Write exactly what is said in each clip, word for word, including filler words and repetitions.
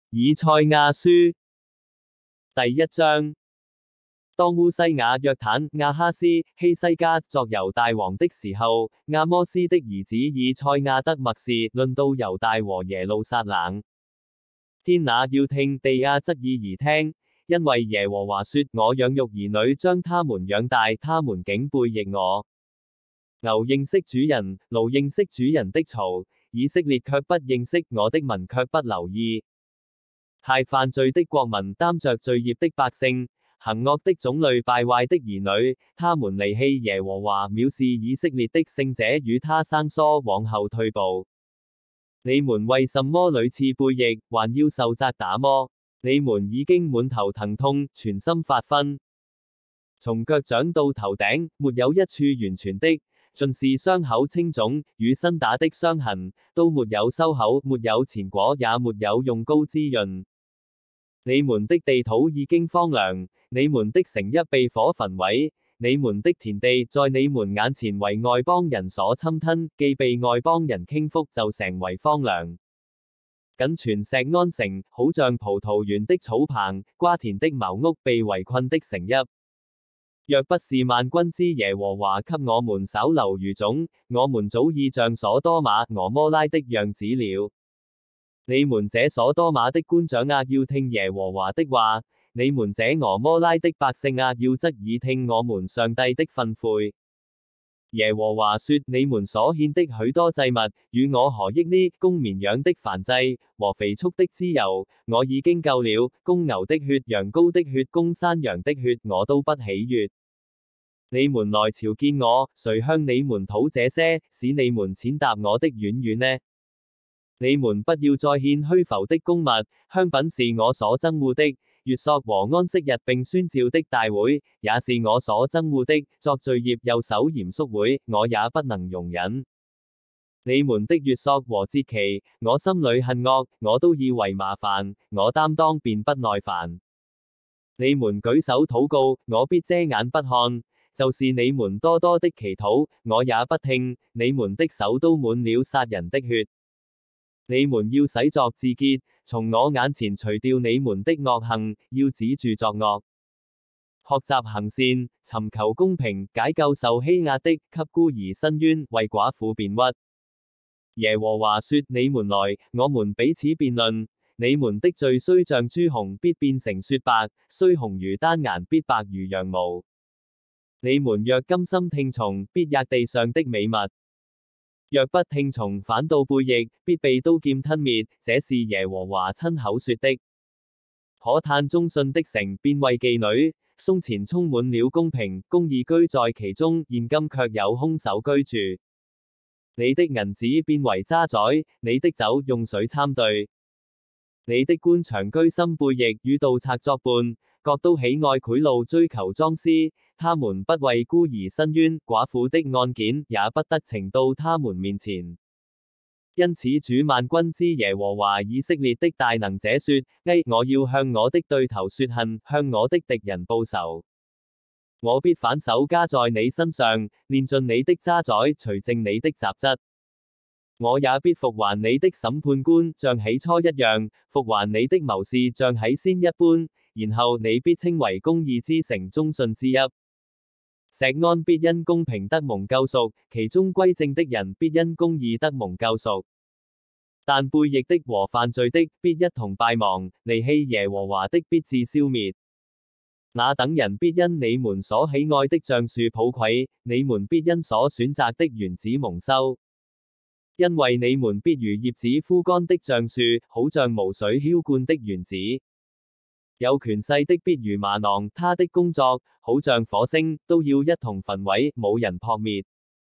以賽亞書第一章。當烏西雅、約坦、亞哈斯、希西家作猶大王的時候，亞摩斯的兒子以賽亞得默示，論到猶大和耶路撒冷。天那要聽，地啊側耳而聽，因為耶和華說：我養育兒女，將他們養大，他們竟背逆我。牛認識主人，驢認識主人的槽，以色列卻不認識，我的民卻不留意。太犯罪的國民，擔着罪孽的百姓，行惡的種類，敗壞的兒女，他們離棄耶和華，藐視以色列的聖者，與他生疏，往後退步。你們為什麼屢次背逆，還要受責打麼？你們已經滿頭疼痛，全心發昏，從腳掌到頭頂，沒有一處完全的，盡是傷口青腫，與新打的傷痕，都沒有收口，沒有前果，也沒有用膏滋潤。你們的地土已經荒涼，你們的城邑被火焚毀，你們的田地在你們眼前為外邦人所侵吞，既被外邦人傾覆，就成為荒涼。僅存錫安城，好像葡萄園的草棚，瓜田的茅屋，被圍困的城邑。若不是萬軍之耶和華給我們稍留餘種，我們早已像所多瑪、俄摩拉的樣子了。你們這所多瑪的官長啊，要聽耶和華的話；你們這俄摩拉的百姓啊，要側耳聽我們上帝的訓誨。耶和華說：你們所獻的許多祭物，與我何益呢？公綿羊的燔祭和肥畜的脂油，我已經夠了；公牛的血、羊羔的血、公山羊的血，我都不喜悅。你們來朝見我，誰向你們討這些，使你們踐踏我的院宇呢？你們不要再獻虛浮的供物，香品是我所憎惡的，月朔和安息日並宣召的大會，也是我所憎惡的，作罪孽又守嚴肅會，我也不能容忍。你們的月朔和節期，我心裏恨惡，我都以為麻煩，我擔當便不耐煩。你們舉手禱告，我必遮眼不看，就是你們多多的祈禱，我也不聽，你們的手都滿了殺人的血。你們要洗作自潔，從我眼前除掉你們的惡行，要止住作惡，學習行善，尋求公平，解救受欺壓的，給孤兒伸冤，為寡婦辯屈。耶和華說：你們來，我們彼此辯論。你們的罪雖像朱紅，必變成雪白；雖紅如丹顏，必白如羊毛。你們若甘心聽從，必喫地上的美物。若不聽從，反倒背逆，必被刀劍吞滅。這是耶和華親口說的。可嘆忠信的城，變為妓女；從前充滿了公平，公義居在其中，現今卻有兇手居住。你的銀子變為渣滓，你的酒用水摻兌。你的官長居心背逆，與盜賊作伴，各都喜愛賄賂，追求贓私。他們不為孤兒伸冤，寡婦的案件也不得呈到他們面前。因此主萬軍之耶和華以色列的大能者說：哎，我要向我的對頭說恨，向我的敵人報仇。我必反手加在你身上，煉盡你的渣滓，除淨你的雜質。我也必復還你的審判官，像起初一樣；復還你的謀士，像起先一般。然後你必稱為公義之城，忠信之邑。錫安必因公平得蒙救贖，其中歸正的人必因公義得蒙救贖。但背逆的和犯罪的必一同敗亡，離棄耶和華的必致消滅。那等人必因你們所喜愛的橡樹抱愧，你們必因所選擇的園子蒙羞。因為你們必如葉子枯乾的橡樹，好像無水澆灌的園子。有權勢的必如麻囊，他的工作好像火星，都要一同焚毀，冇人撲滅。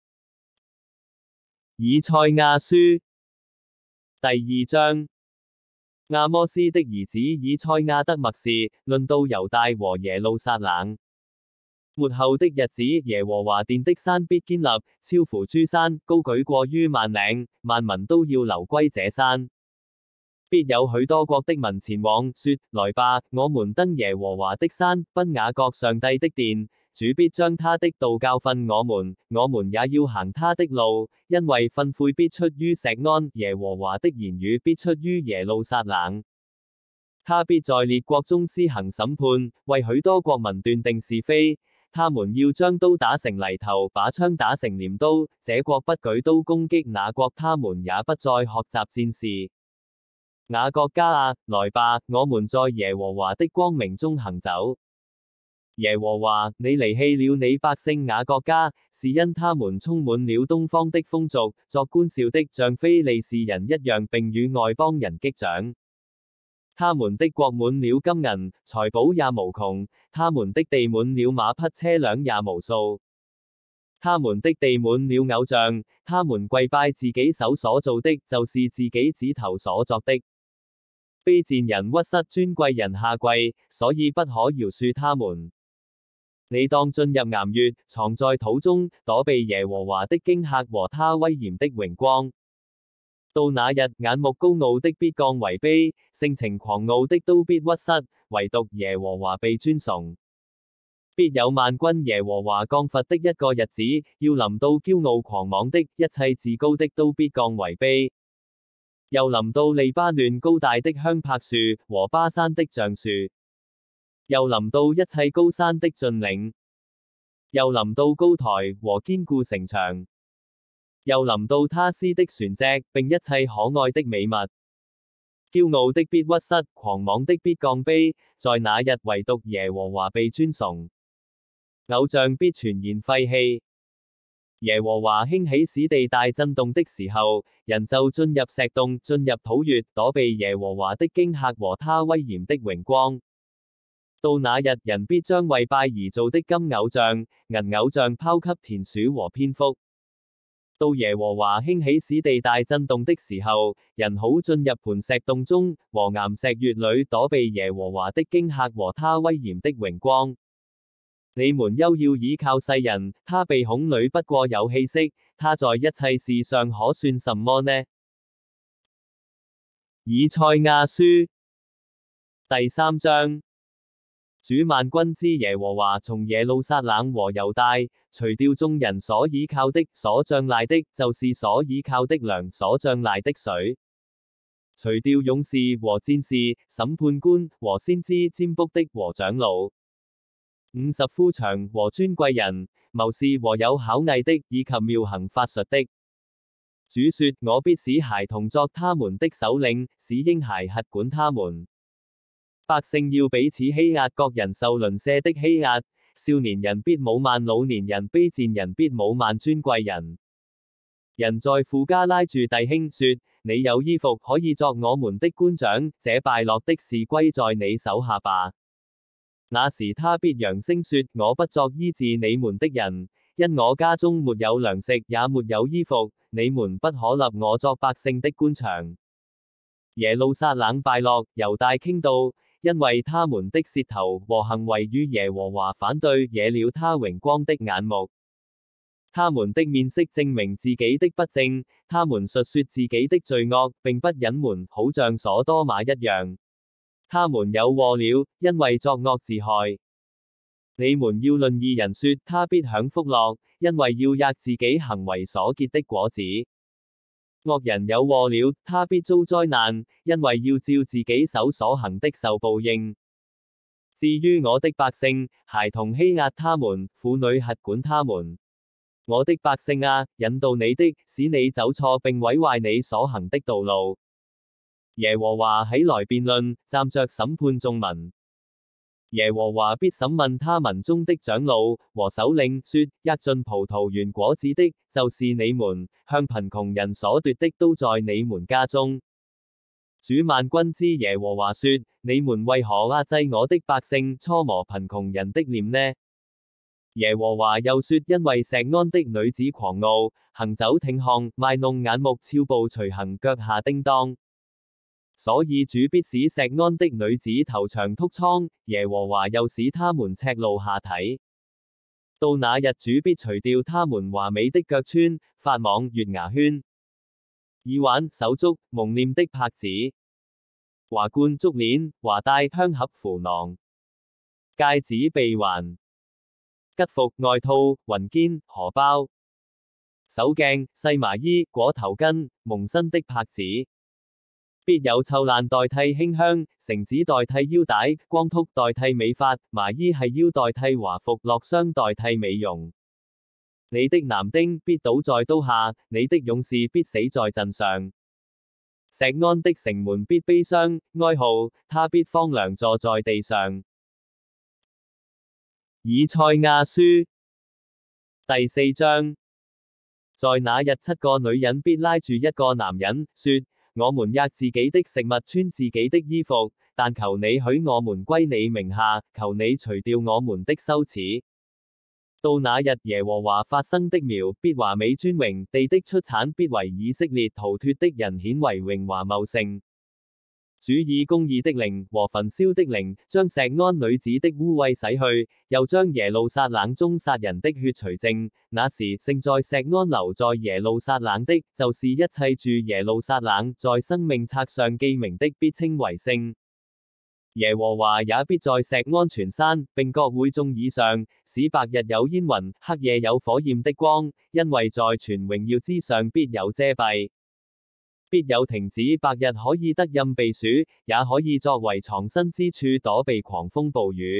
以賽亞書第二章。亞摩斯的兒子以賽亞得默示，論到猶大和耶路撒冷。末後的日子，耶和華殿的山必堅立，超乎諸山，高舉過於萬嶺，萬民都要流歸這山。必有許多國的民前往，說：來吧，我們登耶和華的山，奔雅各上帝的殿。主必將他的道教訓我們，我們也要行他的路，因為訓誨必出於錫安，耶和華的言語必出於耶路撒冷。 他必在列國中施行審判，為許多國民斷定是非。他們要將刀打成犁頭，把槍打成鐮刀。這國不舉刀攻擊那國，他們也不再學習戰事。雅各家啊，來吧，我們在耶和華的光明中行走。耶和華，你離棄了你百姓雅各家，是因他們充滿了東方的風俗，作觀兆的像非利士人一樣，並與外邦人擊掌。他們的國滿了金銀，財寶也無窮；他們的地滿了馬匹車輛也無數。他們的地滿了偶像，他們跪拜自己手所造的，就是自己指頭所作的。卑賤人屈膝，尊貴人下跪，所以不可饒恕他們。你當進入岩穴，藏在土中，躲避耶和華的驚嚇和他威嚴的榮光。到那日，眼目高傲的必降為卑，性情狂傲的都必屈膝，唯獨耶和華被尊崇。必有萬軍耶和華降罰的一個日子，要臨到驕傲狂妄的，一切自高的都必降為卑。又臨到利巴嫩高大的香柏樹和巴山的橡樹。又臨到一切高山的峻嶺，又臨到高台和堅固城牆，又臨到他施的船隻，並一切可愛的美物。驕傲的必屈膝，狂妄的必降卑，在那日唯獨耶和華被尊崇。偶像必全然廢棄。耶和華興起使地大震動的時候，人就進入石洞，進入土穴，躲避耶和華的驚嚇和他威嚴的榮光。到那日，人必將為拜而造的金偶像、銀偶像拋給田鼠和蝙蝠。到耶和華興起使地大震動的時候，人好進入磐石洞中和岩石穴裏，躲避耶和華的驚嚇和他威嚴的榮光。你們休要倚靠世人，他鼻孔裏不過有氣息，他在一切事上可算什麼呢？以賽亞書第三章。主萬軍之耶和華從耶路撒冷和猶大，除掉眾人所倚靠的、所仗賴的，就是所倚靠的糧、所仗賴的水；除掉勇士和戰士、審判官和先知、占卜的和長老、五十夫長和尊貴人、謀士和有巧藝的，以及妙行法術的。主說：我必使孩童作他們的首領，使嬰孩轄管他們。百姓要彼此欺壓，各人受鄰舍的欺壓。少年人必侮慢老年人，卑賤人必侮慢尊貴人。人在父家拉住弟兄說：你有衣服可以作我們的官長，這敗落的事歸在你手下吧。那時他必揚聲說：我不作醫治你們的人，因我家中沒有糧食，也沒有衣服，你們不可立我作百姓的官長。耶路撒冷敗落，猶大傾倒。因為他們的舌頭和行為與耶和華反對，惹了他榮光的眼目。他們的面色證明自己的不正，他們述說自己的罪惡，並不隱瞞，好像所多瑪一樣。他們有禍了，因為作惡自害。你們要論義人說，他必享福樂，因為要喫自己行為所結的果子。惡人有禍了，他必遭災難，因為要照自己手所行的受報應。至於我的百姓，孩童欺壓他們，婦女轄管他們。我的百姓啊，引導你的，使你走錯，並毀壞你所行的道路。耶和華起來辯論，站着審判眾民。耶和華必審問他民中的長老和首領，說：壓盡葡萄園果子的，就是你們；向貧窮人所奪的，都在你們家中。主萬軍之耶和華說：你們為何壓制我的百姓，搓磨貧窮人的臉呢？耶和華又說：因為錫安的女子狂傲，行走挺項，賣弄眼目，俏步隨行，腳下叮當。所以主必使錫安的女子頭長禿瘡，耶和華又使他們赤露下體。到那日，主必除掉他們華美的腳釧、髮網、月牙圈、耳環、手足、蒙臉的帕子、華冠、足鏈、華帶、香盒、符囊、戒指、臂環、吉服、外套、雲肩、荷包、手鏡、細麻衣、裹頭巾、蒙身的帕子。 必有臭爛代替馨香，繩子代替腰帶，光禿代替美髮，麻衣繫腰代替華服，烙傷代替美容。你的男丁必倒在刀下，你的勇士必死在陣上。錫安的城門必悲傷哀號，他必荒涼坐在地上。以賽亞書第四章。在那日，七個女人必拉住一個男人，說：我們喫自己的食物，穿自己的衣服，但求你許我們歸你名下，求你除掉我們的羞恥。到那日，耶和華發生的苗必華美尊榮，地的出產必為以色列逃脫的人顯為榮華茂盛。主以公義的靈和焚燒的靈，將錫安女子的污穢洗去，又將耶路撒冷中殺人的血除淨。那時剩在錫安留在耶路撒冷的，就是一切住耶路撒冷在生命冊上記名的，必稱為聖。耶和華也必在錫安全山並各會眾以上，使白日有煙雲，黑夜有火焰的光，因為在全榮耀之上必有遮蔽。必有亭子，白日可以得蔭避暑，也可以作為藏身之處，躲避狂風暴雨。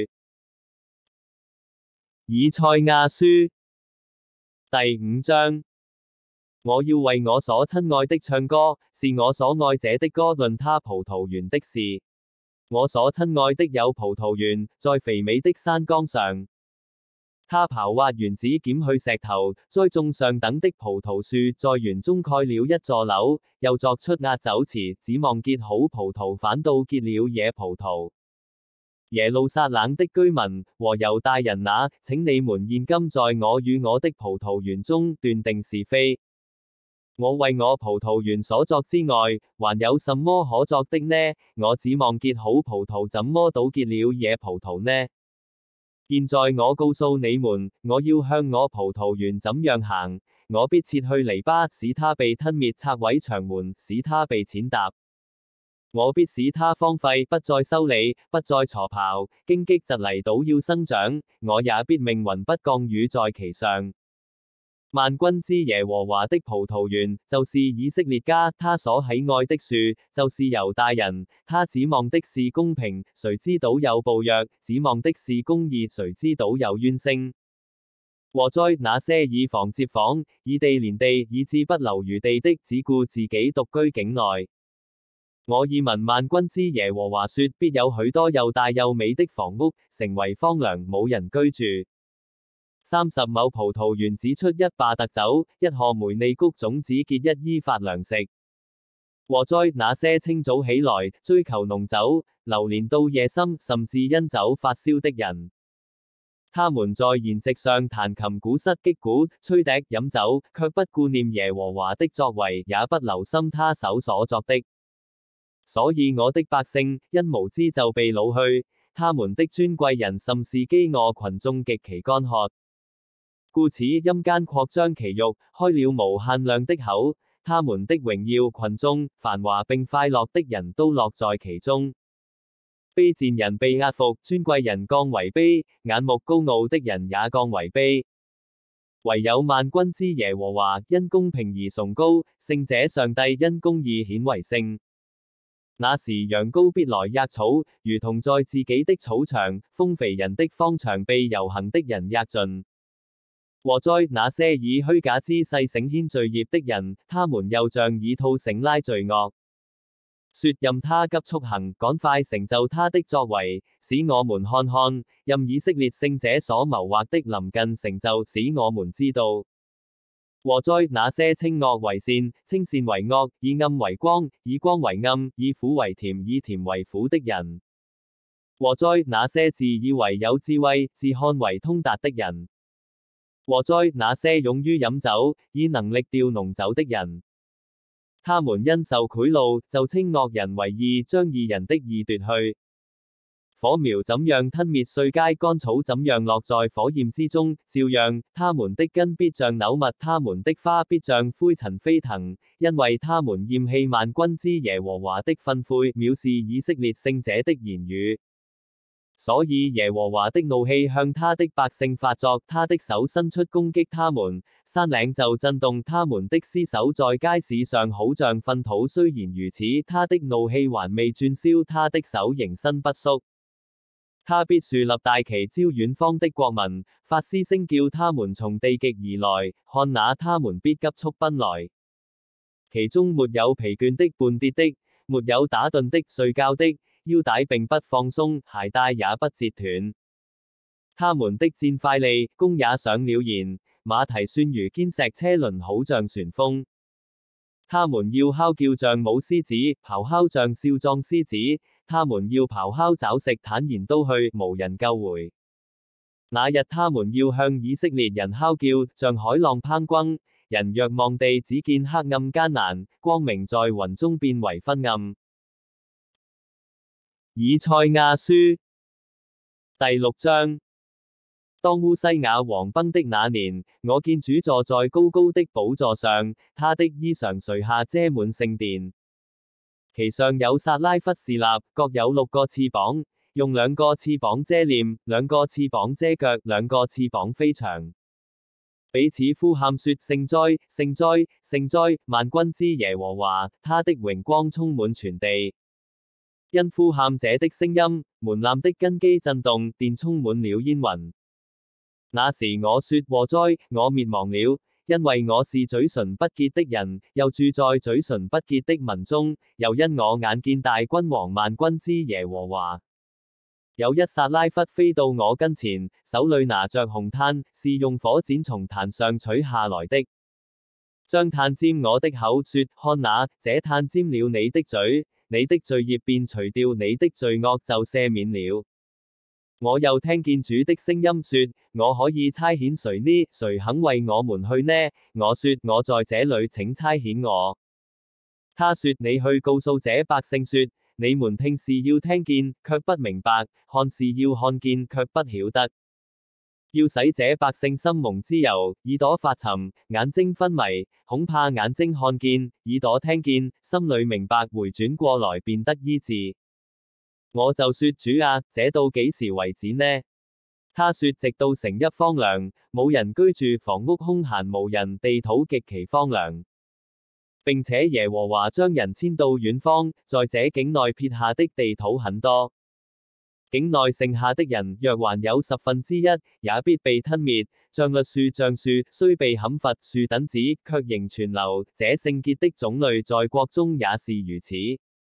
以賽亞書第五章。我要為我所親愛的唱歌，是我所愛者的歌，論他葡萄園的事。我所親愛的有葡萄園，在肥美的山崗上。他刨挖園子，撿去石頭，栽種上等的葡萄樹，在園中蓋了一座樓，又作出壓酒池，指望結好葡萄，反倒結了野葡萄。耶路撒冷的居民和猶大人哪，請你們現今在我與我的葡萄園中斷定是非。我為我葡萄園所作之外，還有什麼可作的呢？我指望結好葡萄，怎麼倒結了野葡萄呢？現在我告訴你們，我要向我葡萄園怎樣行，我必撤去籬笆，使它被吞滅；拆毀牆門，使它被踐踏。我必使它荒廢，不再修理，不再鋤刨，荊棘蒺藜倒要生長。我也必命雲不降雨在其上。萬軍之耶和華的葡萄園，就是以色列家，他所喜愛的樹，就是猶大人。他指望的是公平，誰知倒有暴虐；指望的是公義，誰知倒有冤聲。禍哉那些以房接房，以地連地，以致不留餘地的，只顧自己獨居境內。我耳聞萬軍之耶和華說，必有許多又大又美的房屋，成為荒涼，冇人居住。三十畝葡萄園只出一罷特酒，一賀梅利谷種子結一伊法糧食。禍哉那些清早起來追求濃酒，流連到夜深，甚至因酒發燒的人。他們在筵席上彈琴鼓瑟擊鼓，吹笛飲酒，卻不顧念耶和華的作為，也不留心他手所作的。所以我的百姓因無知就被擄去，他們的尊貴人甚是飢餓，群眾極其乾渴。故此陰間擴張其肉，開了無限量的口，他們的榮耀群眾繁華並快樂的人都樂在其中。卑賤人被壓服，尊貴人降為卑，眼目高傲的人也降為卑。唯有萬軍之耶和華因公平而崇高，聖者上帝因公義顯為聖。那時羊羔必來喫草，如同在自己的草場，豐肥人的荒場被遊行的人喫盡。禍哉那些以虛假之勢繩牽罪孽的人，他們又像以套繩拉罪惡。說任他急速行，趕快成就他的作為，使我們看看；任以色列聖者所謀劃的臨近成就，使我們知道。禍哉那些稱惡為善，稱善為惡，以暗為光，以光為暗，以苦為甜，以甜為苦的人。禍哉那些自以為有智慧，自看為通達的人。禍哉那些勇於飲酒，以能力調濃酒的人。他們因受賄賂，就稱惡人為義，將義人的義奪去。火苗怎樣吞滅碎秸，乾草怎樣落在火焰之中，照樣，他們的根必像朽物，他們的花必像灰塵飛騰，因為他們厭棄萬軍之耶和華的訓誨，藐視以色列聖者的言語。 所以耶和華的怒氣向他的百姓發作，他的手伸出攻擊他們，山嶺就震動，他們的屍首在街市上好像糞土。雖然如此，他的怒氣還未轉消，他的手仍伸不縮。他必豎立大旗招遠方的國民，發嘶聲叫他們從地極而來，看那他們必急速奔來。其中沒有疲倦的、絆跌的，沒有打盹的、睡覺的，腰帶並不放鬆，鞋帶也不折斷。他們的箭快利，弓也上了弦，馬蹄算如堅石，車輪好像旋風。他們要哮叫像母獅子，咆哮像少壯獅子。他們要咆哮找食，坦然都去，無人救回。那日他們要向以色列人哮叫，像海浪匉訇。人若望地，只見黑暗艱難，光明在雲中變為昏暗。以賽亞書第六章。當烏西雅王崩的那年，我見主坐在高高的寶座上，他的衣裳垂下遮滿聖殿，其上有撒拉弗侍立，各有六個翅膀，用兩個翅膀遮臉，兩個翅膀遮腳，兩個翅膀飛翔，彼此呼喊說：聖哉，聖哉，聖哉，萬軍之耶和華，他的榮光充滿全地。因呼喊者的聲音，門檻的根基震動，殿充滿了煙雲。那時我說：禍哉，我滅亡了，因為我是嘴唇不潔的人，又住在嘴唇不潔的民中，又因我眼見大君王萬軍之耶和華。有一撒拉弗飛到我跟前，手裏拿着紅炭，是用火剪從壇上取下來的，將炭沾我的口，說：看哪，這炭沾了你的嘴，你的罪孽便除掉，你的罪惡就赦免了。我又聽見主的聲音說：我可以差遣誰呢？誰肯為我們去呢？我說：我在這裏，請差遣我。他說：你去告訴這百姓說，你們聽是要聽見，卻不明白；看是要看見，卻不曉得。要使這百姓心蒙脂油，耳朵發沉，眼睛昏迷，恐怕眼睛看見，耳朵聽見，心裏明白，回轉過來便得醫治。我就說：主啊，這到幾時為止呢？他說：直到城邑荒涼，冇人居住，房屋空閒無人，地土極其荒涼。並且耶和華將人遷到遠方，在這境內撇下的地土很多。境內剩下的人，若還有十分之一，也必被吞滅。像栗樹、橡樹，雖被砍伐，樹墩子卻仍存留。這聖潔的種類在國中也是如此。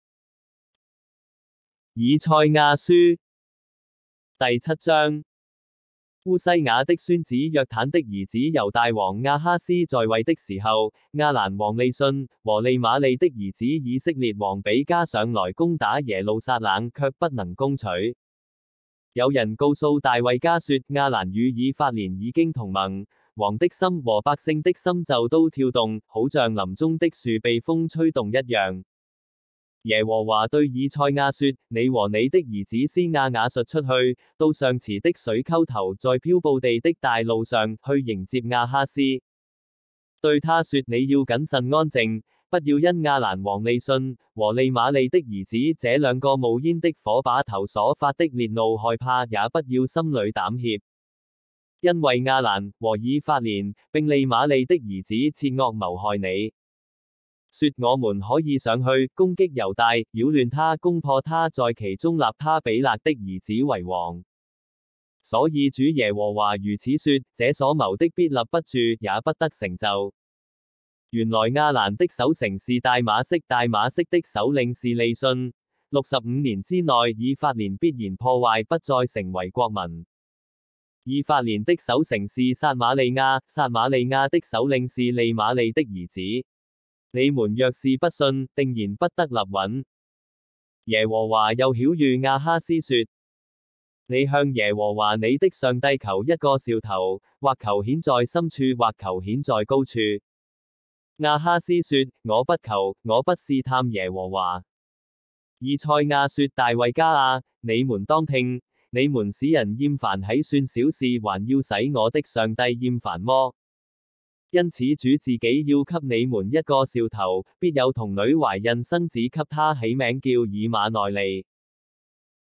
以賽亞書第七章。烏西雅的孫子約坦的兒子猶大王亞哈斯在位的時候，亞蘭王利汛和利瑪利的兒子以色列王比加上來攻打耶路撒冷，卻不能攻取。有人告訴大衛家說：亞蘭與以法蓮已經同盟，王的心和百姓的心就都跳動，好像林中的樹被風吹動一樣。耶和華對以賽亞說：你和你的兒子施亞雅述出去，到上池的水溝頭，在漂布地的大路上去迎接亞哈斯。對他說：你要謹慎安靜，不要因亞蘭王利汛和利瑪利的兒子這兩個冒煙的火把頭所發的烈怒害怕，也不要心裏膽怯，因為亞蘭和以法蓮並利瑪利的兒子設惡謀害你。說我們可以上去攻擊猶大，擾亂他，攻破他，在其中立他比勒的兒子為王。所以主耶和華如此說：這所謀的必立不住，也不得成就。原來亞蘭的守城是大馬色，大馬色的首領是利汛。六十五年之內，以法蓮必然破壞，不再成為國民。以法蓮的守城是撒瑪利亞，撒瑪利亞的首領是利瑪利的兒子。你們若是不信，定然不得立穩。耶和華又曉諭亞哈斯說：你向耶和華你的上帝求一個兆頭，或求顯在深處，或求顯在高處。亞哈斯說：我不求，我不試探耶和華。以賽亞說：大衛家啊，你們當聽，你們使人厭煩豈算小事，還要使我的上帝厭煩麼？因此主自己要給你們一個兆頭，必有童女懷孕生子，給他起名叫以馬內利。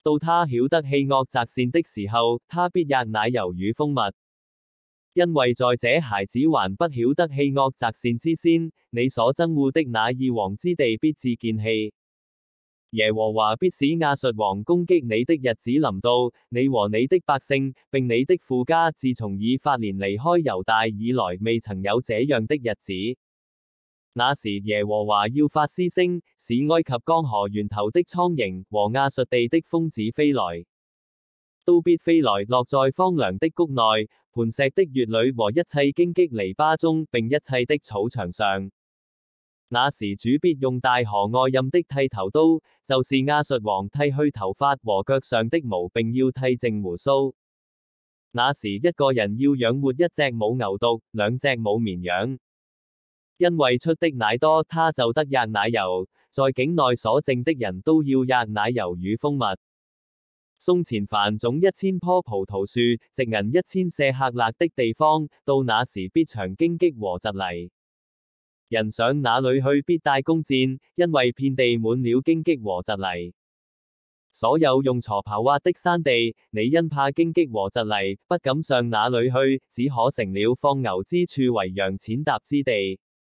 到他曉得棄惡擇善的時候，他必喫奶油與蜂蜜。因為在這孩子還不曉得棄惡擇善之先，你所憎惡的那二王之地必致見棄。耶和華必使亞述王攻擊你的日子臨到，你和你的百姓，並你的父家，自從以法蓮離開猶大以來，未曾有這樣的日子。那時耶和華要發嘶聲，使埃及江河源頭的蒼蠅和亞述地的蜂子飛來，都必飛來落在荒涼的谷內、磐石的穴裏和一切荊棘籬笆中，並一切的草場上。那時主必用大河外蔭的剃頭刀，就是亞述王剃去頭髮和腳上的毛，並要剃淨鬍鬚。那時一個人要養活一隻母牛犢，兩隻母綿羊，因為出的奶多，他就得喫奶油。在境內所剩的人都要喫奶油與蜂蜜。從前凡種一千棵葡萄樹，值銀一千舍客勒的地方，到那時必長荊棘和蒺藜。人上那裏去，必帶弓箭，因為遍地滿了荊棘和蒺藜。所有用鋤刨挖的山地，你因怕荊棘和蒺藜，不敢上那裏去，只可成了放牛之處為羊踐踏之地。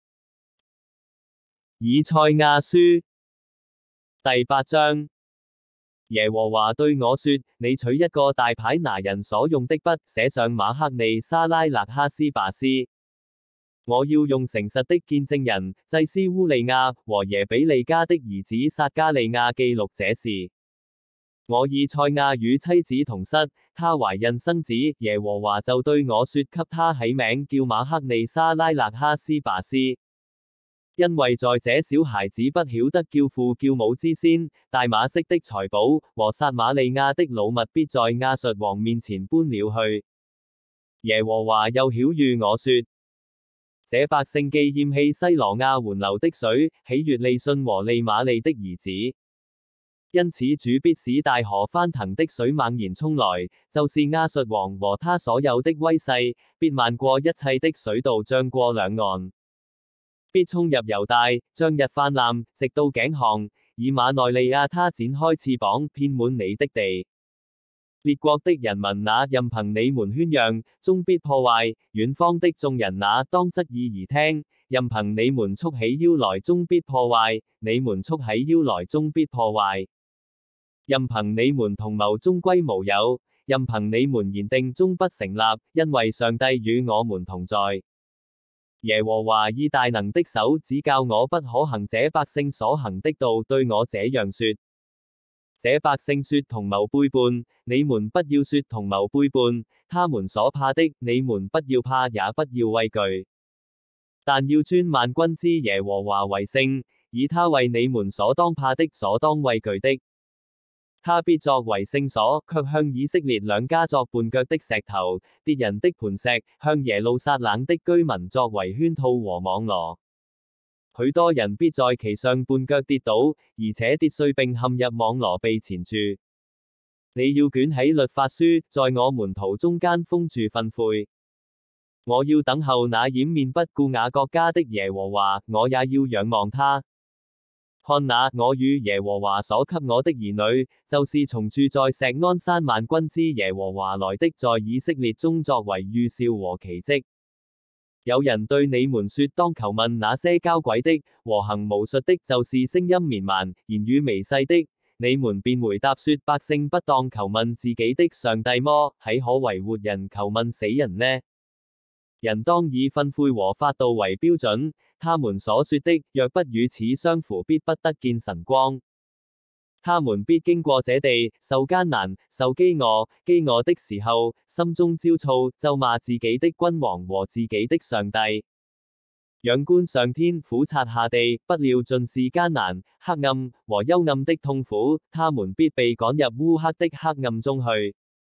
以賽亞書第八章。耶和華對我說：你取一個大牌拿人所用的筆，寫上馬克尼沙拉勒哈斯巴斯。我要用誠實的見證人祭司烏利亞和耶比利家的兒子撒加利亞記錄這事。我以賽亞與妻子同室，他懷孕生子，耶和華就對我說，給他起名叫馬克尼沙拉勒哈斯巴斯。因為在這小孩子不曉得叫父叫母之先，大馬色的財寶和撒瑪利亞的擄物必在亞述王面前搬了去。耶和華又曉諭我說：這百姓既厭棄西羅亞緩流的水，喜悅利汛和利瑪利的兒子，因此主必使大河翻騰的水猛然衝來，就是亞述王和他所有的威勢，必漫過一切的水道，漲過兩岸，必衝入猶大，將日泛濫，直到頸項，以馬內利亞他展開翅膀，遍滿你的地。列國的人民那任憑你們喧嚷，終必破壞；遠方的眾人那當側耳而聽，任憑你們束起腰來，終必破壞；你們束起腰來，終必破壞。任憑你們同謀，終歸無有；任憑你們言定，終不成立，因為上帝與我們同在。耶和華以大能的手指教我不可行這百姓所行的道，對我這樣說：這百姓說同謀背叛，你們不要說同謀背叛；他們所怕的，你們不要怕，也不要畏懼，但要尊萬軍之耶和華為聖，以他為你們所當怕的、所當畏懼的。他必作為聖所，卻向以色列兩家作絆腳的石頭，跌人的磐石，向耶路撒冷的居民作為圈套和網羅。許多人必在其上絆腳跌倒，而且跌碎並陷入網羅被纏住。你要捲起律法書，在我門徒中間封住訓誨。我要等候那掩面不顧雅各家的耶和華，我也要仰望他。看哪，我與耶和華所給我的兒女，就是從住在錫安山萬軍之耶和華來的，在以色列中作為預兆和奇蹟。有人對你們說，當求問那些交鬼的和行巫術的，就是聲音綿蠻、言語微細的。你們便回答說，百姓不當求問自己的上帝麼？豈可為活人求問死人呢？人當以訓誨和法度為標準，他們所說的若不與此相符，必不得見晨光。他們必經過這地，受艱難，受飢餓，飢餓的時候，心中焦躁，咒罵自己的君王和自己的上帝。仰觀上天，俯察下地，不料盡是艱難、黑暗和幽暗的痛苦，他們必被趕入烏黑的黑暗中去。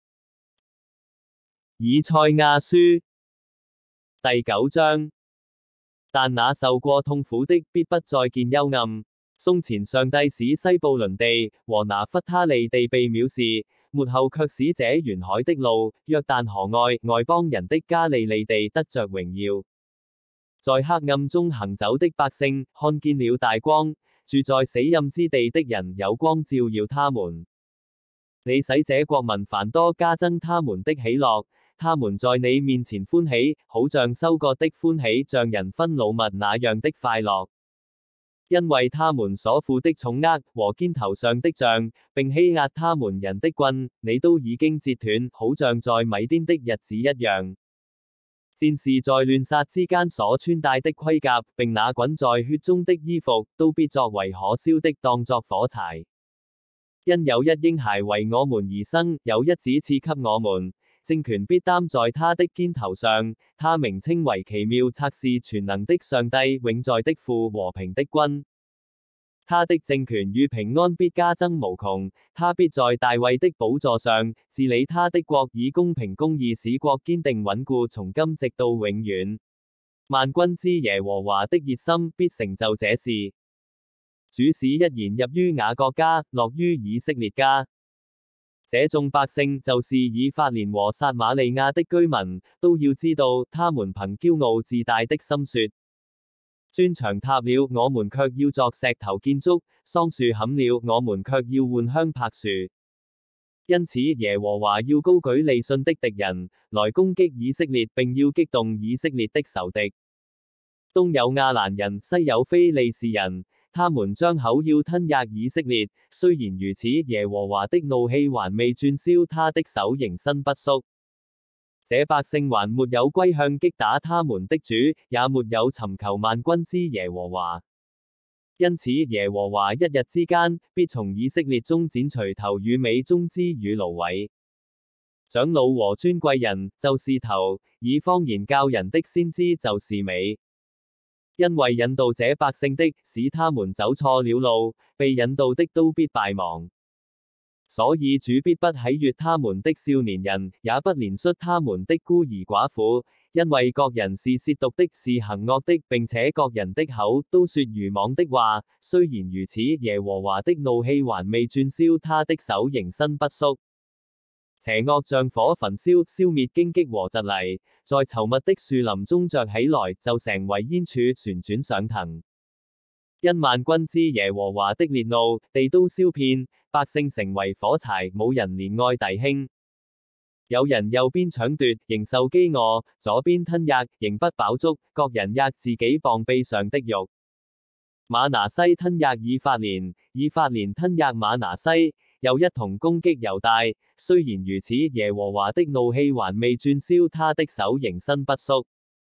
以賽亞書第九章。但那受過痛苦的，必不再見幽暗。從前上帝使西布倫地和拿弗他利地被藐視，末後卻使這沿海的路、約旦河外外邦人的加利利地得着榮耀。在黑暗中行走的百姓看見了大光，住在死蔭之地的人有光照耀他們。 你使這國民繁多，加增他們的喜樂，他們在你面前歡喜，好像收割的歡喜，像人分擄物那樣的快樂。因為他們所負的重軛和肩頭上的杖，並欺壓他們人的棍，你都已經折斷，好像在米甸的日子一樣。戰士在亂殺之間所穿戴的盔甲，並那滾在血中的衣服，都必作為可燒的，當作火柴。因有一嬰孩為我們而生，有一子賜給我們，政權必擔在他的肩頭上，他名稱為奇妙策士、全能的上帝、永在的父、和平的君。他的政權與平安必加增無窮，他必在大衛的寶座上治理他的國，以公平公義使國堅定穩固，從今直到永遠。萬軍之耶和華的熱心必成就這事。主使一言入於雅各家，落於以色列家。這眾百姓就是以法蓮和撒瑪利亞的居民，都要知道，他們憑驕傲自大的心說：磚牆塌了，我們卻要作石頭建築；桑樹砍了，我們卻要換香柏樹。因此耶和華要高舉利汛的敵人，來攻擊以色列，並要激動以色列的仇敵。東有亞蘭人，西有非利士人，他們張口要吞壓以色列。雖然如此，耶和華的怒氣還未轉消，他的手仍伸不縮。這百姓還沒有歸向擊打他們的主，也沒有尋求萬軍之耶和華。因此耶和華一日之間，必從以色列中剪除頭與尾，中肢與蘆葦。長老和尊貴人就是頭，以方言教人的先知就是尾。因為引導這百姓的，使他們走錯了路，被引導的都必敗亡。所以主必不喜悅他們的少年人，也不憐恤他們的孤兒寡婦，因為各人是褻瀆的，是行惡的，並且各人的口都說愚妄的話。雖然如此，耶和華的怒氣還未轉消，他的手仍伸不縮。邪惡像火焚燒，消滅荊棘和蒺藜，在稠密的樹林中着起來，就成為煙柱，旋轉上騰。因萬軍之耶和華的烈怒，地都燒遍，百姓成為火柴，冇人憐愛弟兄。有人右邊搶奪，仍受飢餓；左邊吞壓，仍不飽足。各人壓自己膀臂上的肉。瑪拿西吞壓以法蓮，以法蓮吞壓瑪拿西，又一同攻擊猶大。雖然如此，耶和華的怒氣還未轉消，他的手仍伸不縮。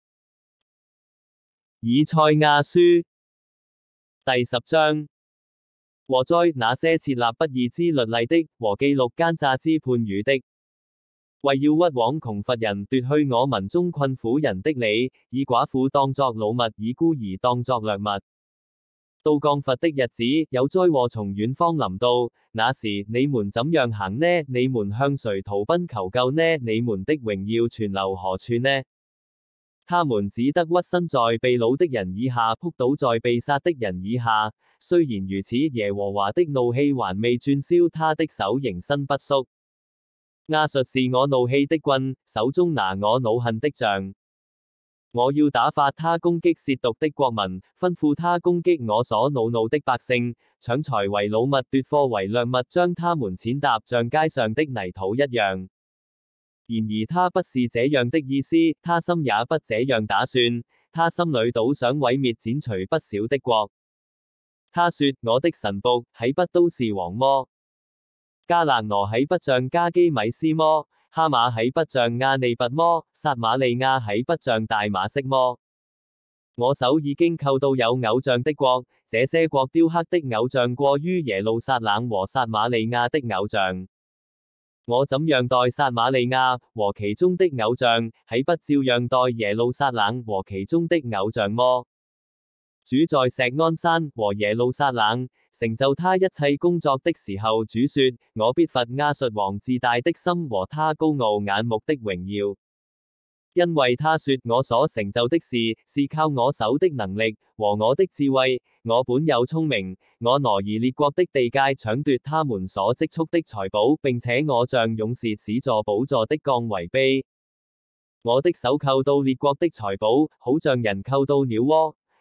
以賽亞書第十章。禍哉那些設立不義之律例的，和記錄奸詐之判語的，為要屈枉窮乏人，奪去我民中困苦人的理，以寡婦當作擄物，以孤兒當作掠物。到降罰的日子，有災禍從遠方臨到，那時你們怎樣行呢？你們向誰逃奔求救呢？你們的榮耀存留何處呢？他們只得屈身在被擄的人以下，仆倒在被殺的人以下。雖然如此，耶和華的怒氣還未轉消，他的手仍伸不縮。亞述是我怒氣的棍，手中拿我惱恨的杖。我要打發他攻擊褻瀆的國民，吩咐他攻擊我所惱怒的百姓，搶財為擄物，奪貨為掠物，將他們踐踏像街上的泥土一樣。然而他不是這樣的意思，他心也不這樣打算，他心裏倒想毀滅剪除不少的國。他說：我的臣僕豈不都是王麼？迦勒挪豈不像加基米斯麼？哈馬豈不像亞利拔麼？撒瑪利亞豈不像大馬色麼？我手已經扣到有偶像的國，這些國雕刻的偶像過於耶路撒冷和撒瑪利亞的偶像。我怎樣待撒瑪利亞和其中的偶像，豈不照樣待耶路撒冷和其中的偶像麼？主在錫安山和耶路撒冷成就他一切工作的時候，主說：我必罰亞述王自大的心和他高傲眼目的榮耀，因為他說我所成就的事是靠我手的能力和我的智慧，我本有聰明，我挪移列國的地界，搶奪他們所積蓄的財寶，並且我像勇士使坐寶座的降為卑。我的手扣到列國的財寶，好像人扣到鳥窩。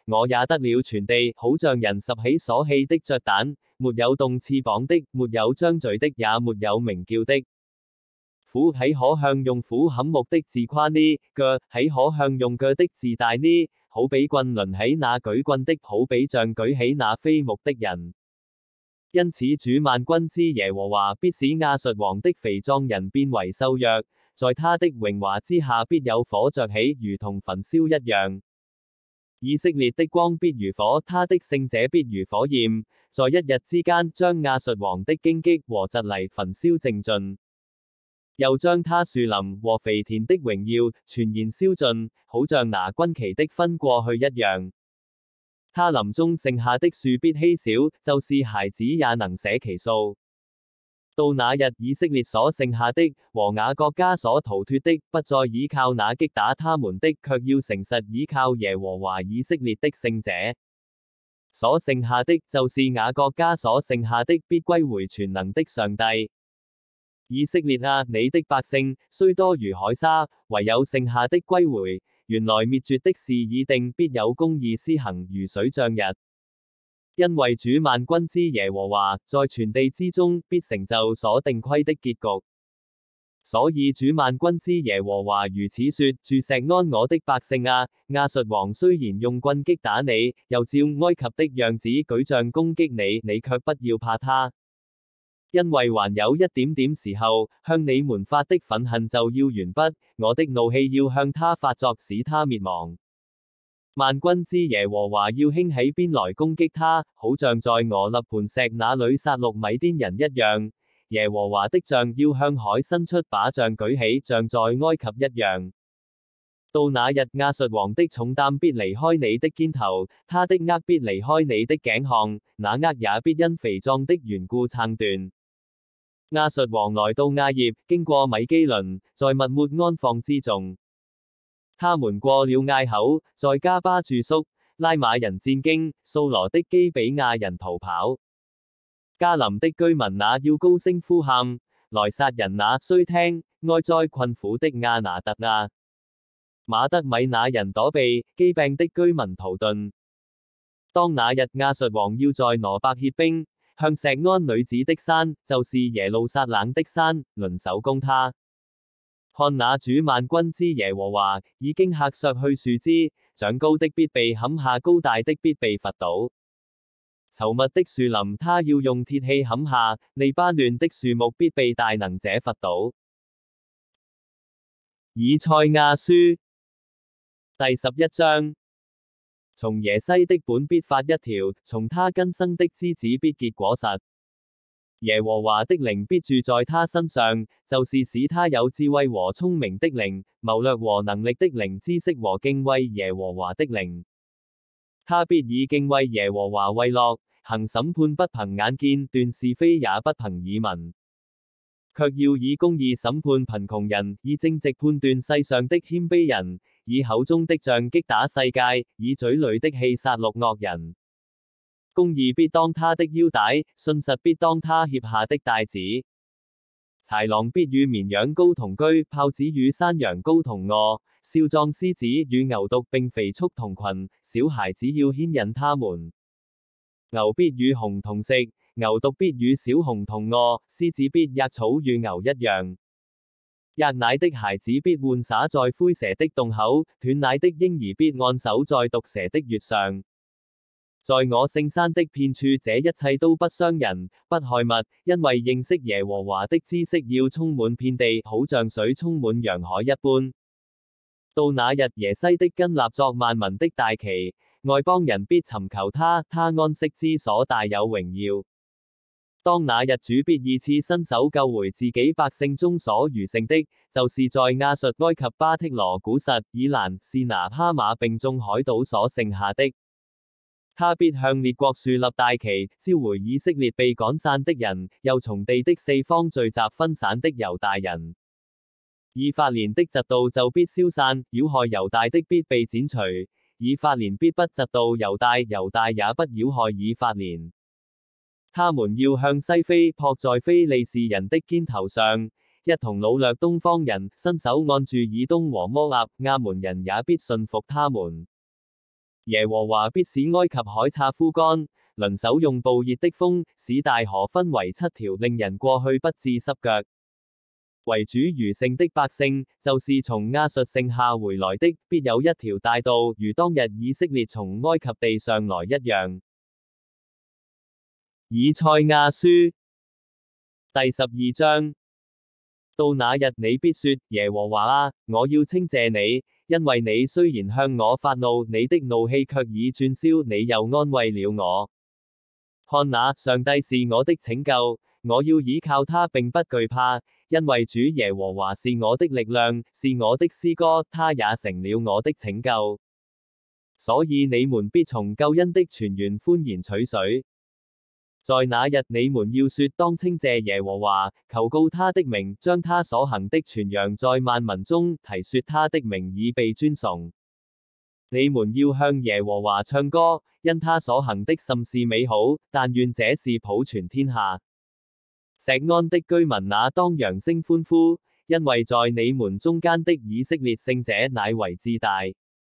我也得了全地，好像人拾起所棄的雀蛋，沒有動翅膀的，沒有張嘴的，也沒有鳴叫的。虎豈可向用虎砍木的自誇呢？腳豈可向用腳的自大呢？好比棍掄起那舉棍的，好比杖舉起那飛木的人。因此主萬軍之耶和華必使亞述王的肥壯人變為瘦弱，在他的榮華之下必有火着起，如同焚燒一樣。以色列的光必如火，他的聖者必如火焰，在一日之間將亞述王的荊棘和蒺藜焚燒淨盡，又將他樹林和肥田的榮耀全然燒盡，好像拿軍旗的分過去一樣。他林中剩下的樹必稀少，就是孩子也能寫其數。到那日，以色列所剩下的和雅各家所逃脫的，不再倚靠那擊打他們的，卻要誠實倚靠耶和華以色列的聖者。所剩下的，就是雅各家所剩下的，必歸回全能的上帝。以色列啊，你的百姓雖多如海沙，唯有剩下的歸回。原來滅絕的事已定，必有公義施行，如水漲日。因為主萬軍之耶和華在全地之中必成就所定規的結局。所以主萬軍之耶和華如此說：住錫安我的百姓啊，亞述王雖然用棍擊打你，又照埃及的樣子舉杖攻擊你，你卻不要怕他。因為還有一點點時候，向你們發的憤恨就要完畢，我的怒氣要向他發作，使他滅亡。萬軍之耶和華要興起鞭來攻擊他，好像在俄勒磐石那裏殺戮米甸人一樣。耶和華的杖要向海伸出，把杖舉起，像在埃及一樣。到那日，亞述王的重擔必離開你的肩頭，他的軛必離開你的頸項，那軛也必因肥壯的緣故撐斷。亞述王來到亞葉，經過米基倫，在密抹安放輜重。他們過了隘口，在迦巴住宿，拉瑪人戰驚，掃羅的基比亞人逃跑。迦林的居民那要高聲呼喊，來殺人那須聽，哀哉困苦的亞拿突啊！馬德米那人躲避，基病的居民逃遁。當那日亞述王要在挪伯歇兵，向錫安女子的山，就是耶路撒冷的山，掄手攻他。看那主萬軍之耶和華已經嚇削去樹枝，長高的必被砍下，高大的必被伐倒。稠密的樹林他要用鐵器砍下，利巴嫩的樹木必被大能者伐倒。以賽亞書第十一章。從耶西的本必發一條，從他根生的枝子必結果實。耶和華的靈必住在他身上，就是使他有智慧和聰明的靈，謀略和能力的靈，知識和敬畏耶和華的靈。他必以敬畏耶和華為樂，行審判不憑眼見，斷是非也不憑耳聞，卻要以公義審判貧窮人，以正直判斷世上的謙卑人，以口中的杖擊打世界，以嘴裏的氣殺戮惡人。公義必當他的腰帶，信實必當他脅下的帶子。豺狼必與綿羊羔同居，豹子與山羊羔同臥，少壯獅子與牛犢並肥畜同群，小孩子要牽引他們。牛必與熊同食，牛犢必與小熊同臥，獅子必喫草與牛一樣。喫奶的孩子必玩耍在灰蛇的洞口，斷奶的嬰兒必按手在毒蛇的穴上。在我聖山的遍處，這一切都不傷人，不害物，因為認識耶和華的知識要充滿遍地，好像水充滿洋海一般。到那日，耶西的根立作萬民的大旗，外邦人必尋求他，他安息之所大有榮耀。當那日，主必二次伸手救回自己百姓中所餘剩的，就是在亞述、埃及、巴剔羅、古實、以蘭、示拿、哈馬並眾海島所剩下的。他必向列國豎立大旗，召回以色列被趕散的人，又從地的四方聚集分散的猶大人。以法蓮的嫉妒就必消散，擾害猶大的必被剪除。以法蓮必不嫉妒猶大，猶大也不擾害以法蓮。他們要向西飛，撲在非利士人的肩頭上，一同擄掠東方人，伸手按住以東和摩押，亞捫人也必順服他們。 耶和華必使埃及海岔枯乾，輪手用暴熱的風，使大河分為七條，令人過去不致濕腳。為主餘剩的百姓，就是從亞述剩下回來的，必有一條大道，如當日以色列從埃及地上來一樣。以賽亞書第十二章。到那日你必說：耶和華啊，我要稱謝你，因為你雖然向我發怒，你的怒氣卻已轉消，你又安慰了我。看哪，上帝是我的拯救，我要倚靠他並不懼怕，因為主耶和華是我的力量，是我的詩歌，他也成了我的拯救。所以你們必從救恩的泉源歡然取水。在那日你們要說：當稱謝耶和華，求告他的名，將他所行的傳揚在萬民中，提說他的名已被尊崇。你們要向耶和華唱歌，因他所行的甚是美好，但願這事普傳天下。錫安的居民那當揚聲歡呼，因為在你們中間的以色列聖者乃為至大。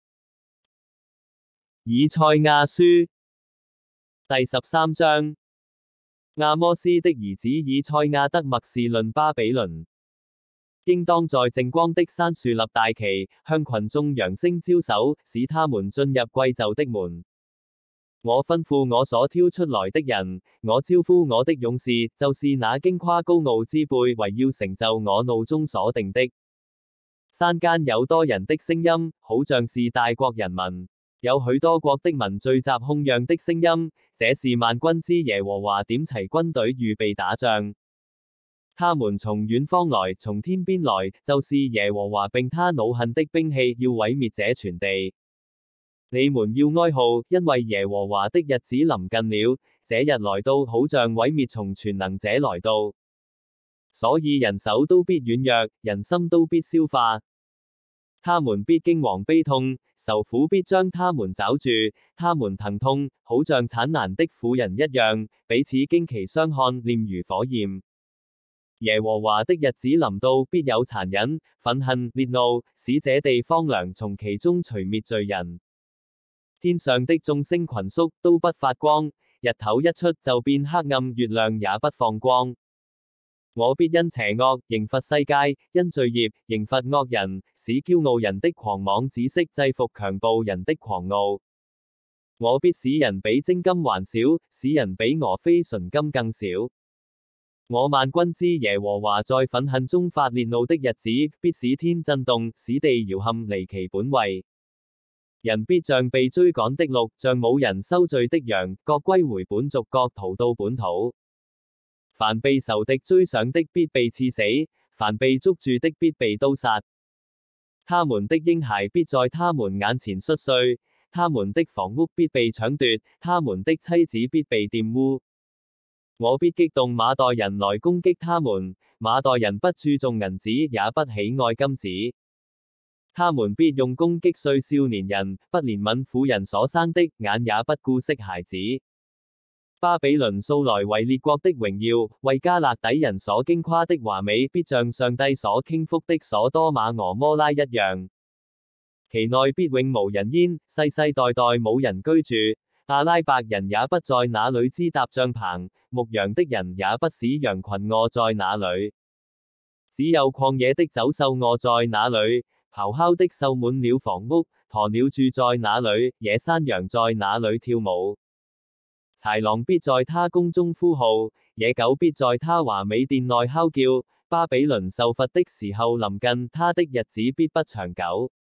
以賽亞書第十三章。亞摩斯的兒子以賽亞得默示論巴比倫，應當在淨光的山豎立大旗，向群眾揚聲招手，使他們進入貴冑的門。我吩咐我所挑出來的人，我招呼我的勇士，就是那矜誇高傲之輩，為要成就我怒中所定的。山間有多人的聲音，好像是大國人民。有許多國的民聚集鬨嚷的聲音，這是萬軍之耶和華點齊軍隊預備打仗。他們從遠方來，從天邊來，就是耶和華並他惱恨的兵器，要毀滅這全地。你們要哀號，因為耶和華的日子臨近了，這日來到，好像毀滅從全能者來到。所以人手都必軟弱，人心都必消化。他們必驚惶悲痛，愁苦必將他們抓住，他們疼痛，好像產難的婦人一樣，彼此驚奇相看，臉如火焰。耶和華的日子臨到，必有殘忍、憤恨、烈怒，使這地荒涼，從其中除滅罪人。天上的眾星群宿都不發光，日頭一出就變黑暗，月亮也不放光。我必因邪惡刑罰世界，因罪孽刑罰惡人，使驕傲人的狂妄止息，制服強暴人的狂傲。我必使人比精金還少，使人比俄非純金更少。我萬軍之耶和華在憤恨中發烈怒的日子，必使天震動，使地搖撼離其本位。人必像被追趕的鹿，像冇人收聚的羊，各歸回本族，各逃到本土。凡被仇敵追上的必被刺死，凡被捉住的必被刀殺。他們的嬰孩必在他們眼前摔碎，他們的房屋必被搶奪，他們的妻子必被玷污。我必激動馬代人來攻擊他們，馬代人不注重銀子，也不喜愛金子。他們必用弓擊碎少年人，不憐憫婦人所生的，眼也不顧惜孩子。巴比倫素來為列國的榮耀，為迦勒底人所矜誇的華美，必像上帝所傾覆的所多瑪蛾摩拉一樣。其內必永無人煙，世世代代冇人居住。阿拉伯人也不在那裏支搭帳棚，牧羊的人也不使羊群臥在那裏。只有曠野的走獸臥在那裏，咆哮的獸滿了房屋，鴕鳥住在那裏，野山羊在那裏跳舞。豺狼必在他宮中呼號，野狗必在他華美殿內哮叫。巴比倫受罰的時候臨近，他的日子必不長久。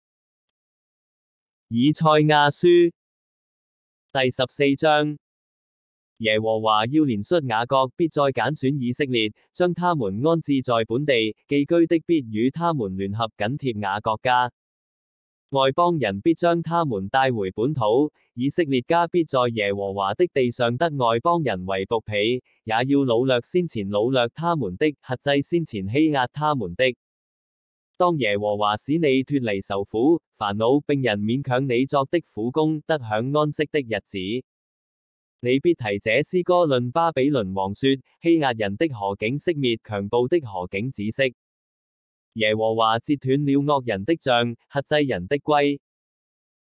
以賽亞書第十四章。耶和華要憐恤雅各，必再揀選以色列，將他們安置在本地，寄居的必與他們聯合，緊貼雅各家。外邦人必將他們帶回本土，以色列家必在耶和華的地上得外邦人為僕婢，也要擄掠先前擄掠他們的，轄制先前欺壓他們的。當耶和華使你脫離愁苦、煩惱，並人勉強你作的苦工，得享安息的日子，你必提這詩歌論巴比倫王說：欺壓人的河景息滅，強暴的河景止息。耶和華截斷了惡人的杖，轄制人的圭。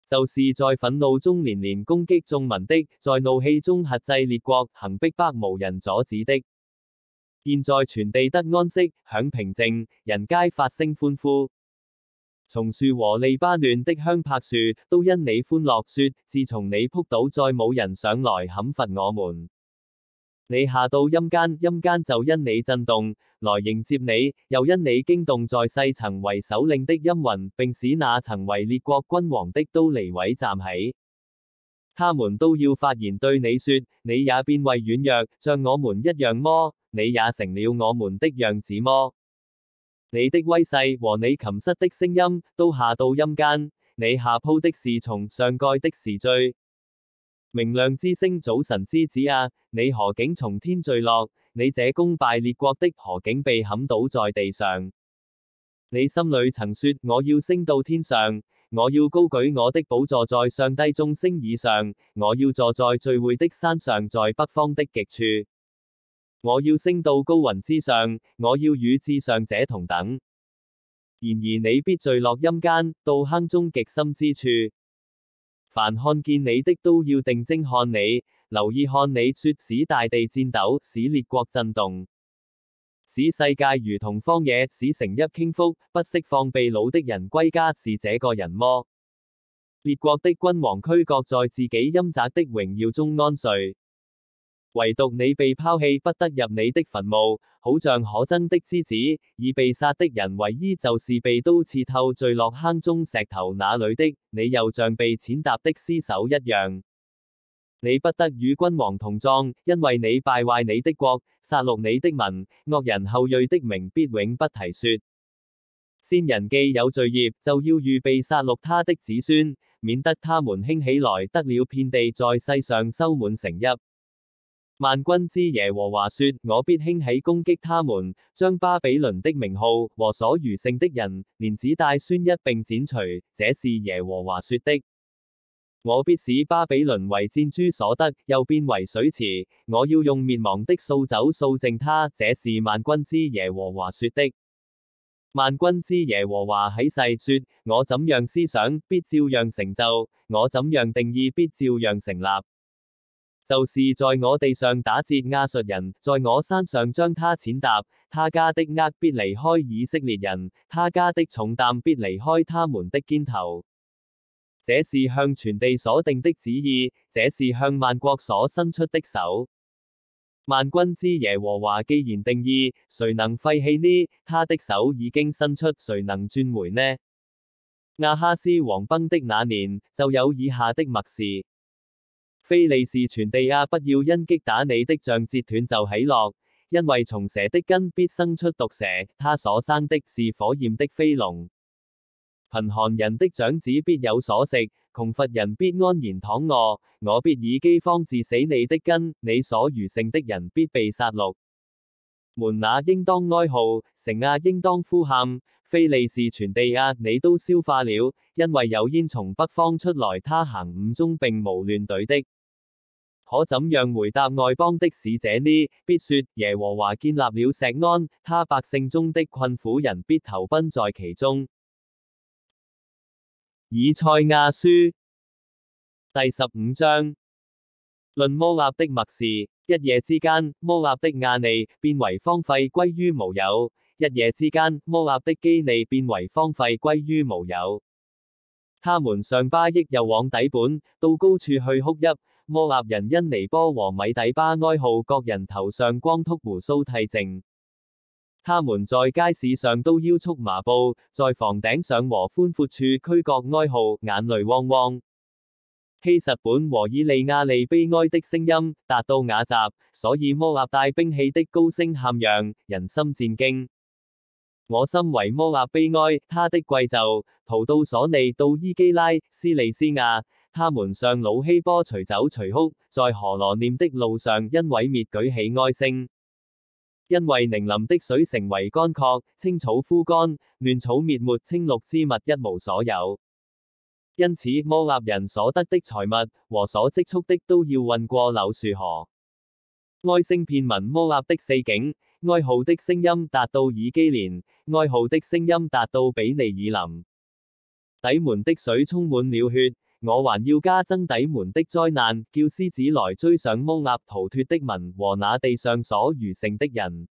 就是在憤怒中連連攻擊眾民的，在怒氣中轄制列國，行逼迫無人阻止的。現在全地得安息，享平靜，人皆發聲歡呼。松樹和利巴嫩的香柏樹都因你歡樂，說：自從你仆倒，再冇人上來砍伐我們。你下到陰間，陰間就因你震動，來迎接你，又因你驚動在世曾為首領的陰魂，並使那曾為列國君王的都離位站起。他們都要發言對你說：你也變為軟弱，像我們一樣麼？你也成了我們的樣子麼？你的威勢和你琴瑟的聲音都下到陰間，你下鋪的是蟲，上蓋的是蛆。明亮之星，早晨之子啊，你何竟從天墜落？你這攻敗列國的，何竟被砍倒在地上？你心裏曾說：我要升到天上，我要高舉我的寶座在上帝眾星以上，我要坐在聚會的山上，在北方的極處。我要升到高雲之上，我要與至上者同等。然而你必墜落陰間，到坑中極深之處。凡看見你的都要定睛看你，留意看你，說：使大地顫抖，使列國震動，使世界如同荒野，使城邑傾覆，不釋放被擄的人歸家，是這個人麼？列國的君王俱各在自己陰宅的榮耀中安睡。唯獨你被拋棄，不得入你的墳墓，好像可憎的枝子，已被殺的人唯衣，就是被刀刺透墜落坑中石頭那裏的，你又像被踐踏的屍首一樣。你不得與君王同葬，因為你敗壞你的國，殺戮你的民，惡人後裔的名必永不提說。先人既有罪孽，就要預備殺戮他的子孫，免得他們興起來，得了遍地，在世上收滿城邑。萬軍之耶和華說：我必興起攻擊他們，將巴比倫的名號和所餘剩的人，連子帶孫一並剪除。這是耶和華說的。我必使巴比倫為箭豬所得，又變為水池。我要用滅亡的掃帚掃淨他。這是萬軍之耶和華說的。萬軍之耶和華起誓說：我怎樣思想，必照樣成就；我怎樣定意，必照樣成立。就是在我地上打折亞述人，在我山上將他踐踏，他家的軛必離開以色列人，他家的重擔必離開他們的肩頭。這是向全地所定的旨意，這是向萬國所伸出的手。萬軍之耶和華既然定意，誰能廢棄呢？他的手已經伸出，誰能轉回呢？亞哈斯王崩的那年，就有以下的默示。非利士全地啊，不要因擊打你的杖折斷就喜樂，因為從蛇的根必生出毒蛇，他所生的是火焰的飛龍。貧寒人的長子必有所食，窮乏人必安然躺臥。我必以饑荒治死你的根，你所餘剩的人必被殺戮。門哪應當哀號，城啊應當呼喊。非利士全地啊，你都消化了，因為有煙從北方出來，他行伍中並無亂隊的。可怎樣回答外邦的使者呢？必說：耶和華建立了錫安，他百姓中的困苦人必投奔在其中。以賽亞書第十五章，論摩押的默示。一夜之間，摩押的亞膩變為荒廢，歸於無有；一夜之間，摩押的基尼變為荒廢，歸於無有。他們上巴益，又往底本，到高處去哭泣。摩押人因尼波和米底巴哀號，各人頭上光禿鬍鬚剃淨。他們在街市上都腰束麻布，在房頂上和寬闊處俱各哀號，眼淚汪汪。希實本和以利亞利悲哀的聲音達到雅雜，所以摩押帶兵器的高聲喊嚷，人心戰驚。我心為摩押悲哀，他的貴胄逃到所尼，到伊基拉、斯利斯亞。他們上魯希波隨走隨哭，在何羅念的路上因毀滅舉起哀聲。因為寧林的水成為乾涸，青草枯乾，嫩草滅沒，青綠之物一無所有。因此摩押人所得的財物和所積蓄的都要運過柳樹河。哀聲遍聞摩押的四境，哀號的聲音達到以基連，哀號的聲音達到比尼爾林。底門的水充滿了血， 我還要加增底們的災難，叫獅子來追上摩押逃脫的民和那地上所餘剩的人。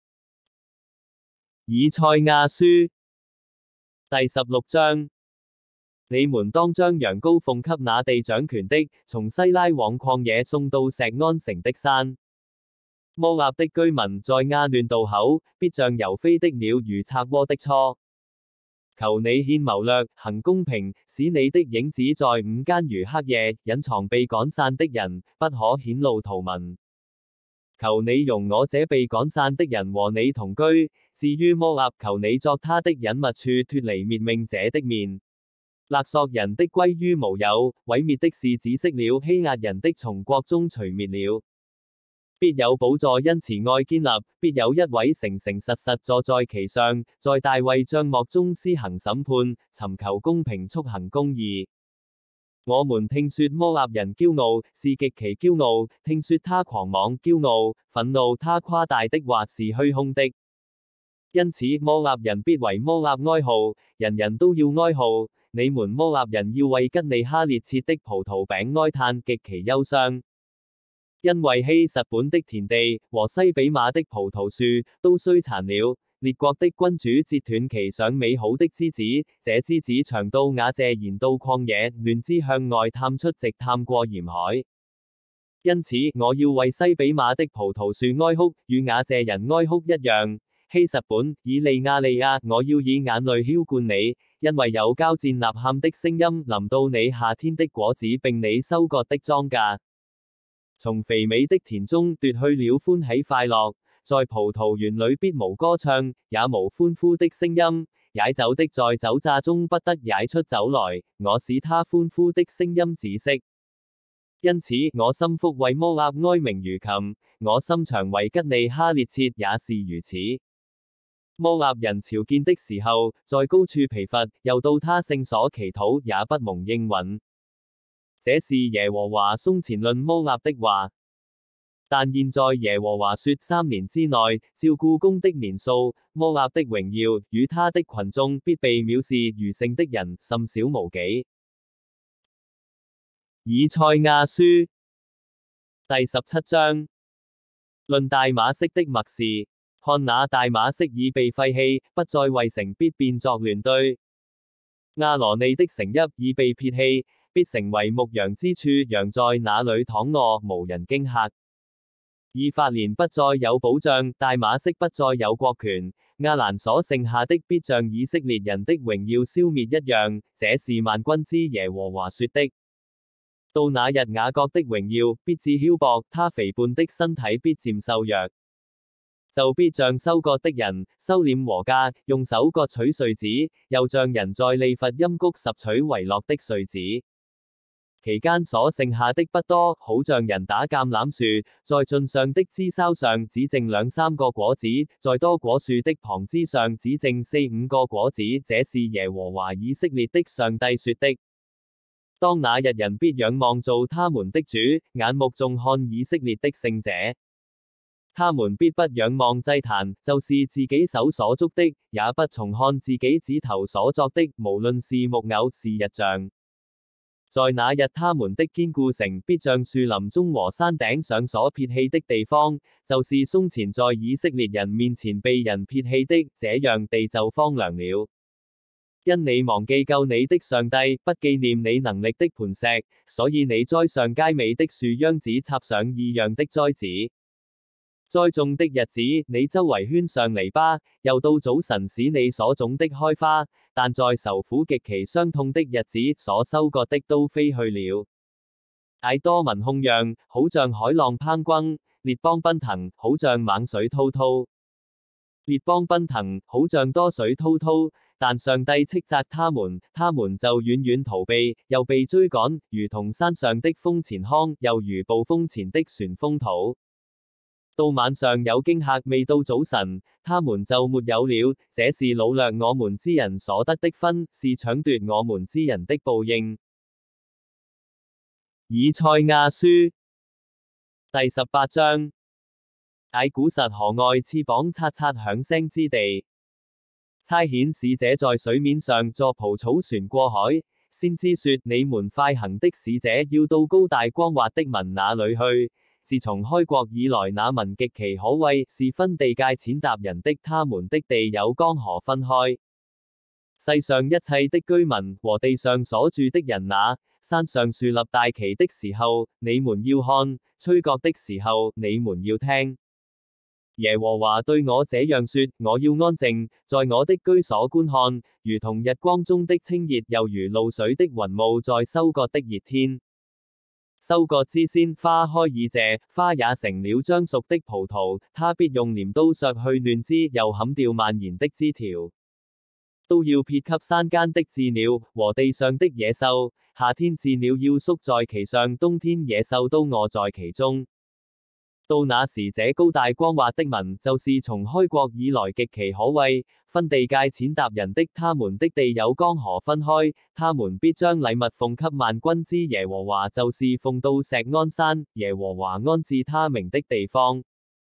以賽亞書第十六章。你們當將羊羔奉給那地掌權的，從西拉往曠野送到錫安城的山。摩押的居民在亞嫩渡口，必像遊飛的鳥，如賊窩的雛。求你獻謀略，行公平，使你的影子在午間如黑夜，隱藏被趕散的人，不可顯露圖文。求你容我這被趕散的人和你同居。至於摩押，求你作他的隱密處，脫離滅命者的面。勒索人的歸於無有，毀滅的是止息了，欺壓人的從國中除滅了。必有寶座因慈愛堅立，必有一位誠誠實實坐在其上，在大衛帳幕中施行審判，尋求公平，速行公義。我們聽說摩押人驕傲，是極其驕傲，聽說他狂妄驕傲，憤怒，他誇大的話是虛空的。因此摩押人必為摩押哀號，人人都要哀號。你們摩押人要為吉尼哈列切的葡萄餅哀嘆，極其憂傷。因為希實本的田地和西比馬的葡萄樹都衰殘了，列國的君主折斷其上美好的枝子，這枝子長到雅謝延到曠野，嫩枝向外探出，直探過鹽海。因此我要為西比馬的葡萄樹哀哭，與雅謝人哀哭一樣。希實本，以利亞利亞，我要以眼淚澆灌你，因為有交戰吶喊的聲音臨到你夏天的果子，並你收割的莊稼。從肥美的田中奪去了歡喜快樂，在葡萄園裏必無歌唱，也無歡呼的聲音。踩酒的在酒榨中不得踩出酒來，我使他歡呼的聲音止息。因此我心腹為摩押哀鳴如琴，我心腸為吉尼哈列切也是如此。摩押人朝見的時候，在高處疲乏，又到他聖所祈禱，也不蒙應允。這是耶和華從前論摩押的話。但現在耶和華說，三年之內，照僱工的年數，摩押的榮耀與他的群眾必被藐視，餘剩的人甚少無幾。以賽亞書第十七章。論大馬色的默示，看那大馬色已被廢棄，不再為城，必變作亂堆。亞羅尼的城邑已被撇棄，必成為牧羊之處，羊在那裏躺臥，無人驚嚇。以法蓮不再有保障，大馬色不再有國權，亞蘭所剩下的必像以色列人的榮耀消滅一樣，這是萬軍之耶和華說的。到那日雅各的榮耀必致梟薄，他肥胖的身體必漸瘦弱，就必像收割的人收斂禾稼，用手割取穗子，又像人在利乏音谷拾取遺落的穗子。其間所剩下的不多，好像人打橄欖樹，在盡上的枝梢上只剩兩三個果子，在多果樹的旁枝上只剩四五個果子。這是耶和華以色列的上帝說的。當那日人必仰望做他們的主，眼目重看以色列的聖者。他們必不仰望祭壇，就是自己手所築的，也不重看自己指頭所作的，無論是木偶是日像。在那日他們的堅固城必像樹林中和山頂上所撇棄的地方，就是從前在以色列人面前被人撇棄的，這樣地就荒涼了。因你忘記救你的上帝，不紀念你能力的磐石，所以你栽上佳美的樹秧子，插上異樣的栽子。栽種的日子，你周圍圈上籬笆，又到早晨使你所種的開花，但在愁苦極其傷痛的日子，所收割的都飛去了。艾多民鬨嚷，好像海浪匉訇；列邦奔騰，好像猛水滔滔。列邦奔騰，好像多水滔滔，但上帝斥責他們，他們就遠遠逃避，又被追趕，如同山上的風前糠，又如暴風前的旋風土。到晚上有驚嚇，未到早晨，他們就沒有了。這是擄掠我們之人所得的分，是搶奪我們之人的報應。以賽亞書第十八章。艾古實河外翅膀刷刷響聲之地，差遣使者在水面上坐蒲草船過海， 先知說：你們快行的使者要到高大光滑的民那裏去。自從開國以來，那民極其可畏，是分地界踐踏人的，他們的地有江河分開。世上一切的居民和地上所住的人，那山上豎立大旗的時候，你們要看；吹角的時候，你們要聽。耶和華對我這樣說：我要安靜，在我的居所觀看，如同日光中的清熱，又如露水的雲霧在收割的熱天。收割之先，花開已謝，花也成了將熟的葡萄，他必用鐮刀削去嫩枝，又砍掉蔓延的枝條，都要撇給山間的鷙鳥和地上的野獸。夏天鷙鳥要宿在其上，冬天野獸都臥在其中。到那時，這高大光滑的民，就是從開國以來極其可畏、分地界踐踏人的，他們的地有江河分開，他們必將禮物奉給萬軍之耶和華，就是奉到錫安山，耶和華安置他名的地方。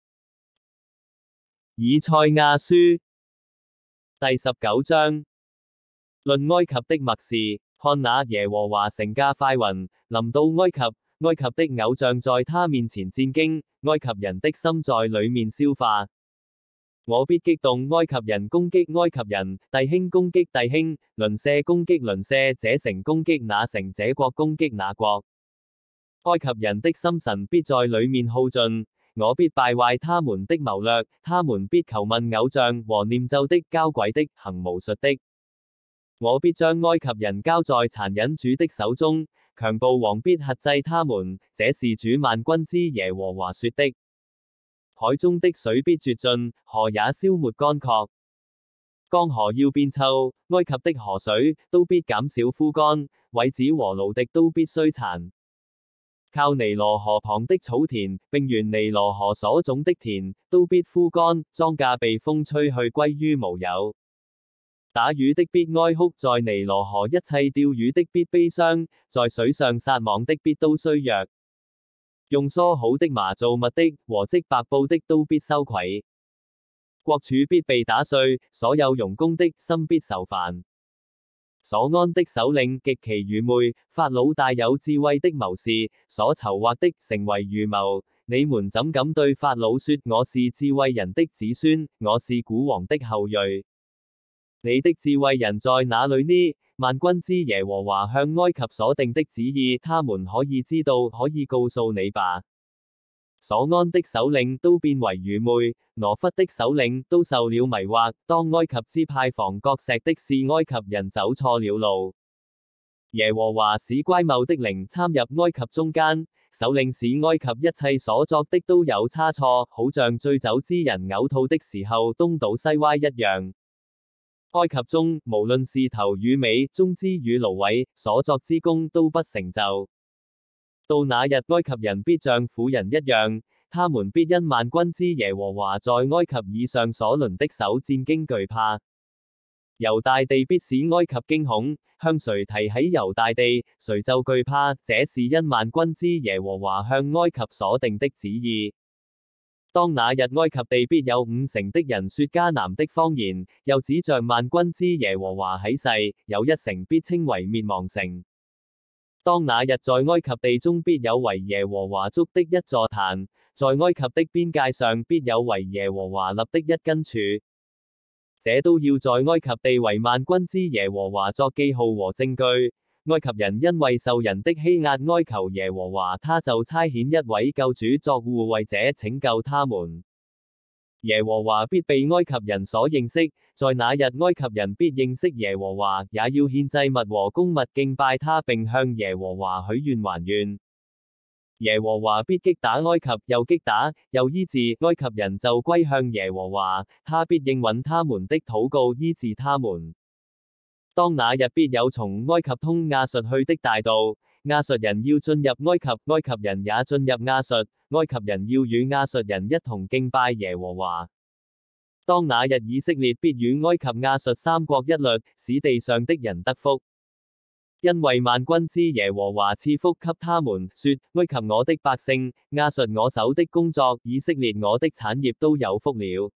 以賽亞書第十九章，論埃及的默示。看那耶和華乘駕快雲，臨到埃及，埃及的偶像在他面前戰驚，埃及人的心在裏面消化。我必激動埃及人攻擊埃及人，弟兄攻擊弟兄，鄰舍攻擊鄰舍，這城攻擊那城，這國攻擊那國。埃及人的心神必在裏面耗盡，我必敗壞他們的謀略，他們必求問偶像和念咒的、交鬼的、行巫術的。我必將埃及人交在殘忍主的手中，強暴王必轄制他們，這是主萬軍之耶和華說的。海中的水必絕盡，河也消沒乾涸，江河要變臭，埃及的河水都必減少枯乾，葦子和蘆荻都必衰殘。靠尼羅河旁的草田，並沿尼羅河所種的田，都必枯乾，莊稼被風吹去，歸於無有。打魚的必哀哭，在尼羅河一切釣魚的必悲傷，在水上撒網的必都衰弱。用梳好的麻做物的和織白布的都必羞愧。國柱必被打碎，所有傭工的心必愁煩。所安的首領極其愚昧，法老大有智慧的謀士，所籌劃的成為愚謀。你們怎敢對法老說，我是智慧人的子孫，我是古王的後裔？你的智慧人在哪裏呢？萬軍之耶和華向埃及所定的旨意，他們可以知道，可以告訴你吧。所安的首領都變為愚昧，挪弗的首領都受了迷惑。當埃及支派防角石的是埃及人走錯了路。耶和華使乖謬的靈參入埃及中間，首領使埃及一切所作的都有差錯，好像醉酒之人嘔吐的時候東倒西歪一樣。埃及中無論是頭與尾，中肢與蘆葦，所作之功都不成就。到那日，埃及人必像婦人一樣，他們必因萬軍之耶和華在埃及以上所掄的手戰驚懼怕。猶大地必使埃及驚恐，向誰提起猶大地，誰就懼怕，這是因萬軍之耶和華向埃及所定的旨意。當那日，埃及地必有五成的人說迦南的方言，又指着萬軍之耶和華起誓，有一城必稱為滅亡城。當那日，在埃及地中必有為耶和華築的一座壇，在埃及的邊界上必有為耶和華立的一根柱，這都要在埃及地為萬軍之耶和華作記號和證據。埃及人因為受人的欺壓哀求耶和華，他就差遣一位救主作護衛者拯救他們。耶和華必被埃及人所認識，在那日埃及人必認識耶和華，也要獻祭物和供物敬拜他，並向耶和華許願還願。耶和華必擊打埃及，又擊打，又醫治，埃及人就歸向耶和華，他必應允他們的禱告，醫治他們。當那日必有從埃及通亞述去的大道，亞述人要進入埃及，埃及人也進入亞述，埃及人要與亞述人一同敬拜耶和華。當那日，以色列必與埃及、亞述三國一律，使地上的人得福。因為萬軍之耶和華賜福給他們，說：埃及我的百姓，亞述我手的工作，以色列我的產業都有福了。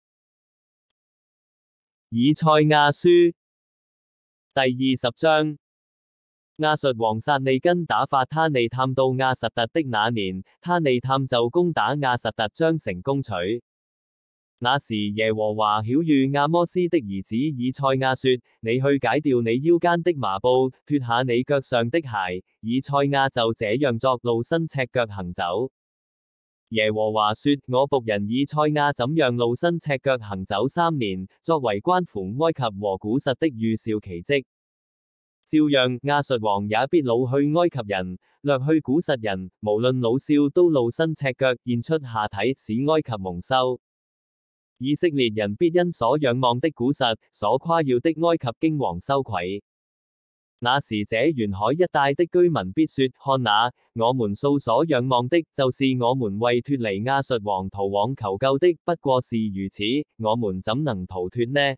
以賽亞書第二十章， 亞述王撒尼根打發他尼探到亞實突的那年，他尼探就攻打亞實突，將城攻取。那時耶和華曉諭亞摩斯的兒子以賽亞說：你去解掉你腰間的麻布，脫下你腳上的鞋。以賽亞就這樣作，露身赤腳行走。耶和華說：我僕人以賽亞怎樣露身赤腳行走三年，作為關乎埃及和古實的預兆奇蹟，照樣亞述王也必擄去埃及人，掠去古實人，無論老少都露身赤腳，現出下體，使埃及蒙羞。以色列人必因所仰望的古實，所誇耀的埃及驚惶羞愧。那時這沿海一帶的居民必說：看哪，我們素所仰望的，就是我們為脫離亞述王逃往求救的，不過是如此，我們怎能逃脫呢？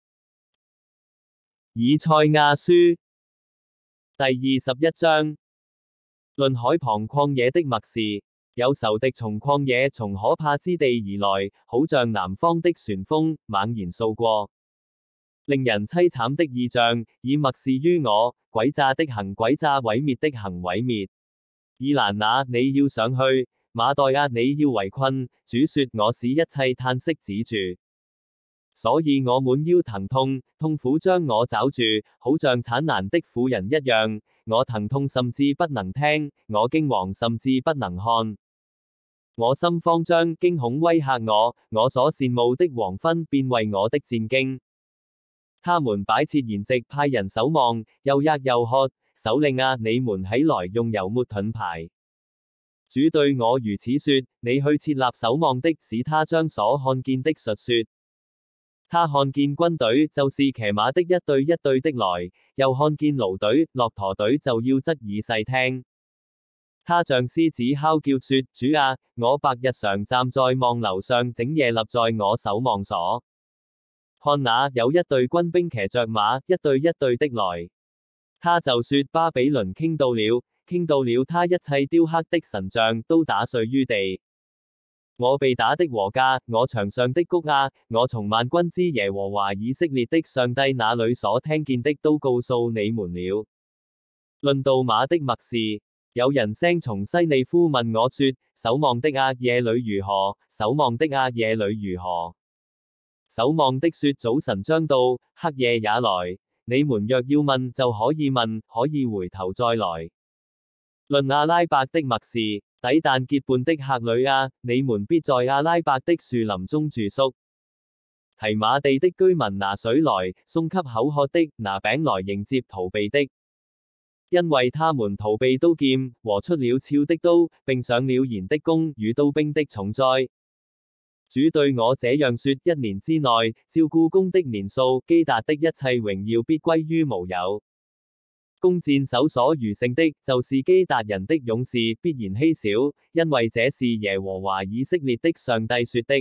以賽亞書第二十一章，論海旁曠野的默示。有仇敵從曠野從可怕之地而來，好像南方的旋風，猛然掃過。令人淒慘的異象，已默示於我，詭詐的行詭詐，毀滅的行毀滅。以蘭那，你要上去；馬代亞，你要圍困。主說：我使一切嘆息止住，所以我滿腰疼痛，痛苦將我抓住，好像產難的婦人一樣。我疼痛甚至不能聽，我驚惶甚至不能看。我心慌張，驚恐威嚇我，我所羨慕的黃昏變為我的戰驚。他們擺設筵席，派人守望，又吔又喝。首領啊，你們起來，用油抹盾牌。主對我如此說：你去設立守望的，使他將所看見的述說。他看見軍隊，就是騎馬的一隊一隊的來，又看見驢隊、駱駝隊，就要側耳細聽。他像獅子哮叫說：主啊，我白日常站在望樓上，整夜立在我守望所。看那有一隊軍兵騎着馬，一隊一隊的來。他就說：巴比倫傾倒了，傾倒了，他一切雕刻的神像都打碎於地。我被打的禾稼，我場上的穀啊，我從萬軍之耶和華以色列的上帝那裏所聽見的，都告訴你們了。論到馬的默示，有人聲從西利夫問我說：守望的啊，夜裏如何？守望的啊，夜裏如何？守望的說：早晨將到，黑夜也來。你們若要問，就可以問，可以回頭再來。論阿拉伯的默示，底但結伴的客旅啊，你們必在阿拉伯的樹林中住宿。提馬地的居民拿水來，送給口渴的，拿餅來迎接逃避的。因為他們逃避刀劍和出了鞘的刀，並上了弦的弓與刀兵的重災。主對我這樣說：一年之內，照僱工的年數，基達的一切榮耀必歸於無有。弓箭手所餘剩的，就是基達人的勇士，必然稀少，因為這是耶和華以色列的上帝說的。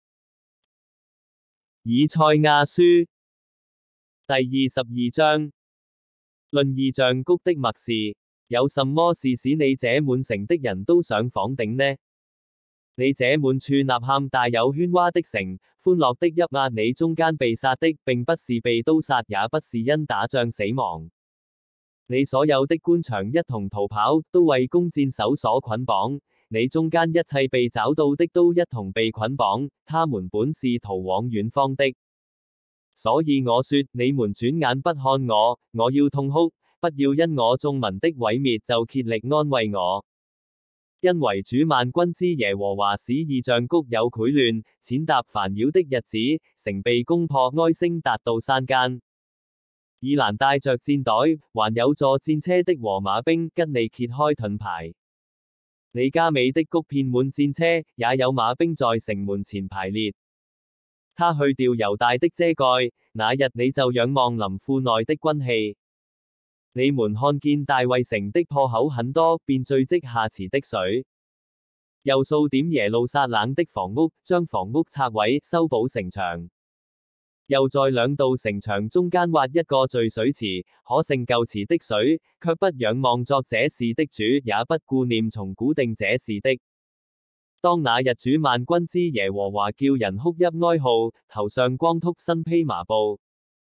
以賽亞書第二十二章，論異象谷的默示，有什麼是使你這滿城的人都想訪頂呢？你這滿處吶喊大有喧嘩的城，歡樂的泣啊！你中間被殺的，並不是被刀殺，也不是因打仗死亡。你所有的官長一同逃跑，都為弓箭手所捆綁。你中間一切被找到的，都一同被捆綁，他們本是逃往遠方的。所以我說，你們轉眼不看我，我要痛哭，不要因我眾民的毀滅就竭力安慰我。因為主萬軍之耶和華使異象谷有潰亂，踐踏煩擾的日子，城被攻破，哀聲達到山間。以蘭帶着箭袋，還有坐戰車的和馬兵，跟你揭開盾牌。你加美的谷遍滿戰車，也有馬兵在城門前排列。他去掉猶大的遮蓋，那日你就仰望林庫內的軍器。你們看見大衛城的破口很多，便聚積下池的水。又掃點耶路撒冷的房屋，將房屋拆毀，修補城牆。又在兩道城牆中間挖一個聚水池，可勝舊池的水，卻不仰望作這事的主，也不顧念從古定這事的。當那日主萬軍之耶和華叫人哭泣哀號，頭上光禿，身披麻布。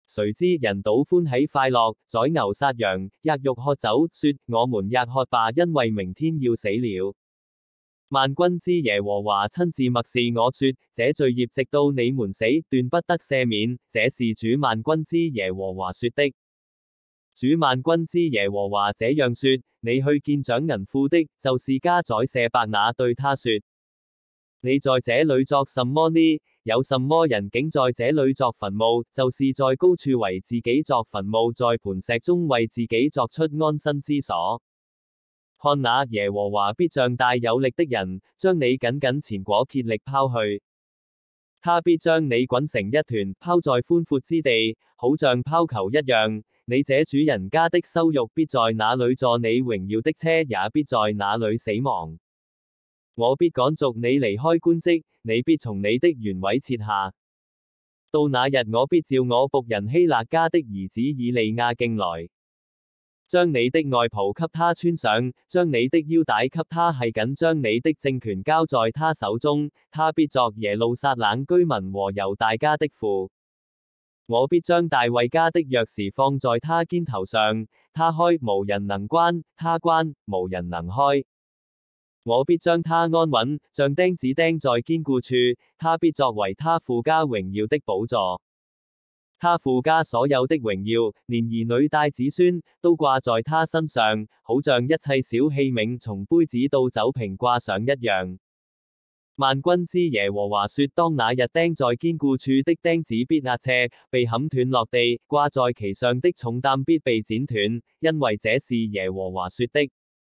誰知人倒歡喜快樂，宰牛殺羊，喫肉喝酒，說我們也喝吧，因為明天要死了。萬軍之耶和華親自默示我說，這罪孽直到你們死，斷不得赦免。這是主萬軍之耶和華說的。主萬軍之耶和華這樣說：你去見掌銀庫的，就是家宰舍伯那，對他說：你在這裏作什麼呢？有什麼人竟在這裏作墳墓？就是在高處為自己作墳墓，在磐石中為自己作出安身之所。看那耶和華必像大有力的人，將你緊緊纏裹竭力拋去。他必將你滾成一團，拋在寬闊之地，好像拋球一樣。你這主人家的羞辱必在那裏坐，你榮耀的車也必在那裏死亡。我必趕逐你離開官職，你必從你的原位撤下。到那日，我必召我僕人希勒家的兒子以利亞敬來，將你的外袍給他穿上，將你的腰帶給他繫緊，將你的政權交在他手中，他必作耶路撒冷居民和猶大家的父。我必將大衛家的鑰匙放在他肩頭上，他開無人能關，他關無人能開。我必將他安穩，像釘子釘在堅固處，他必作為他父家榮耀的寶座。他父家所有的榮耀，連兒女帶子孫，都掛在他身上，好像一切小器皿從杯子到酒瓶掛上一樣。萬軍之耶和華說：當那日釘在堅固處的釘子必壓斜，被砍斷落地，掛在其上的重擔必被剪斷，因為這是耶和華說的。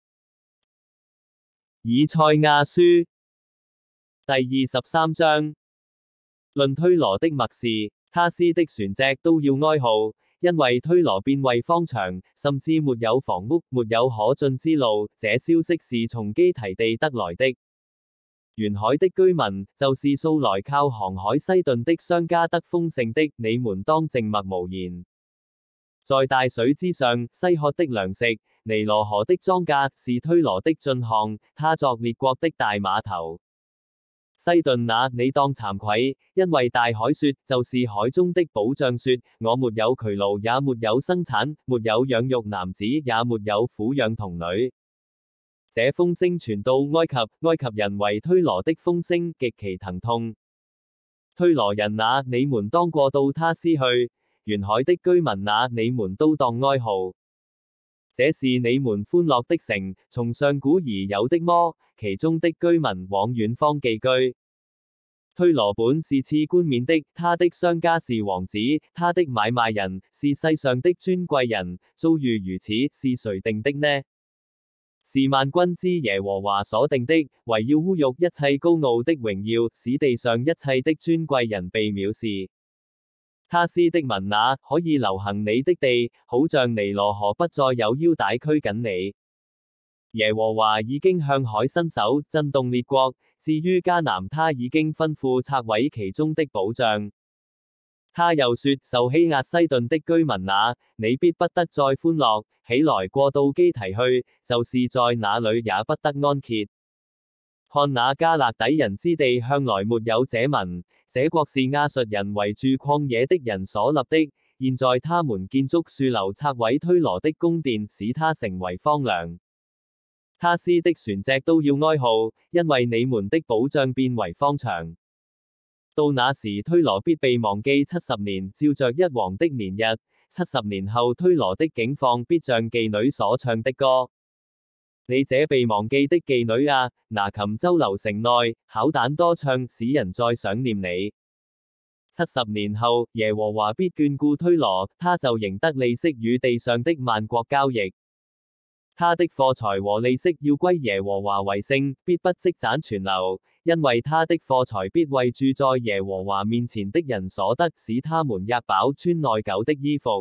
以賽亞書第二十三章，論推羅的默示，他施的船隻都要哀號，因為推羅變為荒場，甚至沒有房屋，沒有可進之路。這消息是從基提地得來的。沿海的居民，就是素來靠航海西頓的商家得豐盛的，你們當靜默無言。在大水之上，西曷的糧食，尼羅河的莊稼，是推羅的進項，他作列國的大碼頭。西頓那，你當慚愧，因為大海說，就是海中的保障說，我沒有劬勞，也沒有生產，沒有養育男子，也沒有撫養童女。這風聲傳到埃及，埃及人為推羅的風聲極其疼痛。推羅人那，你們當過到他施去；沿海的居民那，你們都當哀號。這是你們歡樂的城，從上古而有的麼？其中的居民往遠方寄居。推羅本是賜冠冕的，他的商家是王子，他的買賣人是世上的尊貴人。遭遇如此，是誰定的呢？是萬軍之耶和華所定的，為要侮辱一切高傲的榮耀，使地上一切的尊貴人被藐視。他施的民那，可以流行你的地，好像尼羅河不再有腰帶拘緊你。耶和華已經向海伸手，震動列國。至於迦南，他已經吩咐拆毀其中的保障。他又說：受欺壓西頓的居民那，你必不得再歡樂，起來過到基提去，就是在那裏也不得安歇。看那迦勒底人之地，向來沒有這民，這國是亞述人圍住曠野的人所立的。現在他們建築樹樓，拆毀推羅的宮殿，使他成為荒涼。他施的船隻都要哀號，因為你們的保障變為荒場。到那時，推羅必被忘記七十年，照着一王的年日。七十年後，推羅的景況必像妓女所唱的歌。你這被忘記的妓女啊，拿琴周流城內，巧棧多唱，使人再想念你。七十年後，耶和華必眷顧推羅，他就贏得利息與地上的萬國交易。他的貨財和利息要歸耶和華為聖，必不積攢存留，因為他的貨財必為住在耶和華面前的人所得，使他們喫飽穿耐久的衣服。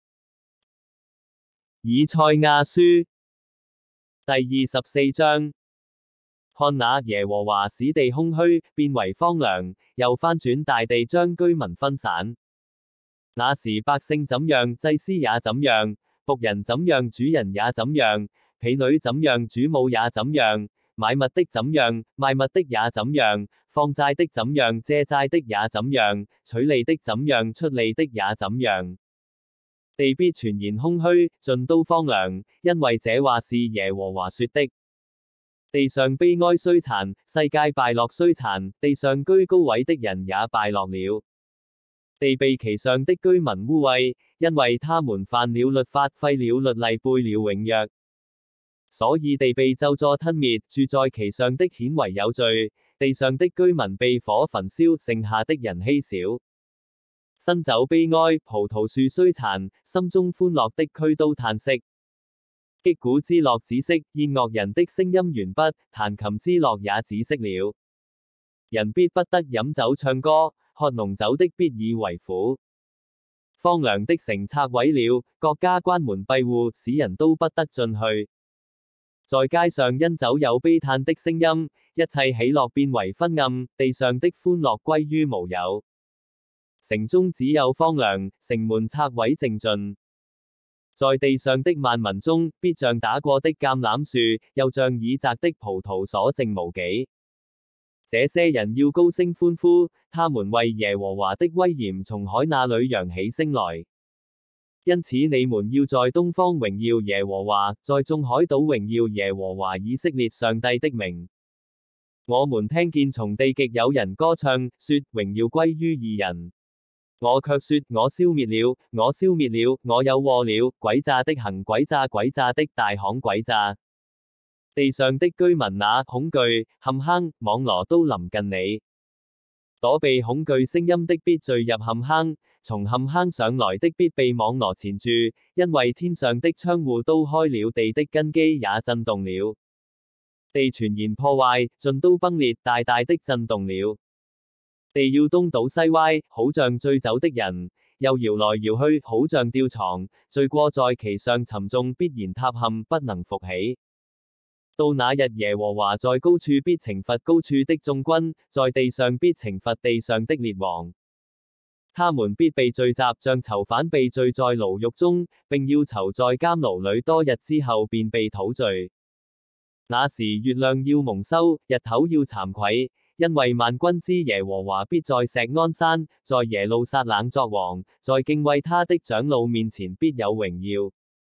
以賽亞書第二十四章，看那耶和華使地空虛，變為荒涼，又翻轉大地，將居民分散。那時百姓怎樣，祭司也怎樣。僕人怎樣，主人也怎樣；婢女怎樣，主母也怎樣；買物的怎樣，賣物的也怎樣；放債的怎樣，借債的也怎樣；取利的怎樣，出利的也怎樣。 地必全然空虛，盡都荒涼，因為這話是耶和華說的。地上悲哀雖殘，世界敗落雖殘，地上居高位的人也敗落了。地被其上的居民污穢，因為他們犯了律法，廢了律例，背了永約。所以地被咒詛吞滅，住在其上的顯為有罪，地上的居民被火焚燒，剩下的人稀少。新酒悲哀，葡萄樹雖殘，心中歡樂的區都嘆息。擊鼓之樂止息，宴樂人的聲音完畢，彈琴之樂也止息了。人必不得飲酒唱歌，喝濃酒的必以為苦。荒涼的城拆毀了，各家關門閉戶，使人都不得進去。在街上因酒有悲嘆的聲音，一切喜樂變為昏暗，地上的歡樂歸於無有。城中只有荒涼，城門拆毀淨盡。在地上的萬民中，必像打過的橄欖樹，又像已摘的葡萄所剩無幾。這些人要高聲歡呼，他們為耶和華的威嚴從海那裏揚起聲來。因此你們要在東方榮耀耶和華，在眾海島榮耀耶和華以色列上帝的名。我們聽見從地極有人歌唱，說榮耀歸於義人。我卻說，我消滅了，我消滅了，我有禍了，詭詐的行詭詐，詭詐的大行詭詐。地上的居民哪，恐懼、陷坑、網羅都臨近你。躲避恐懼聲音的必墜入陷坑，從陷坑上來的必被網羅纏住，因為天上的窗戶都開了，地的根基也震動了。地全然破壞，盡都崩裂，大大的震動了。地要東倒西歪，好像醉酒的人，又搖來搖去，好像吊床，罪過在其上沉重，必然塌陷，不能復起。到那日，耶和華在高處必懲罰高處的眾軍，在地上必懲罰地上的列王。他們必被聚集，像囚犯被聚在牢獄中，並要囚在監牢裏多日之後，便被討罪。那時月亮要蒙羞，日頭要慚愧。因為萬軍之耶和華必在錫安山，在耶路撒冷作王，在敬畏他的長老面前必有榮耀。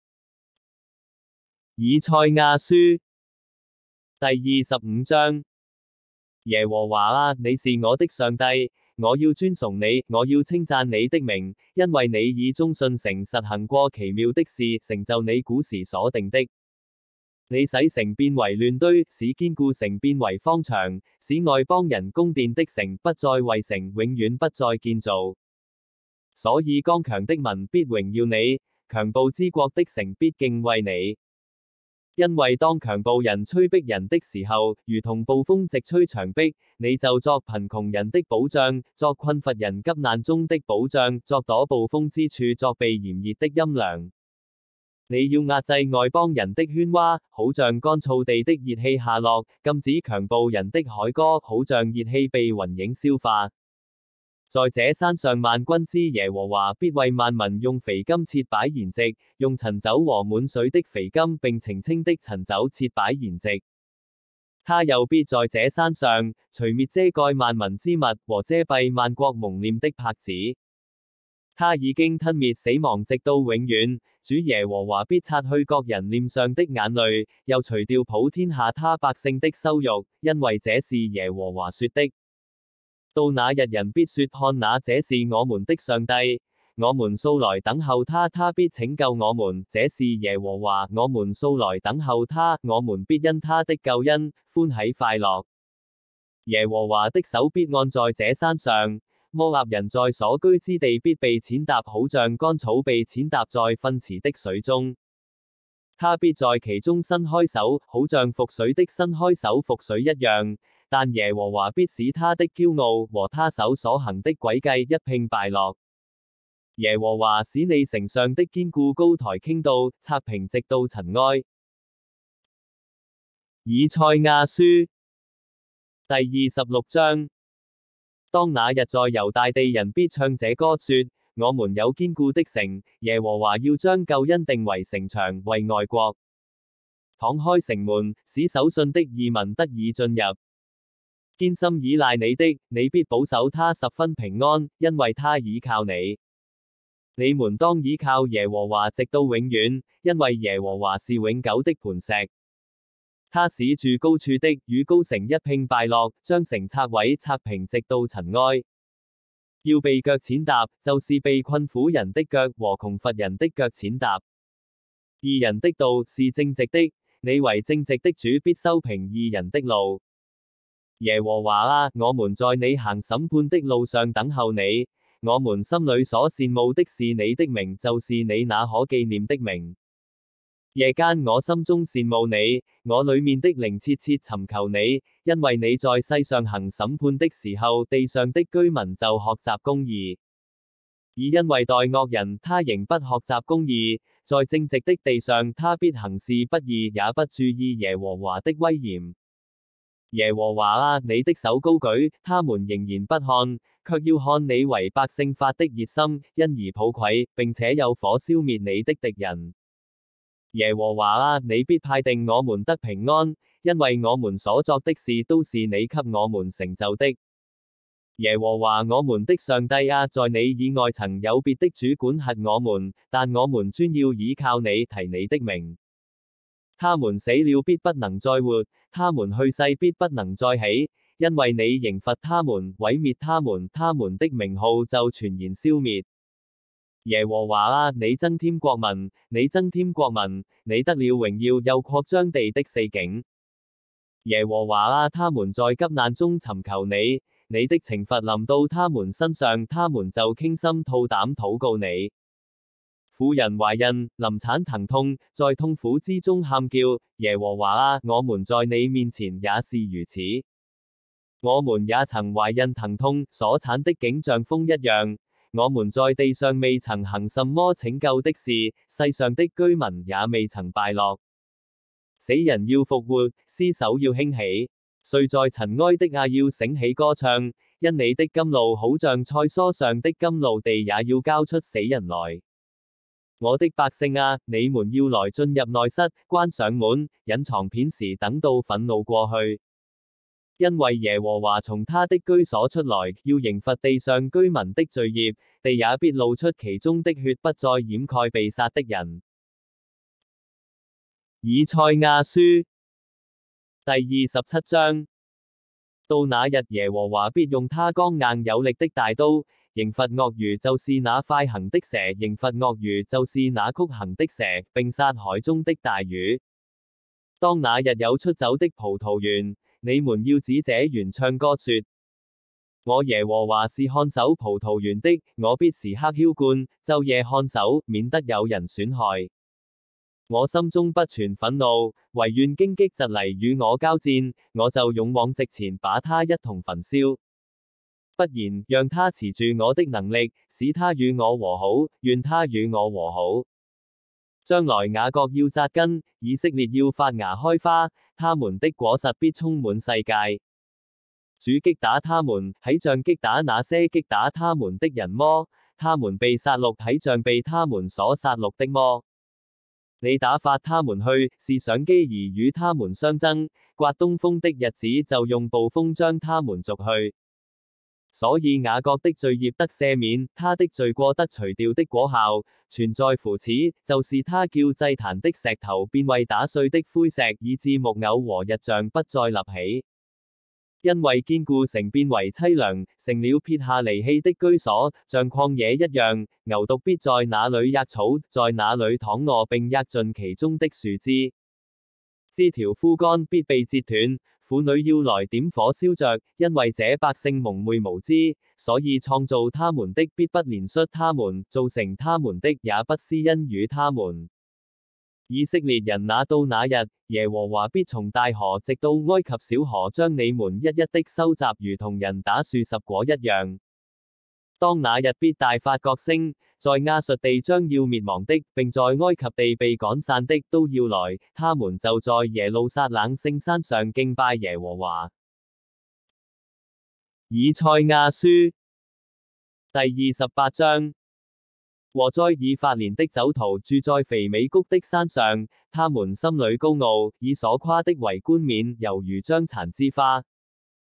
以賽亞書第二十五章。耶和華啊，你是我的上帝，我要尊崇你，我要稱讚你的名，因為你以忠信誠實行過奇妙的事，成就你古時所定的。你使城變為亂堆，使堅固城變為荒場，使外邦人宮殿的城不再為城，永遠不再建造。所以剛強的民必榮耀你，強暴之國的城必敬畏你。因為當強暴人催逼人的時候，如同暴風直吹牆壁，你就作貧窮人的保障，作困乏人急難中的保障，作躲暴風之處，作避炎熱的陰涼。你要壓制外邦人的喧嘩，好像乾燥地的熱氣下落；禁止強暴人的凱歌，好像熱氣被雲影消化。在這山上萬軍之耶和華必為萬民用肥甘設擺筵席，用陳酒和滿髓的肥甘並澄清的陳酒設擺筵席。他又必在這山上除滅遮蓋萬民之物和遮蔽萬國蒙臉的帕子。他已經吞滅死亡直到永遠，主耶和華必擦去各人臉上的眼淚，又除掉普天下他百姓的羞辱，因為這是耶和華說的。到那日人必說，看哪，這是我們的上帝，我們素來等候他，他必拯救我們，這是耶和華，我們素來等候他，我們必因他的救恩歡喜快樂。耶和華的手必按在這山上。摩押人在所居之地必被踐踏，好像乾草被踐踏在糞池的水中。他必在其中伸開手，好像覆水的伸開手覆水一樣。但耶和華必使他的驕傲和他手所行的詭計一併敗落。耶和華使你城上的堅固高台傾倒，拆平直到塵埃。以賽亞書第二十六章。當那日在猶大地人必唱這歌說，我們有堅固的城，耶和華要將救恩定為城牆，為外國敞開城門，使守信的義民得以進入。堅心倚賴你的，你必保守他十分平安，因為他倚靠你。 你們當倚靠耶和華直到永遠，因為耶和華是永久的磐石。他使住高處的與高城一併敗落，將城拆毀拆平，直到塵埃。要被腳踐踏，就是被困苦人的腳和窮乏人的腳踐踏。義人的道是正直的，你為正直的主必修平義人的路。耶和華啊，我們在你行審判的路上等候你。我們心裏所羨慕的是你的名，就是你那可紀念的名。夜間我心中羨慕你，我裏面的靈切切尋求你，因為你在世上行審判的時候，地上的居民就學習公義。以因為待惡人，他仍不學習公義，在正直的地上，他必行事不義，也不注意耶和華的威嚴。耶和華啊，你的手高舉，他們仍然不看，卻要看你為百姓發的熱心，因而抱愧，並且有火燒滅你的敵人。耶和華啊，你必派定我們得平安，因為我們所作的事都是你給我們成就的。耶和華我們的上帝啊，在你以外曾有別的主管轄我們，但我們專要倚靠你，提你的名。他們死了必不能再活，他們去世必不能再起，因為你刑罰他們，毀滅他們，他們的名號就全然消滅。耶和華啊，你增添國民，你增添國民，你得了榮耀，又擴張地的四境。耶和華啊，他們在急難中尋求你，你的懲罰臨到他們身上，他們就傾心吐膽禱告你。婦人懷孕，臨產疼痛，在痛苦之中喊叫，耶和華啊，我們在你面前也是如此。我們也曾懷孕疼痛，所產的竟像風一樣。我們在地上未曾行什麼拯救的事，世上的居民也未曾敗落。死人要復活，屍首要興起，睡在塵埃的啊要醒起歌唱，因你的甘露好像菜蔬上的甘露，地也要交出死人來。我的百姓啊，你們要來進入內室，關上門，隱藏片時，等到憤怒過去。因為耶和華從他的居所出來，要刑罰地上居民的罪孽，地也必露出其中的血，不再掩蓋被殺的人。以賽亞書第二十七章。到那日，耶和華必用他剛硬有力的大刀，刑罰鱷魚，就是那快行的蛇，刑罰鱷魚，就是那曲行的蛇，並殺海中的大魚。當那日有出走的葡萄園，你們要指這園唱歌說：我耶和華是看守葡萄園的，我必時刻澆灌，晝夜看守，免得有人損害。我心中不存憤怒，惟願荊棘蒺藜與我交戰，我就勇往直前，把他一同焚燒。不然，讓他持住我的能力，使他與我和好，願他與我和好。將來雅各要扎根，以色列要發芽開花，他們的果實必充滿世界。主擊打他們，豈像擊打那些擊打他們的人麼？他們被殺戮，豈像被他們所殺戮的麼？你打發他們去，是想機而與他們相爭，刮東風的日子就用暴風將他們逐去。所以雅各的罪孽得赦免，他的罪過得除掉的果效，全在乎此，就是他叫祭壇的石頭變為打碎的灰石，以致木偶和日像不再立起。因為堅固城變為淒涼，成了撇下離棄的居所，像曠野一樣。牛犢必在那裏喫草，在那裏躺臥，並喫盡其中的樹枝。枝條枯乾，必被折斷。婦女要來點火燒着，因為這百姓蒙昧無知，所以創造他們的必不憐恤他們，造成他們的也不施恩與他們。以色列人那到那日，耶和華必從大河直到埃及小河，將你們一一的收集，如同人打樹拾果一樣。當那日必大發角聲，在亞述地將要滅亡的，並在埃及地被趕散的都要來，他們就在耶路撒冷聖山上敬拜耶和華。以賽亞書第二十八章。禍哉以法蓮的酒徒，住在肥美谷的山上，他們心裏高傲，以所誇的為冠冕，猶如將殘之花。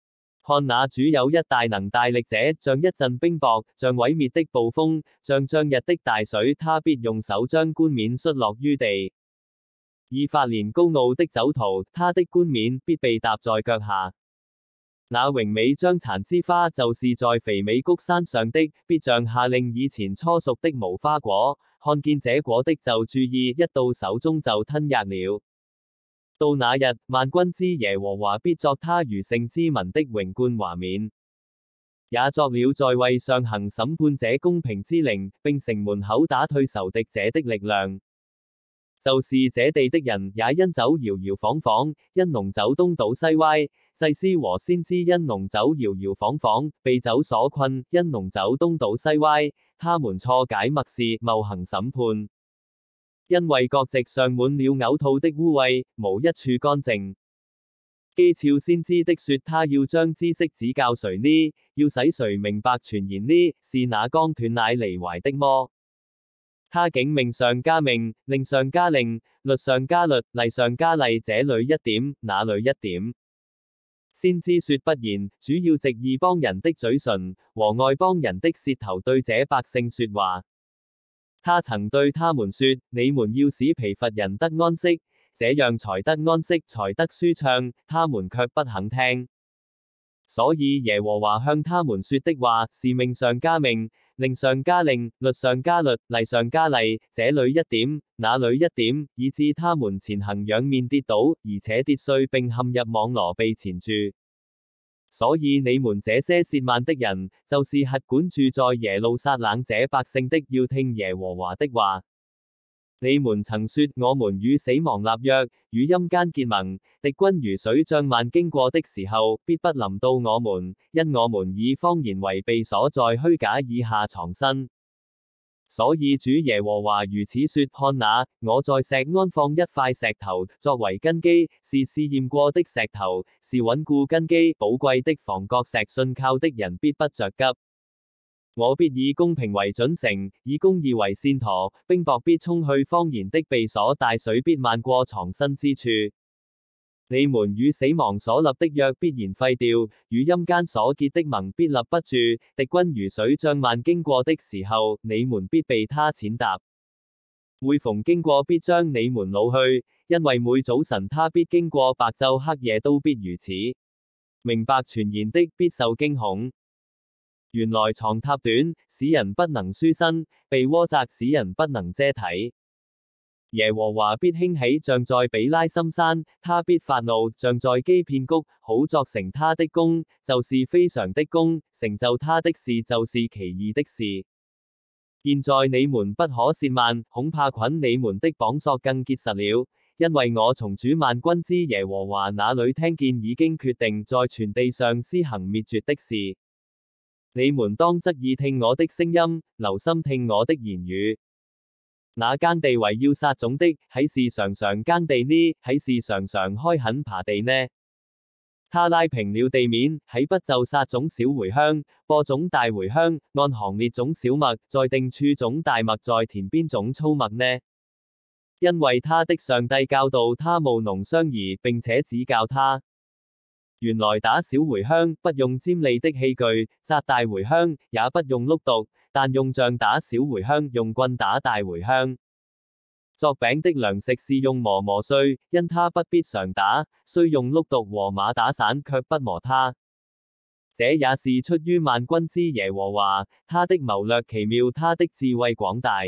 看那主有一大能大力者，像一陣冰雹，像毀滅的暴風，像漲溢的大水，他必用手將冠冕摔落於地。以法蓮高傲的酒徒，他的冠冕必被踏在腳下。那榮美將殘之花，就是在肥美谷山上的，必像夏令以前初熟的無花果，看見這果的就注意，一到手中就吞喫了。到那日，萬軍之耶和華必作他餘剩之民的榮冠華冕，也作了在位上行審判者公平之靈，並城門口打退仇敵者的力量。就是這地的人也因酒搖搖晃晃，因濃酒東倒西歪，祭司和先知因濃酒搖搖晃晃，被酒所困，因濃酒東倒西歪，他們錯解默示，謬行審判。因為各席上滿了嘔吐的污穢，無一處乾淨。譏誚先知的說，他要將知識指教誰呢？要使誰明白傳言呢？是那剛斷奶離懷的麼？他竟命上加命，令上加令，律上加律，例上加例，這裏一點，那裏一點。先知說不然，主要藉異邦人的嘴唇和外邦人的舌頭對這百姓說話。他曾對他們說：你們要使疲乏人得安息，這樣才得安息，才得舒暢。他們卻不肯聽。所以耶和華向他們說的話是命上加命，令上加令，律上加律，例上加例，這裏一點，那裏一點，以致他們前行仰面跌倒，而且跌碎，並陷入網羅被纏住。所以你們這些褻慢的人，就是轄管住在耶路撒冷這百姓的，要聽耶和華的話。你們曾說，我們與死亡立約，與陰間結盟，敵軍如水漲漫經過的時候，必不臨到我們，因我們以謊言為避所，在虛假以下藏身。所以主耶和華如此說：看哪，我在錫安放一塊石頭，作為根基，是試驗過的石頭，是穩固根基、寶貴的房角石，信靠的人必不着急。我必以公平為準繩，以公義為線鉈，冰雹必沖去謊言的避所，大水必漫過藏身之處。你們與死亡所立的約必然廢掉，與陰間所結的盟必立不住。敵軍如水漲漫經過的時候，你們必被他踐踏。每逢經過必將你們擄去，因為每早晨他必經過，白晝黑夜都必如此。明白傳言的必受驚恐。原來床榻短，使人不能舒身；被窩窄，使人不能遮體。耶和華必興起，像在比拉心山；他必發怒，像在基遍谷，好作成他的功，就是非常的功；成就他的事，就是奇異的事。現在你們不可褻慢，恐怕捆你們的綁索更結實了，因為我從主萬軍之耶和華那裏聽見，已經決定在全地上施行滅絕的事。你們當側耳聽我的聲音，留心聽我的言語。那耕地為要撒種的，豈是常常耕地呢？豈是常常開墾耙地呢？他拉平了地面，豈不就撒種小茴香，播種大茴香，按行列種小麥，在定處種大麥，在田邊種粗麥呢？因為他的上帝教導他務農相宜，並且指教他。原來打小茴香不用尖利的器具，扎大茴香也不用碌碡，但用杖打小茴香，用棍打大茴香。作餅的糧食是用磨磨碎，因他不必常打，雖用碌碡和馬打散，卻不磨他。這也是出於萬軍之耶和華，他的謀略奇妙，他的智慧廣大。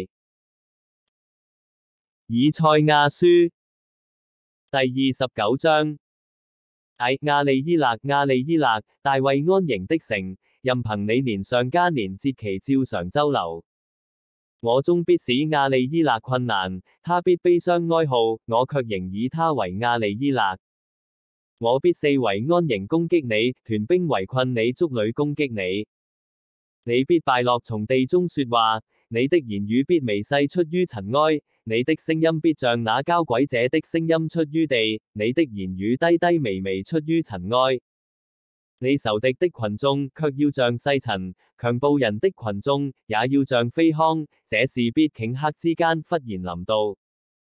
以賽亞書第二十九章。唉，亞利伊勒，亞利伊勒，大衛安營的城，任憑你年上加年，節期照常周流。我終必使亞利伊勒困難，他必悲傷哀號，我卻仍以他為亞利伊勒。我必四圍安營攻擊你，團兵圍困你，築壘攻擊你。你必敗落從地中說話，你的言語必微細出於塵埃，你的聲音必像那交鬼者的聲音出於地，你的言語低低微微出於塵埃。你仇敵的群眾卻要像細塵，強暴人的群眾也要像飛糠，這事必頃刻之間忽然臨到。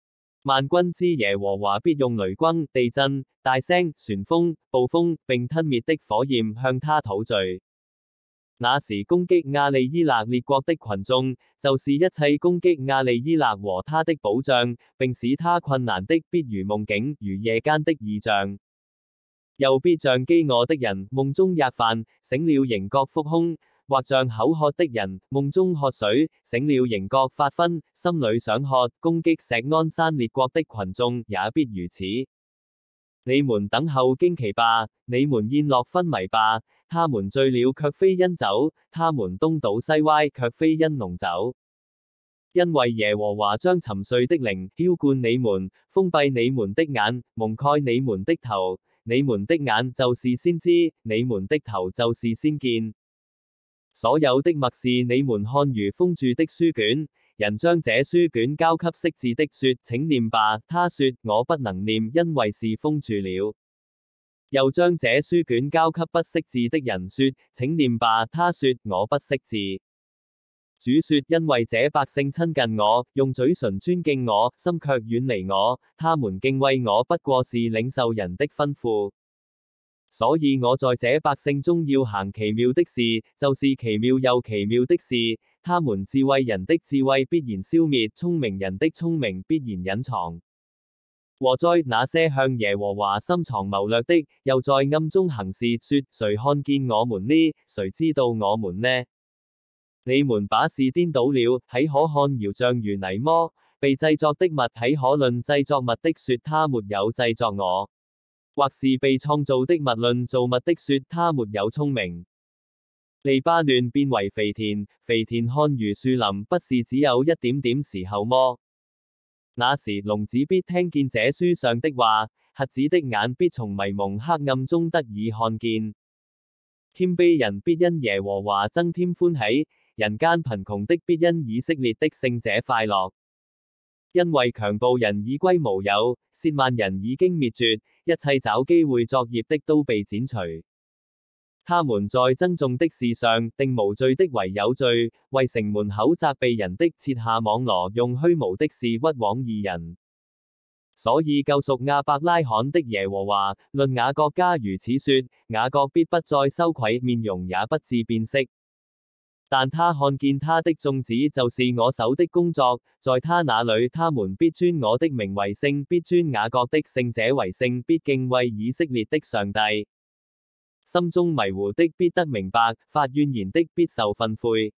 萬軍之耶和華必用雷轟、地震、大聲、旋風、暴風，並吞滅的火焰向他討罪。那時攻擊亞利伊勒列國的群眾，就是一切攻擊亞利伊勒和他的保障，並使他困難的，必如夢境，如夜間的異象。又必像飢餓的人夢中喫飯，醒了仍覺腹空；或像口渴的人夢中喝水，醒了仍覺發昏，心裏想喝。攻擊錫安山列國的群眾也必如此。你們等候驚奇吧，你們宴樂昏迷吧。他們醉了卻非因酒，他們東倒西歪卻非因濃酒。因為耶和華將沉睡的靈澆灌你們，封閉你們的眼，蒙蓋你們的頭。你們的眼就是先知，你們的頭就是先見。所有的默示你們看如封住的書卷，人將這書卷交給識字的說，請念吧。他說，我不能念，因為是封住了。又將這書卷交給不識字的人說，請念吧。他說，我不識字。主說，因為這百姓親近我，用嘴唇尊敬我，心卻遠離我。他們敬畏我不過是領受人的吩咐。所以我在這百姓中要行奇妙的事，就是奇妙又奇妙的事。他們智慧人的智慧必然消滅，聰明人的聰明必然隱藏。禍哉那些向耶和華深藏謀略的，又在暗中行事，說，誰看見我們呢？誰知道我們呢？你們把事顛倒了，豈可看窯匠如泥麼？被製作的物，豈可論製作物的說，他沒有製作我？或是被創造的物論造物的說，他沒有聰明？利巴嫩變為肥田，肥田看如樹林，不是只有一點點時候麼？那時聾子必聽見這書上的話，瞎子的眼必從迷蒙黑暗中得以看見。謙卑人必因耶和華增添歡喜，人間貧窮的必因以色列的聖者快樂。因為強暴人已歸無有，褻慢人已經滅絕，一切找機會作孽的都被剪除。他們在爭訟的事上定無罪的為有罪，為城門口責備人的設下網羅，用虛無的事屈枉義人。所以救贖亞伯拉罕的耶和華論雅各家如此說，雅各必不再羞愧，面容也不致變色。但他看見他的眾子就是我手的工作，在他那裏他們必尊我的名為聖，必尊雅各的聖者為聖，必敬畏以色列的上帝。心中迷糊的必得明白，發怨言的必受訓誨。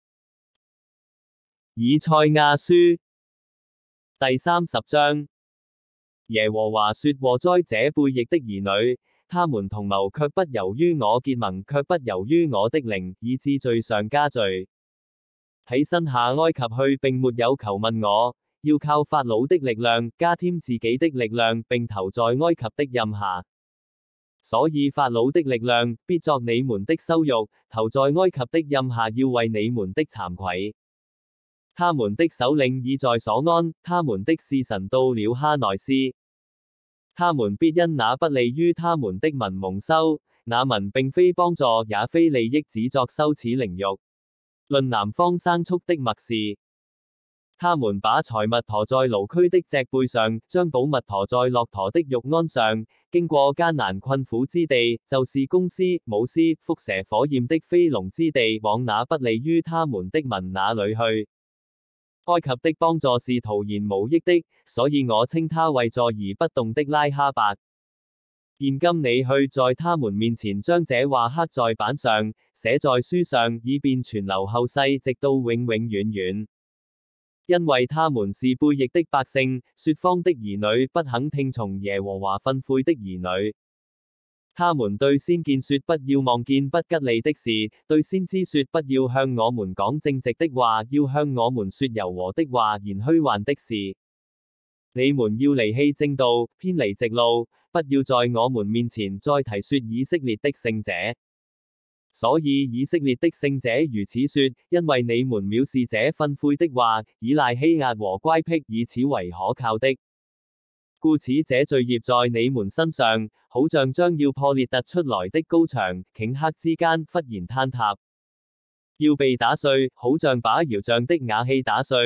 以賽亞書第三十章。耶和華說，禍哉這背逆的兒女，他們同謀卻不由於我結盟，卻不由於我的靈，以致罪上加罪。起身下埃及去，並沒有求問我，要靠法老的力量，加添自己的力量，並投在埃及的蔭下。所以法老的力量必作你們的羞辱，投在埃及的蔭下，要為你們的慚愧。他們的首領已在所安，他們的使臣到了哈內斯。他們必因那不利於他們的民蒙羞，那民並非幫助，也非利益，只作羞恥凌辱。論南方牲畜的默示，他們把財物馱在驢駒的脊背上，將寶物馱在駱駝的肉鞍上，經過艱難困苦之地，就是公獅、母獅、蝮蛇火焰的非農之地，往那不利於他們的民那裏去。埃及的幫助是徒然無益的，所以我稱他為坐而不動的拉哈伯。現今你去，在他們面前將這話刻在板上，寫在書上，以便傳流後世，直到永永遠遠。因為他們是背逆的百姓，說謊的兒女，不肯聽從耶和華訓誨的兒女。他們對先見說，不要望見不吉利的事，對先知說，不要向我們講正直的話，要向我們說柔和的話，言虛幻的事。你們要離棄正道，偏離直路，不要在我們面前再提說以色列的聖者。所以以色列的聖者如此說，因為你們藐視這訓誨的話，倚賴欺壓和乖僻，以此為可靠的。故此這罪孽在你們身上，好像將要破裂突出來的高牆，頃刻之間忽然坍塌，要被打碎，好像把窯匠的瓦器打碎，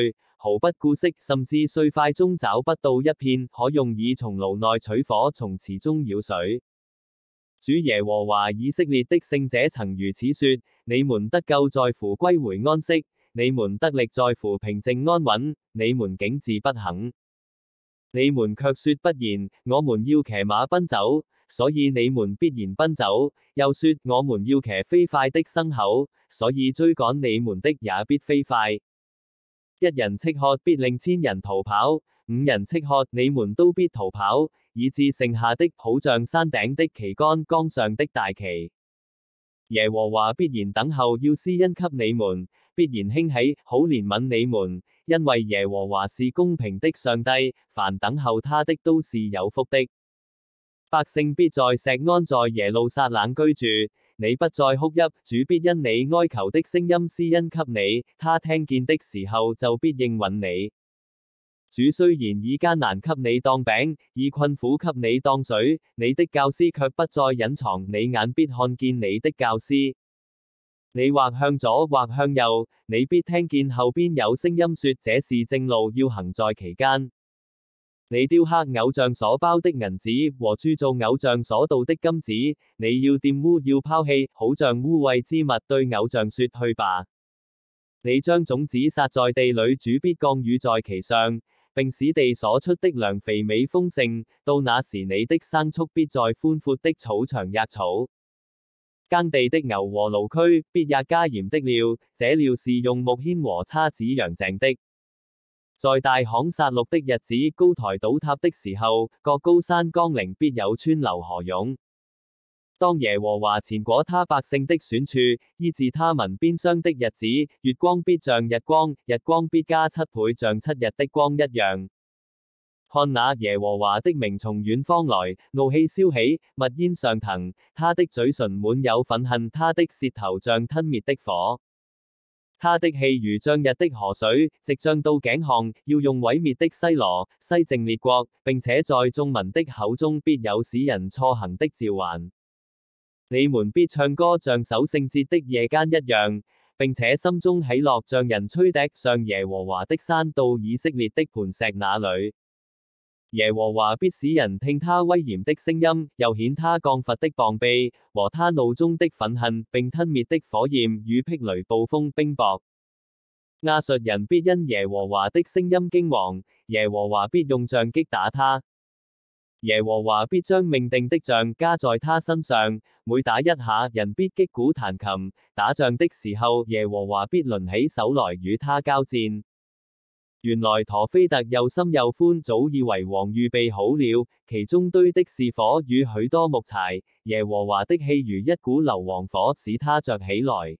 毫不顧惜，甚至碎塊中找不到一片可用以從爐內取火，從池中舀水。主耶和華以色列的聖者曾如此說：你們得救在乎歸回安息，你們得力在乎平靜安穩，你們竟自不肯。你們卻說不然，我們要騎馬奔走，所以你們必然奔走；又說我們要騎飛快的牲口，所以追趕你們的也必飛快。一人斥喝必令千人逃跑，五人斥喝你們都必逃跑，以致剩下的好像山頂的旗杆，江上的大旗。耶和華必然等候要施恩給你們，必然興起好憐憫你們，因為耶和華是公平的上帝，凡等候他的都是有福的。百姓必在錫安在耶路撒冷居住，你不再哭泣，主必因你哀求的聲音施恩給你，他聽見的時候就必應允你。主雖然以艱難給你當餅，以困苦給你當水，你的教師卻不再隱藏，你眼必看見你的教師。你或向左或向右，你必聽見後邊有聲音說：這是正路，要行在其間。你雕刻偶像所包的銀子和鑄造偶像所鍍的金子，你要玷污，要拋棄，好像污穢之物，對偶像說：去吧。你將種子撒在地裏，主必降雨在其上，並使地所出的糧肥美豐盛。到那時，你的牲畜必在寬闊的草場喫草。耕地的牛和驢駒必壓加鹽的料，這料是用木杴和叉子揚淨的。在大旱殺戮的日子，高台倒塌的時候，各高山岡陵必有川流河湧。當耶和華前果他百姓的選處，醫治他民鞭傷的日子，月光必像日光，日光必加七倍，像七日的光一樣。看那耶和華的名從遠方來，怒氣燒起，密煙上騰，他的嘴唇滿有憤恨，他的舌頭像吞滅的火。他的氣如漲溢的河水，直漲到頸項，要用毀滅的西羅西淨列國，並且在眾民的口中必有使人錯行的召喚。你們必唱歌像守聖節的夜間一樣，並且心中喜樂像人吹笛，上耶和華的山，到以色列的磐石那裏。耶和華必使人聽他威嚴的聲音，又顯他降罰的膀臂，和他怒中的憤恨，並吞滅的火焰與霹雷暴風冰雹。亞述人必因耶和華的聲音驚惶，耶和華必用杖擊打他。耶和華必將命定的杖加在他身上，每打一下，人必擊鼓彈琴。打仗的時候，耶和華必掄起手來與他交戰。原來陀斐特又深又寬，早已為王預備好了，其中堆的是火與許多木柴。耶和華的氣如一股硫磺火，使他着起來。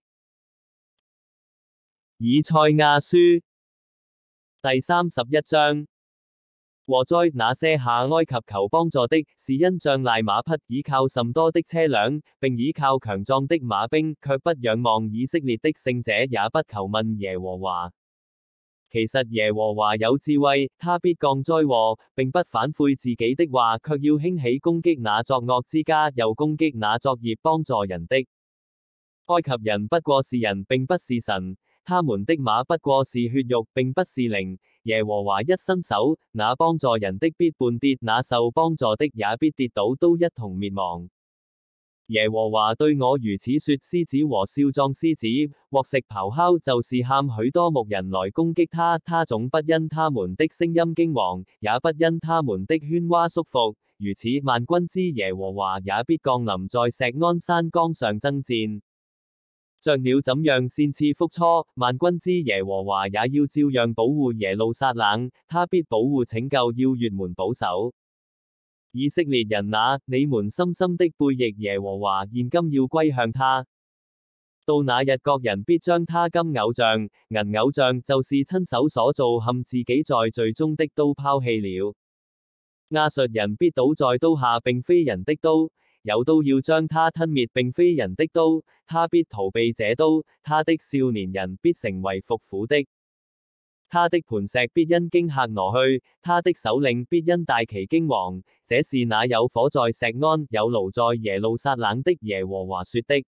以賽亞書第三十一章。禍哉，那些下埃及求幫助的，是因仗賴馬匹，倚靠甚多的車輛，並倚靠強壯的馬兵，卻不仰望以色列的聖者，也不求問耶和華。其實耶和華有智慧，他必降災禍，並不反悔自己的話，卻要興起攻擊那作惡之家，又攻擊那作孽幫助人的。埃及人不過是人，並不是神。他們的馬不過是血肉，並不是靈。耶和華一伸手，那幫助人的必絆跌，那受幫助的也必跌倒，都一同滅亡。耶和華對我如此說：獅子和少壯獅子獲食咆哮，就是喊許多牧人來攻擊他，他總不因他們的聲音驚惶，也不因他們的喧嘩束縛。如此，萬軍之耶和華也必降臨在錫安山崗上爭戰。雀鳥怎樣搧翅覆雛，萬軍之耶和華也要照樣保護耶路撒冷，他必保護拯救，要越門保守。以色列人哪，你們深深的背逆耶和華，現今要歸向他。到那日，各人必將他金偶像、銀偶像，就是親手所造陷自己在罪中的，都拋棄了。亞述人必倒在刀下，並非人的刀。有刀要將他吞滅，並非人的刀，他必逃避這刀，他的少年人必成為服苦的。他的磐石必因驚嚇挪去，他的首領必因大旗驚惶。這是那有火在錫安，有爐在耶路撒冷的耶和華說的。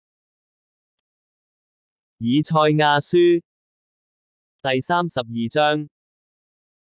以賽亞書第三十二章。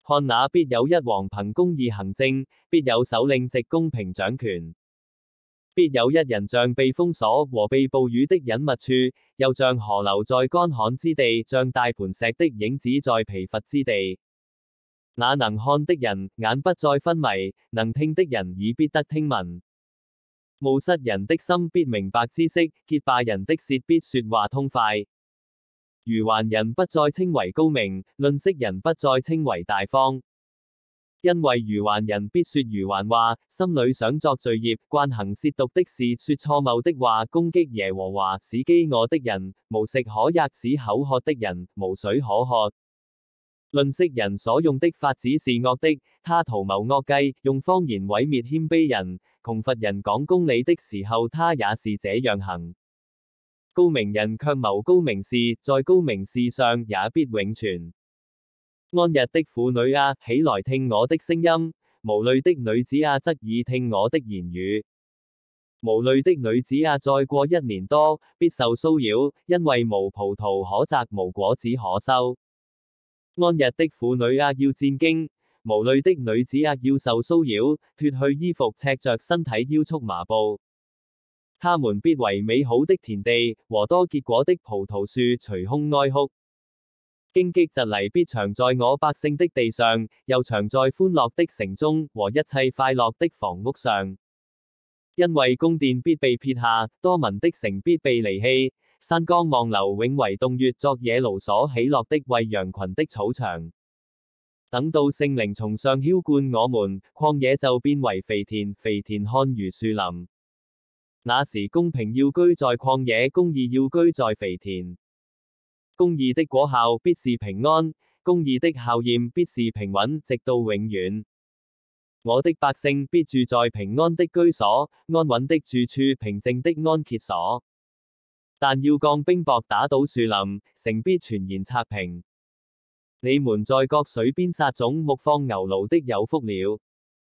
看那必有一王憑公義行政，必有首領藉公平掌權。必有一人像避風所和避暴雨的隱密處，又像河流在乾旱之地，像大磐石的影子在疲乏之地。那能看的人眼不再昏迷，能聽的人耳必得聽聞。冒失人的心必明白知識，結拜人的舌必說話通快。愚頑人不再稱為高明，吝嗇人不再稱為大方。因為愚頑人必說愚頑話，心裏想作罪孽，慣行褻瀆的事，說錯謬的話，攻擊耶和華，使飢餓的人無食可吔，使口渴的人無水可喝。吝嗇人所用的法子是惡的，他圖謀惡計，用謊言毀滅謙卑人。窮乏人講公理的時候，他也是這樣行。高明人卻謀高明事，在高明事上也必永存。安逸的婦女啊，起來聽我的聲音；無慮的女子啊，側耳聽我的言語。無慮的女子啊，再過一年多，必受騷擾，因為無葡萄可摘，無果子可收。安逸的婦女啊，要戰驚；無慮的女子啊，要受騷擾，脫去衣服，赤着身體，腰束麻布。他們必為美好的田地和多結果的葡萄樹捶胸哀哭。荊棘蒺藜必長在我百姓的地上，又長在歡樂的城中和一切快樂的房屋上。因為宮殿必被撇下，多民的城必被離棄，山岡望樓永為洞穴，作野驢所喜樂的為羊群的草場。等到聖靈從上澆灌我們，曠野就變為肥田，肥田看如樹林。那時公平要居在曠野，公義要居在肥田。公義的果效必是平安，公義的效驗必是平穩，直到永遠。我的百姓必住在平安的居所，安穩的住處，平靜的安歇所。但要降冰雹打倒樹林，城必全然拆平。你們在各水邊撒種，牧放牛驢的有福了。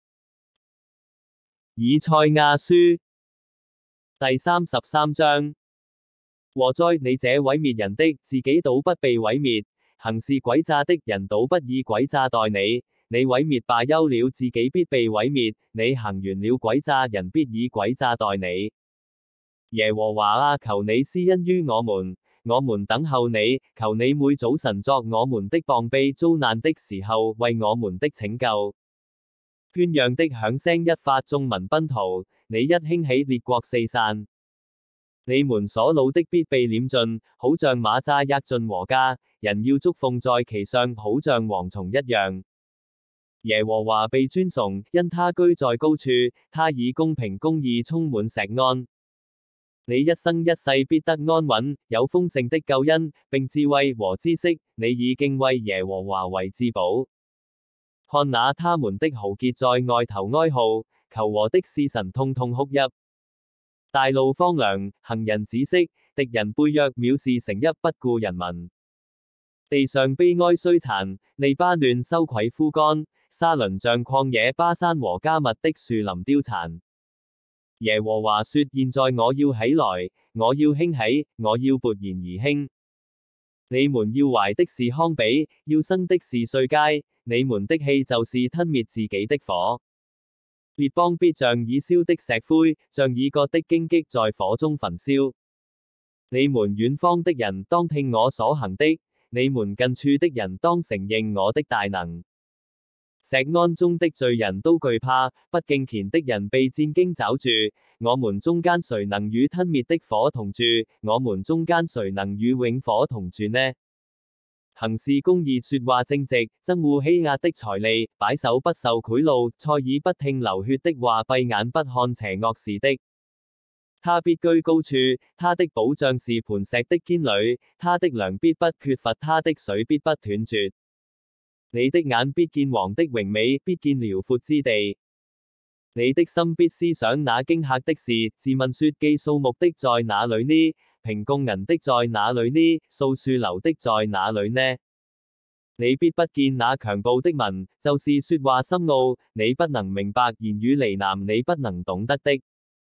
以賽亞書第三十三章。禍哉你這毀滅人的，自己倒不被毀滅；行事詭詐的人，倒不以詭詐待你。你毀滅罷休了，自己必被毀滅；你行完了詭詐，人必以詭詐待你。耶和華啊，求你施恩於我們，我們等候你，求你每早晨作我們的膀臂，遭難的時候為我們的拯救。喧嚷的響聲一發，眾民奔逃；你一興起，列國四散。你們所擄的必被斂盡，好像馬渣厄盡禾稼，人要捉鳳在其上，好像蝗蟲一樣。耶和華被尊崇，因他居在高處，他以公平公義充滿錫安。你一生一世必得安穩，有豐盛的救恩，並智慧和知識，你以敬畏耶和華為至寶。看那他們的豪傑在外頭哀號，求和的使臣痛痛哭泣。大路荒涼，行人止息，敵人背約，藐視城邑，不顧人民。地上悲哀衰殘，利巴嫩羞愧枯乾，沙崙像曠野，巴珊和迦密的樹林凋殘。耶和華說：現在我要起來，我要興起，我要勃然而興。你們要懷的是糠秕，要生的是碎秸，你們的氣就是吞滅自己的火。列邦必像已燒的石灰，像已割的荊棘在火中焚燒。你們遠方的人當聽我所行的，你們近處的人當承認我的大能。錫安中的罪人都懼怕，不敬虔的人被戰兢抓住。我們中間誰能與吞滅的火同住？我們中間誰能與永火同住呢？行事公義，說話正直，憎惡欺壓的財利，擺手不受賄賂，塞耳不聽流血的話，閉眼不看邪惡事的。他必居高處，他的保障是磐石的堅壘，他的糧必不缺乏，他的水必不斷絕。你的眼必見王的榮美，必見遼闊之地。你的心必思想那驚嚇的事，自問說：記數目的在哪裏呢？評供銀的在哪裏呢？數數流的在哪裏呢？你必不見那強暴的民，就是說話深奧，你不能明白言語呢喃，你不能懂得的。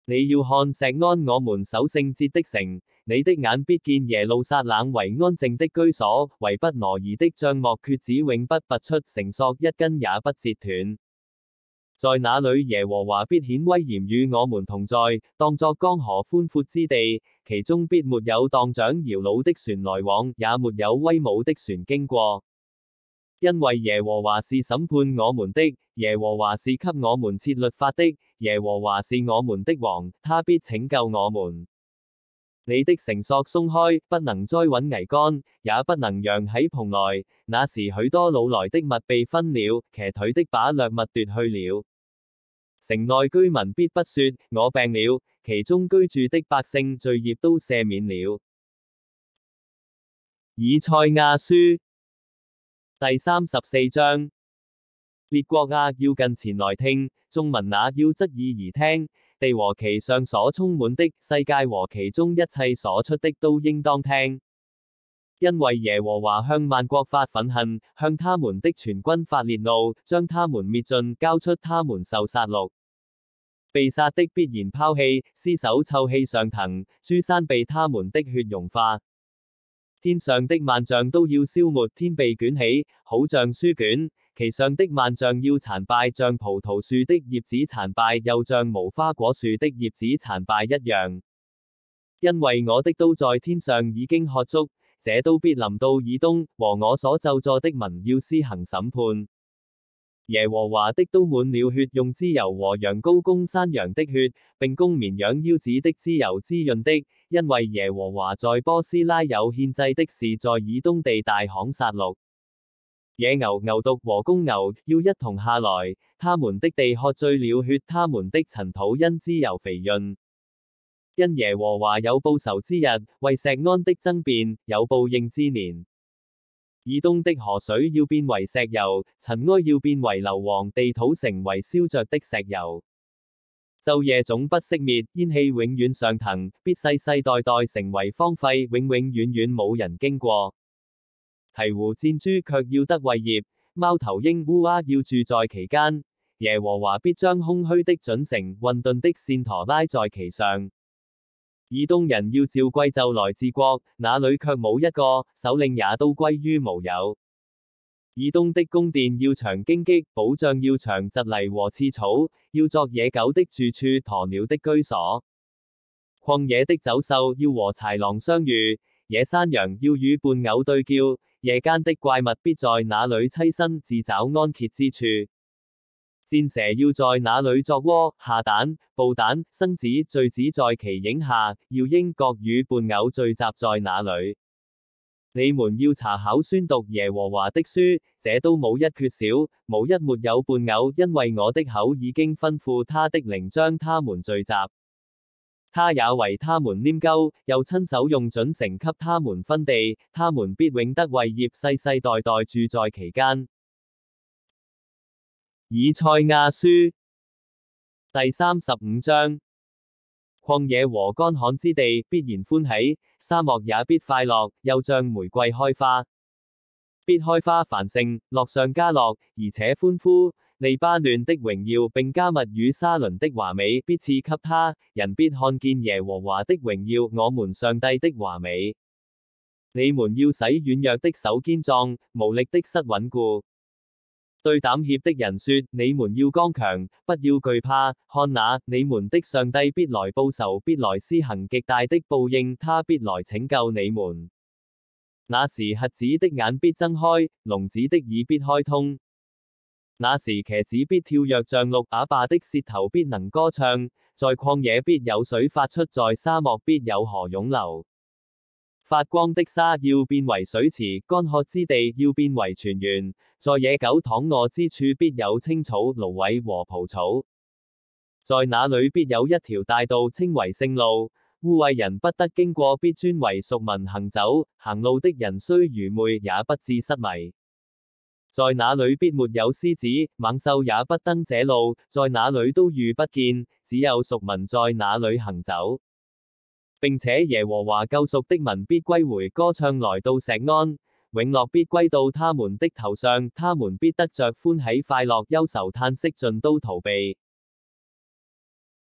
你要看錫安我們守聖節的城，你的眼必見耶路撒冷為安靜的居所，為不挪移的帳幕，橛子永不拔出，繩索一根也不折斷。在那裏耶和華必顯威嚴與我們同在，當作江河寬闊之地，其中必沒有蕩槳搖橹的船來往，也沒有威武的船經過。因為耶和華是審判我們的，耶和華是給我們設律法的，耶和華是我們的王，他必拯救我們。你的繩索鬆開，不能栽穩桅杆，也不能揚起篷來。那時許多擄來的物被分了，騎腿的把掠物奪去了。城內居民必不說，我病了，其中居住的百姓罪孽都赦免了。以賽亞書第三十四章。列國啊，要近前來聽；眾民啊，要側耳而聽。地和其上所充滿的，世界和其中一切所出的，都應當聽。因為耶和華向萬國發憤恨，向他們的全軍發烈怒，將他們滅盡，交出他們受殺戮。被殺的必然拋棄，屍首臭氣上騰，諸山被他們的血融化。天上的萬象都要消沒，天被捲起，好像書卷，其上的萬象要殘敗，像葡萄樹的葉子殘敗，又像無花果樹的葉子殘敗一樣。因為我的刀在天上已經喝足，這刀必臨到以東，和我所咒詛的民要施行審判。耶和華的刀滿了血，用脂油和羊羔公山羊的血，並公綿羊腰子的脂油滋潤的，因為耶和華在波斯拉有獻祭的事，在以東地大行殺戮。野牛、牛犢和公牛要一同下來，他們的地喝醉了血，他們的塵土因脂油肥潤。因耶和華有報仇之日，為錫安的爭辯有報應之年。以東的河水要變為石油，塵埃要變為硫磺，地土成為燒着的石油。晝夜總不熄滅，煙氣永遠上騰，必世世代代成為荒廢，永永遠遠冇人經過。鵜鶘箭豬卻要得為業，貓頭鷹烏鴉要住在其間。耶和華必將空虛的準繩、混沌的線鉈拉在其上。以東人要召貴胄來治國，那裏卻冇一個，首領也都歸於無有。以東的宮殿要長荊棘，保障要長蒺藜和刺草，要作野狗的住處，鴕鳥的居所。曠野的走獸要和豺狼相遇，野山羊要與伴偶對叫，夜間的怪物必在那裏棲身，自找安歇之處。箭蛇要在那裏作窩，下蛋、抱蛋、生子、聚子在其影下，要鷹各與伴偶聚集在那裏。你們要查考宣讀耶和華的書，這都冇一缺少，無一沒有伴偶，因為我的口已經吩咐他的靈將他們聚集。他也為他們拈鬮，又親手用準繩給他們分地，他們必永得為業，世世代代住在其間。以賽亞書第三十五章。曠野和乾旱之地必然歡喜，沙漠也必快樂，又像玫瑰開花，必開花繁盛，樂上加樂，而且歡呼。利巴嫩的榮耀並迦密與沙崙的華美必賜給他，人必看見耶和華的榮耀，我們上帝的華美。你們要使軟弱的手堅壯，無力的膝穩固。對膽怯的人說：你們要剛強，不要懼怕。看哪，你們的上帝必來報仇，必來施行極大的報應，他必來拯救你們。那時瞎子的眼必睜開，聾子的耳必開通。那時瘸子必跳躍像鹿，啞巴的舌頭必能歌唱。在曠野必有水發出，在沙漠必有河湧流。發光的沙要變為水池，乾涸之地要變為泉源。在野狗躺臥之處必有青草、蘆葦和蒲草。在那裏必有一條大道，稱為聖路，污穢人不得經過，必專為贖民行走。行路的人雖愚昧，也不致失迷。在那裏必沒有獅子、猛獸，也不登這路，在那裏都遇不見，只有贖民在那裏行走。並且耶和華救贖的民必歸回，歌唱來到錫安，永樂必歸到他們的頭上，他們必得着歡喜快樂，憂愁嘆息盡都逃避。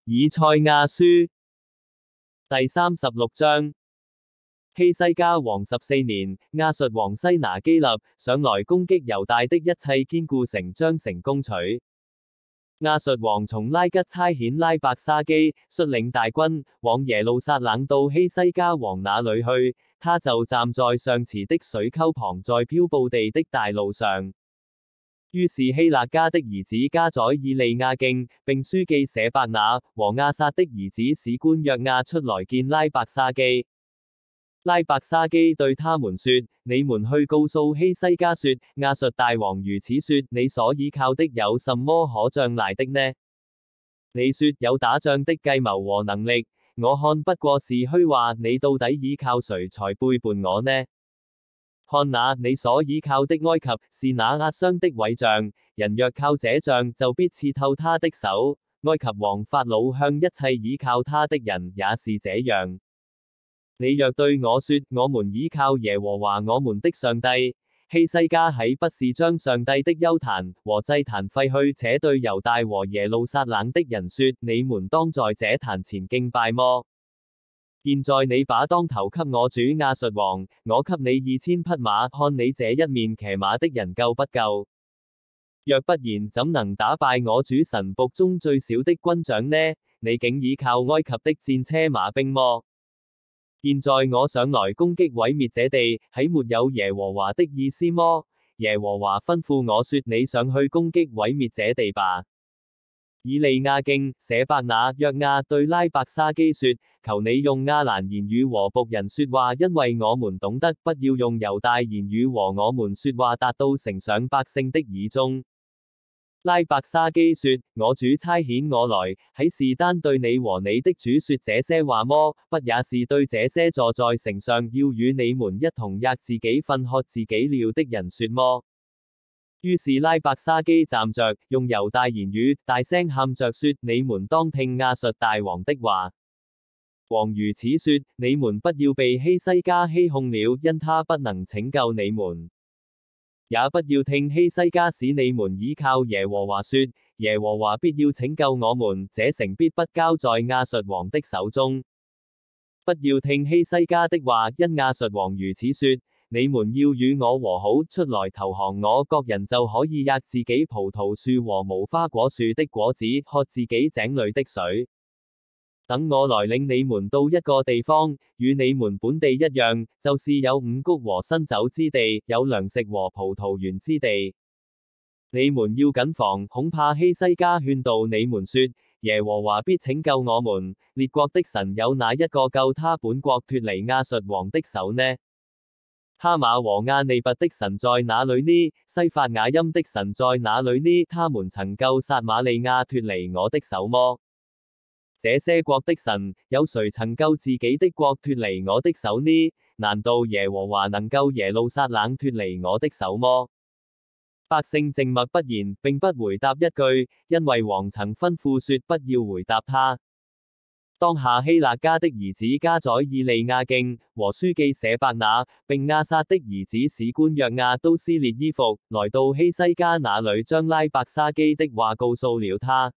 以賽亞書第三十六章。希西家王十四年，亞述王西拿基立上來攻擊猶大的一切堅固城，將城攻取。亞述王從拉吉差遣拉伯沙基率領大軍往耶路撒冷到希西家王那裏去，他就站在上池的水溝旁，在漂布地的大路上。於是希勒家的兒子家宰以利亞敬，並書記舍伯那和亞薩的兒子史官約亞出來見拉伯沙基。拉伯沙基對他們說：你們去告訴希西家說，亞述大王如此說：你所倚靠的有什麼可仗賴的呢？你說有打仗的計謀和能力，我看不過是虛話。你到底倚靠誰才背叛我呢？看那你所倚靠的埃及是那壓傷的葦杖，人若靠這杖，就必刺透他的手。埃及王法老向一切倚靠他的人也是這樣。你若對我說，我們倚靠耶和華我們的上帝，希西家豈不是將上帝的邱壇和祭壇廢去，且對猶大和耶路撒冷的人說，你們當在這壇前敬拜麼？現在你把當頭給我主亞述王，我給你二千匹馬，看你這一面騎馬的人夠不夠？若不然，怎能打敗我主神僕中最小的軍長呢？你竟倚靠埃及的戰車馬兵麼？現在我上來攻擊毀滅這地，豈沒有耶和華的意思麼？耶和華吩咐我說，你上去攻擊毀滅這地吧。以利亞敬、舍伯那、約亞對拉伯沙基說：求你用亞蘭言語和僕人說話，因為我們懂得；不要用猶大言語和我們說話，達到城上百姓的耳中。拉伯沙基說：我主差遣我來，豈是單對你和你的主說這些話麼？不也是對這些坐在城上要與你們一同喫自己糞喝自己尿的人說麼？於是拉伯沙基站着，用猶大言語大聲喊着說：你們當聽亞述大王的話。王如此說：你們不要被希西家欺哄了，因他不能拯救你們；也不要聽希西家使你們倚靠耶和華說：耶和華必要拯救我們，這城必不交在亞述王的手中。不要聽希西家的話，因亞述王如此說：你們要與我和好，出來投降我，各人就可以喫自己葡萄樹和無花果樹的果子，喝自己井裏的水。等我來領你們到一個地方，與你們本地一樣，就是有五穀和新酒之地，有糧食和葡萄園之地。你們要謹防，恐怕希西家勸導你們說：耶和華必拯救我們。列國的神有哪一個救他本國脫離亞述王的手呢？哈馬和亞尼拔的神在哪裏呢？西法雅音的神在哪裏呢？他們曾救撒瑪利亞脫離我的手麼？這些國的神，有誰曾救自己的國脫離我的手呢？難道耶和華能救耶路撒冷脫離我的手麼？百姓靜默不言，並不回答一句，因為王曾吩咐說不要回答他。當下希勒家的兒子家宰以利亞敬和書記舍伯那，並亞薩的兒子史官約亞都撕裂衣服，來到希西家那裏，將拉伯沙基的話告訴了他。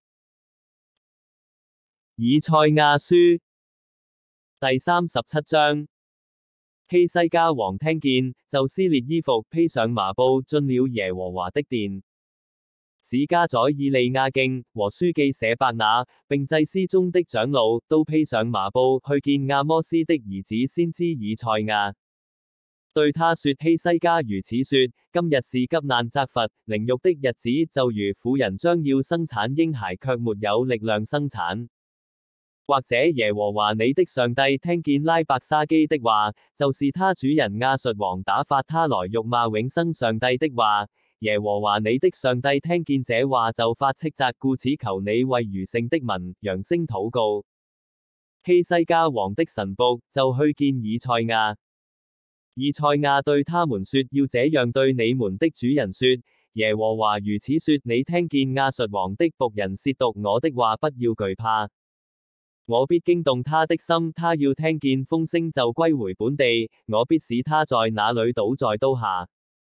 以賽亞書第三十七章。希西家王聽見，就撕裂衣服，披上麻布，進了耶和華的殿。使家宰以利亞敬和書記舍伯那，並祭司中的長老，都披上麻布，去見亞摩斯的兒子先知以賽亞，對他說：希西家如此說，今日是急難責罰凌辱的日子，就如婦人將要生產嬰孩，卻沒有力量生產。或者耶和華你的上帝聽見拉伯沙基的話，就是他主人亞述王打發他來辱罵永生上帝的話。耶和華你的上帝聽見這話，就發斥責，故此求你為餘剩的民揚聲禱告。希西家王的臣僕就去見以賽亞。以賽亞對他們說：要這樣對你們的主人說，耶和華如此說，你聽見亞述王的僕人褻瀆我的話，不要懼怕。我必驚動他的心，他要聽見風聲就歸回本地，我必使他在那裏倒在刀下。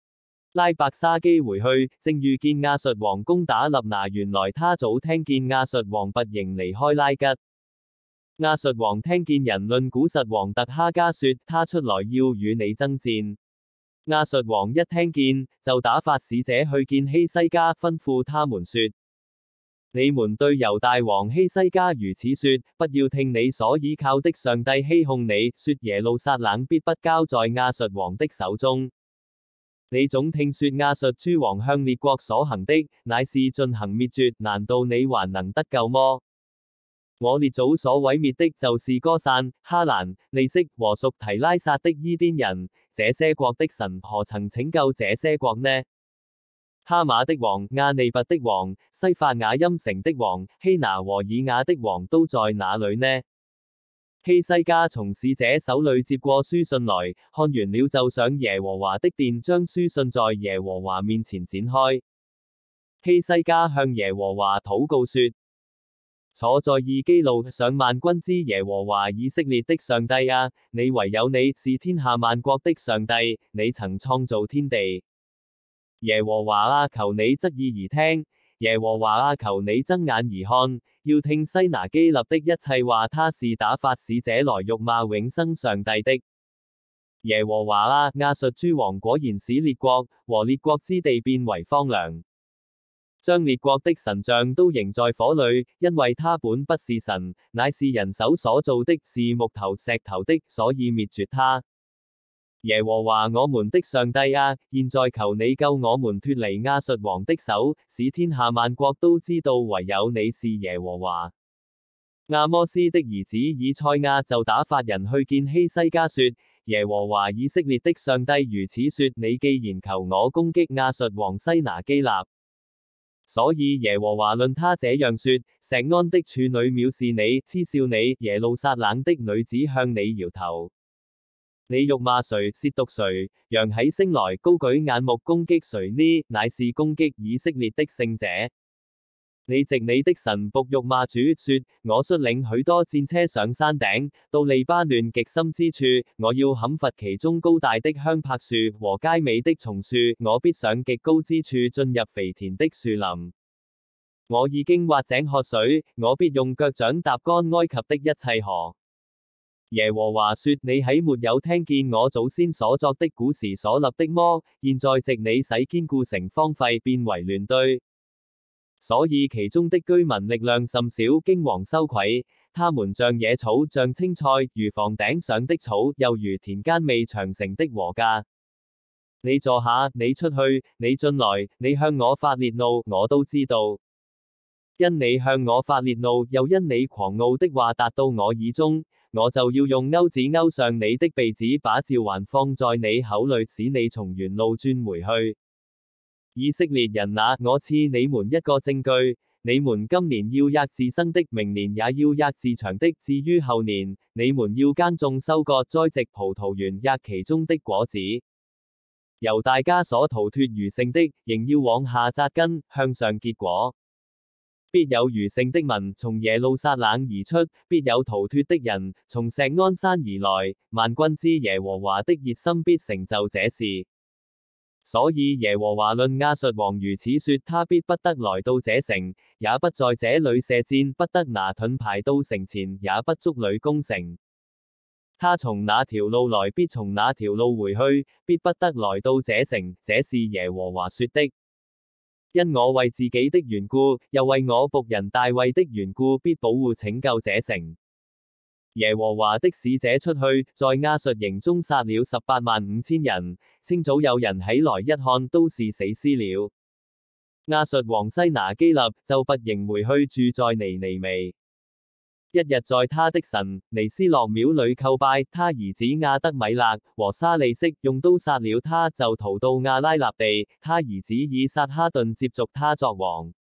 拉伯沙基回去，正遇見亞述王攻打立拿，原來他早聽見亞述王拔營離開拉吉。亞述王聽見人論古實王特哈加說，他出來要與你爭戰。亞述王一聽見，就打發使者去見希西家，吩咐他們說：你們對猶大王希西家如此說，不要聽你所倚靠的上帝欺哄你，說耶路撒冷必不交在亞述王的手中。你總聽說亞述諸王向列國所行的，乃是進行滅絕，難道你還能得救麼？我列祖所毀滅的，就是歌散、哈蘭、利色和屬提拉撒的伊甸人，這些國的神何曾拯救這些國呢？哈馬的王、亞尼拔的王、西法雅音城的王、希拿和以雅的王都在哪裏呢？希西家從使者手裏接過書信來，看完了就上耶和華的殿，將書信在耶和華面前展開。希西家向耶和華禱告說：坐在二基路上萬軍之耶和華以色列的上帝啊，你唯有你是天下萬國的上帝，你曾創造天地。耶和華啊，求你側耳而聽。耶和華啊，求你睜眼而看，要聽西拿基立的一切話，他是打發使者來辱罵永生上帝的。耶和華啊，亞述諸王果然使列國和列國之地變為荒涼，將列國的神像都扔在火裏，因為他本不是神，乃是人手所造的，是木頭石頭的，所以滅絕他。耶和華我們的上帝啊，現在求你救我們脫離亞述王的手，使天下萬國都知道唯有你是耶和華。亞摩斯的兒子以賽亞就打發人去見希西家說：耶和華以色列的上帝如此說，你既然求我攻擊亞述王西拿基立，所以耶和華論他這樣說：錫安的處女藐視你，嗤笑你，耶路撒冷的女子向你搖頭。你辱罵誰，褻瀆誰，揚起聲來，高舉眼目攻擊誰呢？乃是攻擊以色列的聖者。你藉你的神僕辱罵主，說：我率領許多戰車上山頂，到利巴嫩極深之處，我要砍伐其中高大的香柏樹和佳美的松樹，我必上極高之處，進入肥田的樹林。我已經挖井喝水，我必用腳掌踏乾埃及的一切河。耶和華說：你豈沒有聽見我祖先所作的古時所立的麼？現在藉你使堅固城荒廢變為亂堆，所以其中的居民力量甚少，驚惶羞愧。他們像野草，像青菜，如房頂上的草，又如田間未長成的禾稼。你坐下，你出去，你進來，你向我發烈怒，我都知道。因你向我發烈怒，又因你狂傲的話達到我耳中，我就要用鈎子鈎上你的鼻子，把嚼環放在你口裏，使你從原路轉回去。以色列人啊，我賜你們一個證據，你們今年要抑自生的，明年也要抑自長的，至於後年，你們要耕種收割，栽植葡萄園，抑其中的果子。由大家所逃脫餘剩的，仍要往下扎根，向上結果。必有餘剩的民從耶路撒冷而出，必有逃脫的人從錫安山而來。萬軍之耶和華的熱心必成就這事。所以耶和華論亞述王如此說：他必不得來到這城，也不在這裏射箭，不得拿盾牌到城前，也不築壘攻城。他從那條路來，必從那條路回去，必不得來到這城。這是耶和華說的。因我為自己的緣故，又為我僕人大衛的緣故，必保護拯救這城。耶和華的使者出去，在亞述營中殺了十八萬五千人。清早有人起來一看，都是死屍了。亞述王西拿基立就拔營回去，住在尼尼微。一日在他的神尼斯洛廟裏叩拜，他兒子亞德米勒和沙利色用刀殺了他，就逃到亞拉臘地。他兒子以撒哈頓接續他作王。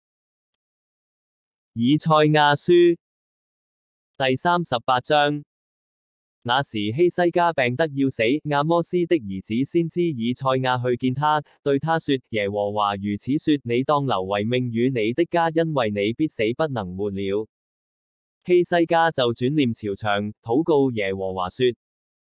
以賽亞書第三十八章。那時希西家病得要死，亞摩斯的兒子先知以賽亞去見他，對他說：耶和華如此說，你當留遺命與你的家，因為你必死不能活了。希西家就轉臉朝牆，禱告耶和華說：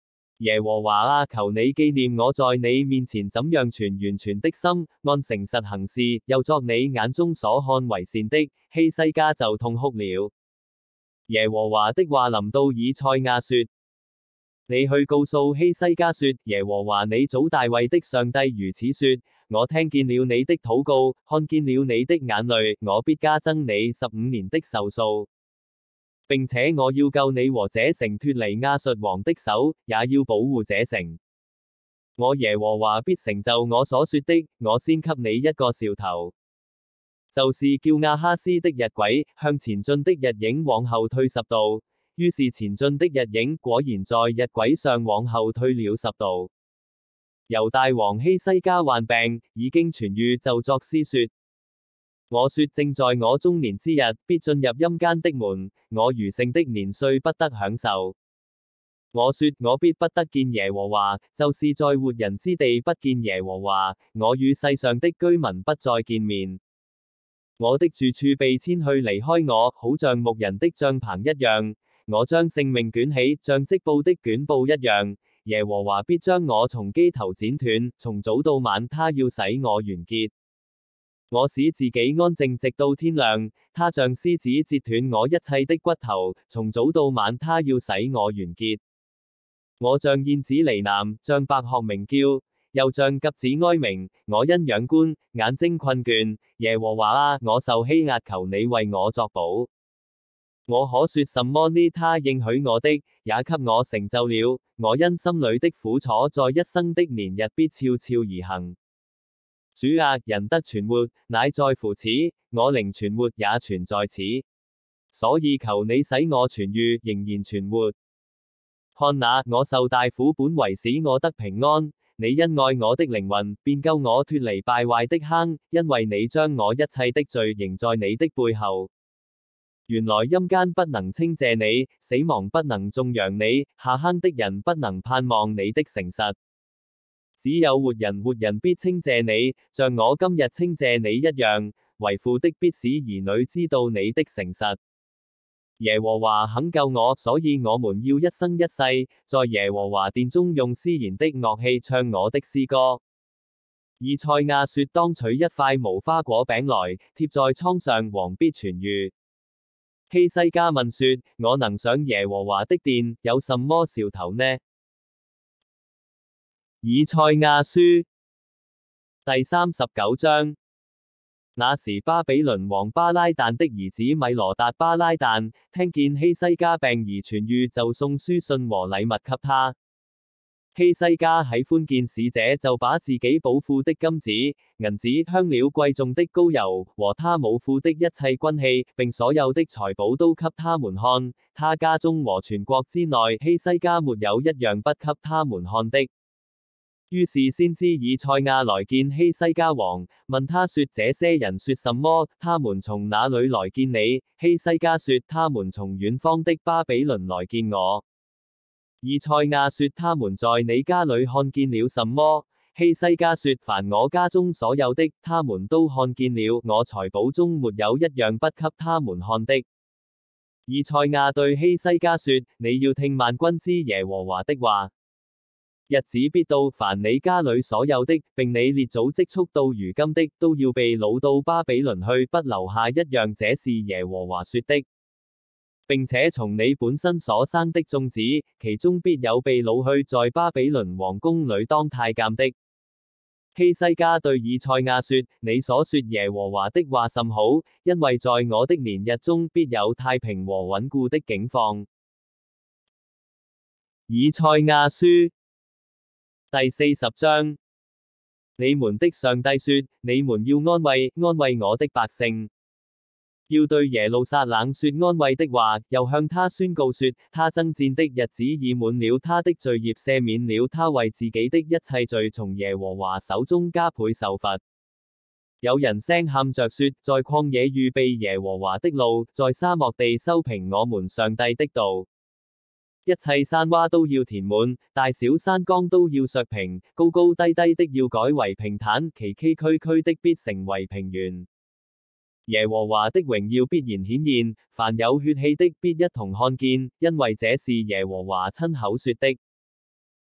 耶和華啊，求你紀念我在你面前怎樣存完全的心，按誠實行事，又作你眼中所看為善的。希西家就痛哭了。耶和華的話臨到以賽亞說：你去告訴希西家說，耶和華你祖大衛的上帝如此說：我聽見了你的禱告，看見了你的眼淚，我必加增你十五年的壽數，並且我要救你和這城脫離亞述王的手，也要保護這城。我耶和華必成就我所說的，我先給你一個兆頭，就是叫亞哈斯的日晷向前進的日影往後退十度。於是前進的日影果然在日晷上往後退了十度。猶大王希西家患病已經痊癒，就作詩說：我說正在我中年之日，必進入陰間的門，我餘剩的年歲不得享受。我說我必不得見耶和華，就是在活人之地不見耶和華，我與世上的居民不再見面。我的住處被遷去離開我，好像牧人的帳棚一樣。我將性命捲起，像織布的捲布一樣。耶和華必將我從機頭剪斷，從早到晚，他要使我完結。我使自己安靜直到天亮，他像獅子折斷我一切的骨頭，從早到晚，他要使我完結。我像燕子呢喃，像白鶴鳴叫，又像鴿子哀鳴。我因仰觀，眼睛困倦。耶和華啊，我受欺壓，求你為我作保。我可說什麼呢？他應許我的，也給我成就了。我因心裏的苦楚，在一生的年日必悄悄而行。主啊，人得存活，乃在乎此；我靈存活，也存在此。所以求你使我痊癒，仍然存活。看哪，我受大苦，本為使我得平安。你因愛我的靈魂，便救我脫離敗壞的坑，因為你將我一切的罪仍在你的背後。原來陰間不能稱謝你，死亡不能頌揚你，下坑的人不能盼望你的誠實。只有活人，活人必稱謝你，像我今日稱謝你一樣。為父的必使兒女知道你的誠實。耶和華肯救我，所以我們要一生一世，在耶和華殿中用絲弦的樂器唱我的詩歌。以賽亞說：當取一塊無花果餅來，貼在瘡上，王必痊癒。希西家問說：我能上耶和華的殿，有什麼兆頭呢？以賽亞書第三十九章。那時巴比倫王巴拉旦的兒子米羅達巴拉旦聽見希西家病而痊癒，就送書信和禮物給他。希西家喜歡見使者，就把自己寶庫的金子、銀子、香料貴重的膏油和他武庫的一切軍器，並所有的財寶都給他們看。他家中和全國之內，希西家沒有一樣不給他們看的。於是先知以賽亞來見希西家王，問他說：這些人說什麼？他們從哪裏來見你？希西家說：他們從遠方的巴比倫來見我。以賽亞說：他們在你家裏看見了什麼？希西家說：凡我家中所有的，他們都看見了，我財寶中沒有一樣不給他們看的。以賽亞對希西家說：你要聽萬軍之耶和華的話。日子必到，凡你家裏所有的，並你列祖積蓄到如今的，都要被擄到巴比倫去，不留下一樣。這是耶和華說的。並且從你本身所生的眾子，其中必有被擄去，在巴比倫王宮裏當太監的。希西家對以賽亞說：你所說耶和華的話甚好，因為在我的年日中，必有太平和穩固的景況。以賽亞書第四十章。你們的上帝說：你們要安慰，安慰我的百姓。要對耶路撒冷說安慰的話，又向他宣告說：他爭戰的日子已滿了，他的罪孽赦免了，他為自己的一切罪從耶和華手中加倍受罰。有人聲喊着說：在曠野預備耶和華的路，在沙漠地修平我們上帝的道。一切山窪都要填滿，大小山岡都要削平，高高低低的要改為平坦，崎崎嶇嶇的必成為平原。耶和華的榮耀必然顯現，凡有血氣的必一同看見，因為這是耶和華親口說的。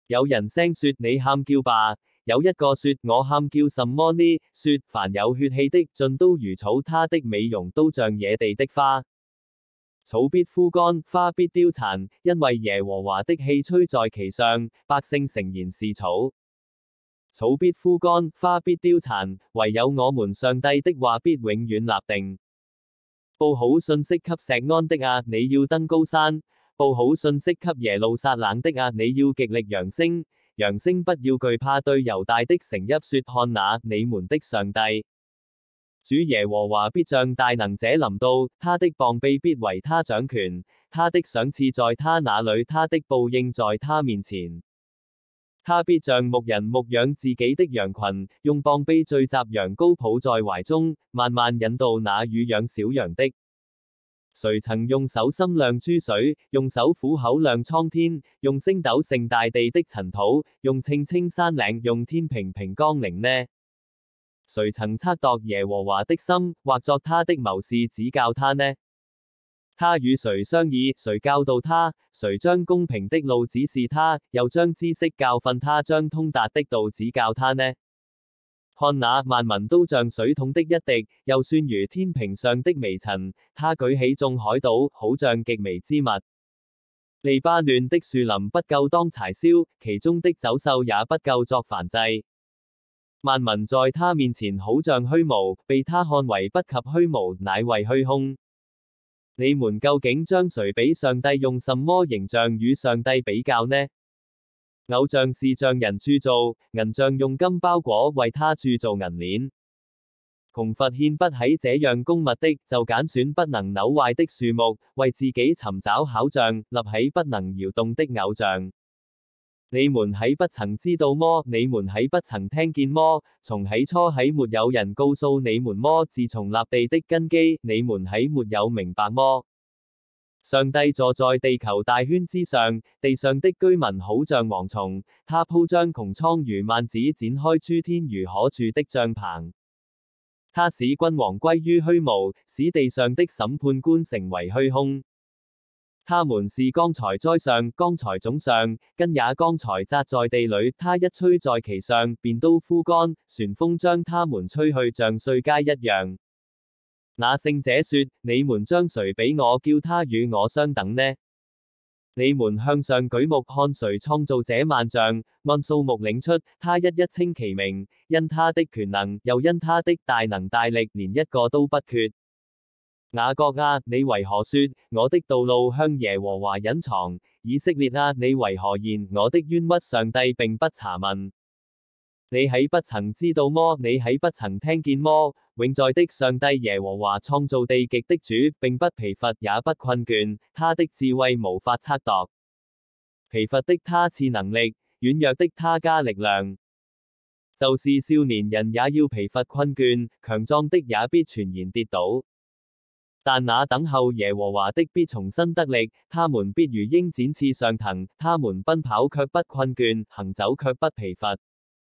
有人聲說你喊叫吧，有一個說我喊叫什麼呢？說凡有血氣的盡都如草，他的美容都像野地的花。草必枯乾，花必凋殘，因為耶和華的氣吹在其上，百姓誠然是草。草必枯乾，花必凋殘，唯有我們上帝的話必永遠立定。報好信息給錫安的啊，你要登高山；報好信息給耶路撒冷的啊，你要極力揚聲。揚聲不要懼怕，對猶大的城邑說：看哪，你們的上帝主耶和華必像大能者臨到，他的膀臂必為他掌權，他的賞賜在他那裏，他的報應在他面前。他必像牧人牧養自己的羊群，用膀臂聚集羊羔抱在懷中，慢慢引導那乳養小羊的。誰曾用手心量諸水，用手虎口量蒼天，用星斗盛大地的塵土，用秤稱山嶺，用天平平岡陵呢？誰曾測度耶和華的心，或作他的謀士指教他呢？他與誰商議，誰教導他？誰將公平的路指示他，又將知識教訓他，將通達的道指教他呢？看那萬民都像水桶的一滴，又算如天平上的微塵。他舉起眾海島，好像極微之物。利巴嫩的樹林不夠當柴燒，其中的走獸也不夠作燔祭。萬民在他面前好像虛無，被他看為不及虛無，乃為虛空。你們究竟將誰比上帝？用什麼形象與上帝比較呢？偶像是匠人鑄造，銀匠用金包裹為他鑄造銀鏈。窮乏獻不起這樣供物的，就揀選不能朽壞的樹木，為自己尋找巧匠，立起不能搖動的偶像。你們豈不曾知道麼？你們豈不曾聽見麼？從起初豈沒有人告訴你們麼？自從立地的根基，你們豈沒有明白麼？上帝坐在地球大圈之上，地上的居民好像蝗蟲，他鋪張穹蒼如幔子，展開諸天如可住的帳棚。他使君王歸於虛無，使地上的審判官成為虛空。他們是剛才栽上，剛才種上，根也剛才扎在地裏。他一吹在其上，便都枯乾，旋風將他們吹去，像碎秸一樣。那聖者說：你們將誰比我，叫他與我相等呢？你們向上舉目看，誰創造這萬象，按數目領出，他一一稱其名，因他的權能，又因他的大能大力，連一個都不缺。雅各啊，你為何說我的道路向耶和華隱藏？以色列啊，你為何言我的冤屈上帝並不查問？你豈不曾知道麼？你豈不曾聽見麼？永在的上帝耶和華創造地極的主，並不疲乏也不困倦，他的智慧無法測度。疲乏的他賜能力，軟弱的他加力量。就是少年人也要疲乏困倦，強壯的也必全然跌倒。但那等候耶和華的必重新得力，他們必如鷹展翅上騰，他們奔跑卻不困倦，行走卻不疲乏。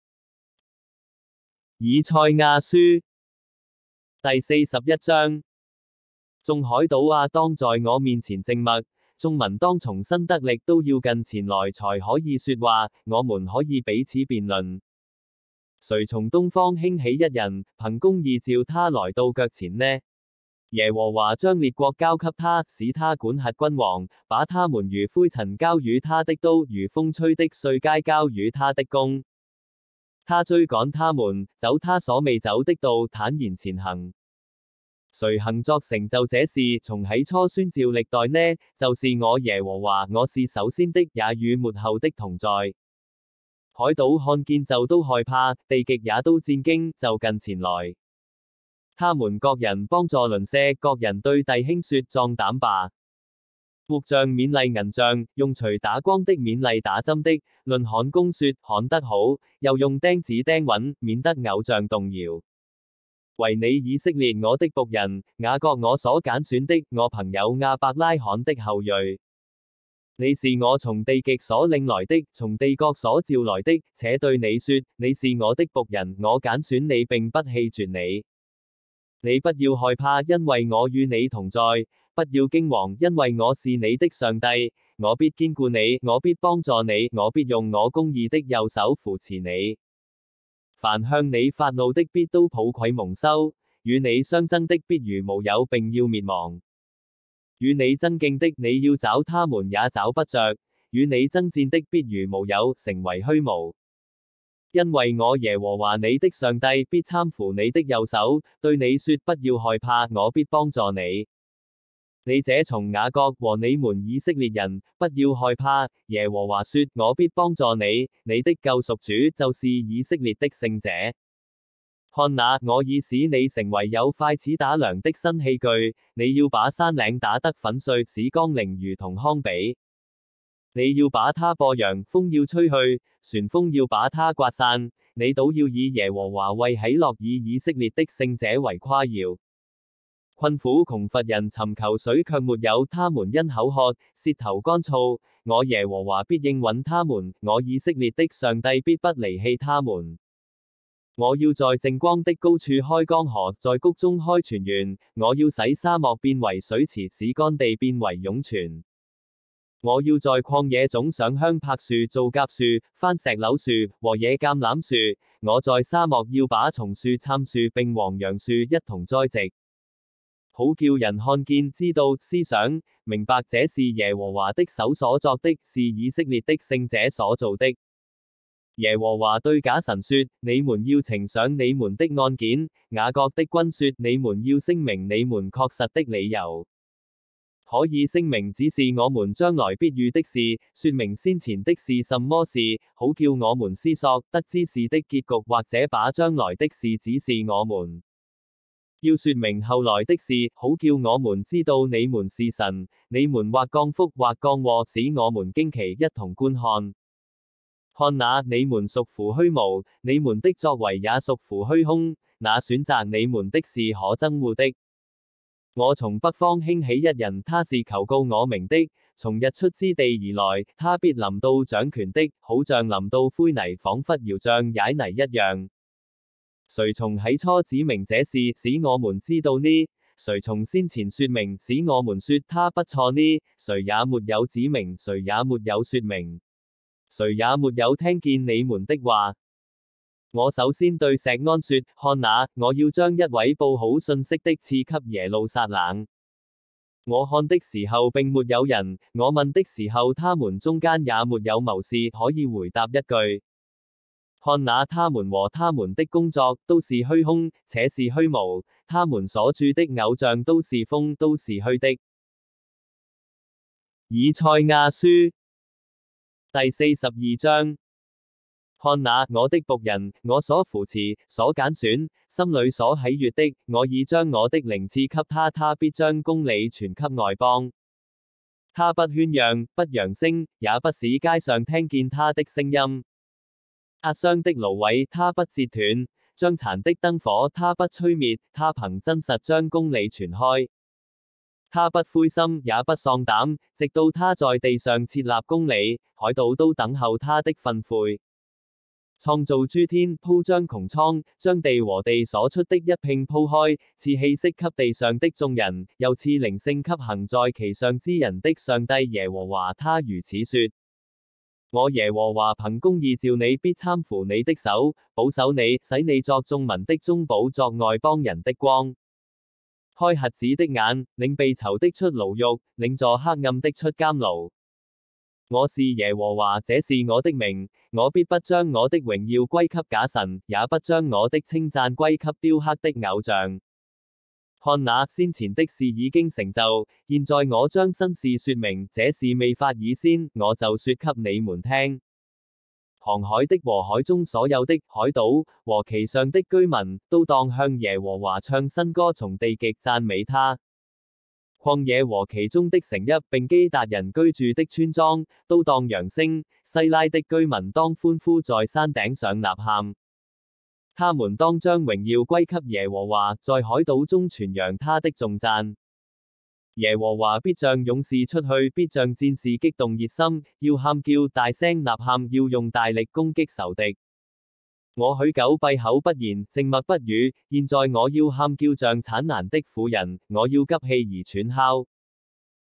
以賽亞書第四十一章。眾海島啊，當在我面前靜默；眾民當重新得力，都要近前來，才可以說話。我們可以彼此辯論。誰從東方興起一人，憑公義召他來到腳前呢？耶和華將列國交給他，使他管轄君王，把他們如灰塵交與他的刀，如風吹的碎秸交與他的弓。他追趕他們，走他所未走的道，坦然前行。誰行作成就這事，從起初宣召歷代呢？就是我耶和華，我是首先的，也與末後的同在。海島看見就都害怕，地極也都戰驚，就近前來。他們各人幫助鄰舍，各人對弟兄說：壯膽吧！木匠勉勵銀匠，用錘打光的勉勵打針的，論焊工說：焊得好，又用釘子釘穩，免得偶像動搖。為你以色列我的僕人，雅各我所揀選的，我朋友亞伯拉罕的後裔。你是我從地極所領來的，從地國所召來的，且對你說：你是我的僕人，我揀選你，並不棄絕你。你不要害怕，因為我與你同在；不要驚惶，因為我是你的上帝。 我必堅固你，我必幫助你，我必用我公義的右手扶持你。凡向你發怒的必都抱愧蒙羞，與你相爭的必如無有，並要滅亡。與你爭競的你要找他們也找不着，與你爭戰的必如無有，成為虛無。因為我耶和華你的上帝必攙扶你的右手，對你說不要害怕，我必幫助你。你這從雅各和你們以色列人，不要害怕，耶和華說我必幫助你，你的救贖主就是以色列的聖者。看哪，我已使你成為有筷子打糧的新器具，你要把山嶺打得粉碎，使岡陵如同糠秕。你要把它播揚，風要吹去，旋風要把它刮散，你倒要以耶和華為喜樂，以以色列的聖者為誇耀。困苦窮乏人尋求水卻沒有，他們因口渴，舌頭乾燥，我耶和華必應允他們，我以色列的上帝必不離棄他們。我要在淨光的高處開江河，在谷中開泉源，我要使沙漠變為水池，使乾地變為湧泉。我要在曠野種上香柏樹、皂莢樹、番石榴樹和野橄欖樹，我在沙漠要把松樹、杉樹並黃楊樹一同栽植，好叫人看見、知道、思想、明白，這是耶和華的手所作的，是以色列的聖者所做的。耶和華對假神說：你們要呈上你們的案件。雅各的君說：你們要聲明你們確實的理由。可以聲明只是我們將來必遇的事，說明先前的是什麼事，好叫我們思索，得知事的結局，或者把將來的事指示我們。要說明後來的事，好叫我們知道你們是神，你們或降福或降禍，使我們驚奇一同觀看。看哪，你們屬乎虛無，你們的作為也屬乎虛空，那選擇你們的是可憎惡的。我從北方興起一人，他是求告我名的，從日出之地而來，他必臨到掌權的，好像臨到灰泥，仿佛窯匠踩泥一樣。誰從起初指明這事，使我們知道呢？誰從先前說明，使我們說他不錯呢？誰也沒有指明，誰也沒有說明，誰也沒有聽見你們的話。我首先對錫安說：看哪，我要將一位報好信息的賜給耶路撒冷。我看的時候並沒有人，我問的時候他們中間也沒有謀士可以回答一句。看哪，他們和他們的工作都是虛空，且是虛無，他們所鑄的偶像都是風，都是虛的。以賽亞書第四十二章。看哪，我的僕人，我所扶持、所揀選、心裏所喜悅的，我已將我的靈賜給他，他必將公理傳給外邦。他不喧嚷，不揚聲，也不使街上聽見他的聲音。壓傷的蘆葦，他不折斷；將殘的燈火，他不吹滅。他憑真實將公理傳開。他不灰心，也不喪膽，直到他在地上設立公理，海島都等候他的訓誨。創造諸天，鋪張穹蒼，將地和地所出的一併鋪開，賜氣息給地上的眾人，又賜靈性給行在其上之人的上帝耶和華，他如此說：我耶和華憑公義召你，必攙扶你的手，保守你，使你作眾民的中保，作外邦人的光。開瞎子的眼，領被囚的出牢獄，領坐黑暗的出監牢。我是耶和華，這是我的名，我必不將我的榮耀歸給假神，也不將我的稱讚歸給雕刻的偶像。看那先前的事已經成就，現在我將新事說明，這事未發以先，我就說給你們聽。航海的和海中所有的海島和其上的居民，都當向耶和華唱新歌，從地極讚美他。曠野和其中的城邑，並基達人居住的村莊，都當揚聲；西拉的居民當歡呼，在山頂上吶喊。他們當將榮耀歸給耶和華，在海島中傳揚他的頌讚。耶和華必像勇士出去，必像戰士激動熱心，要喊叫，大聲吶喊，要用大力攻擊仇敵。我許久閉口不言，靜默不語，現在我要喊叫像產難的婦人，我要急氣而喘哮。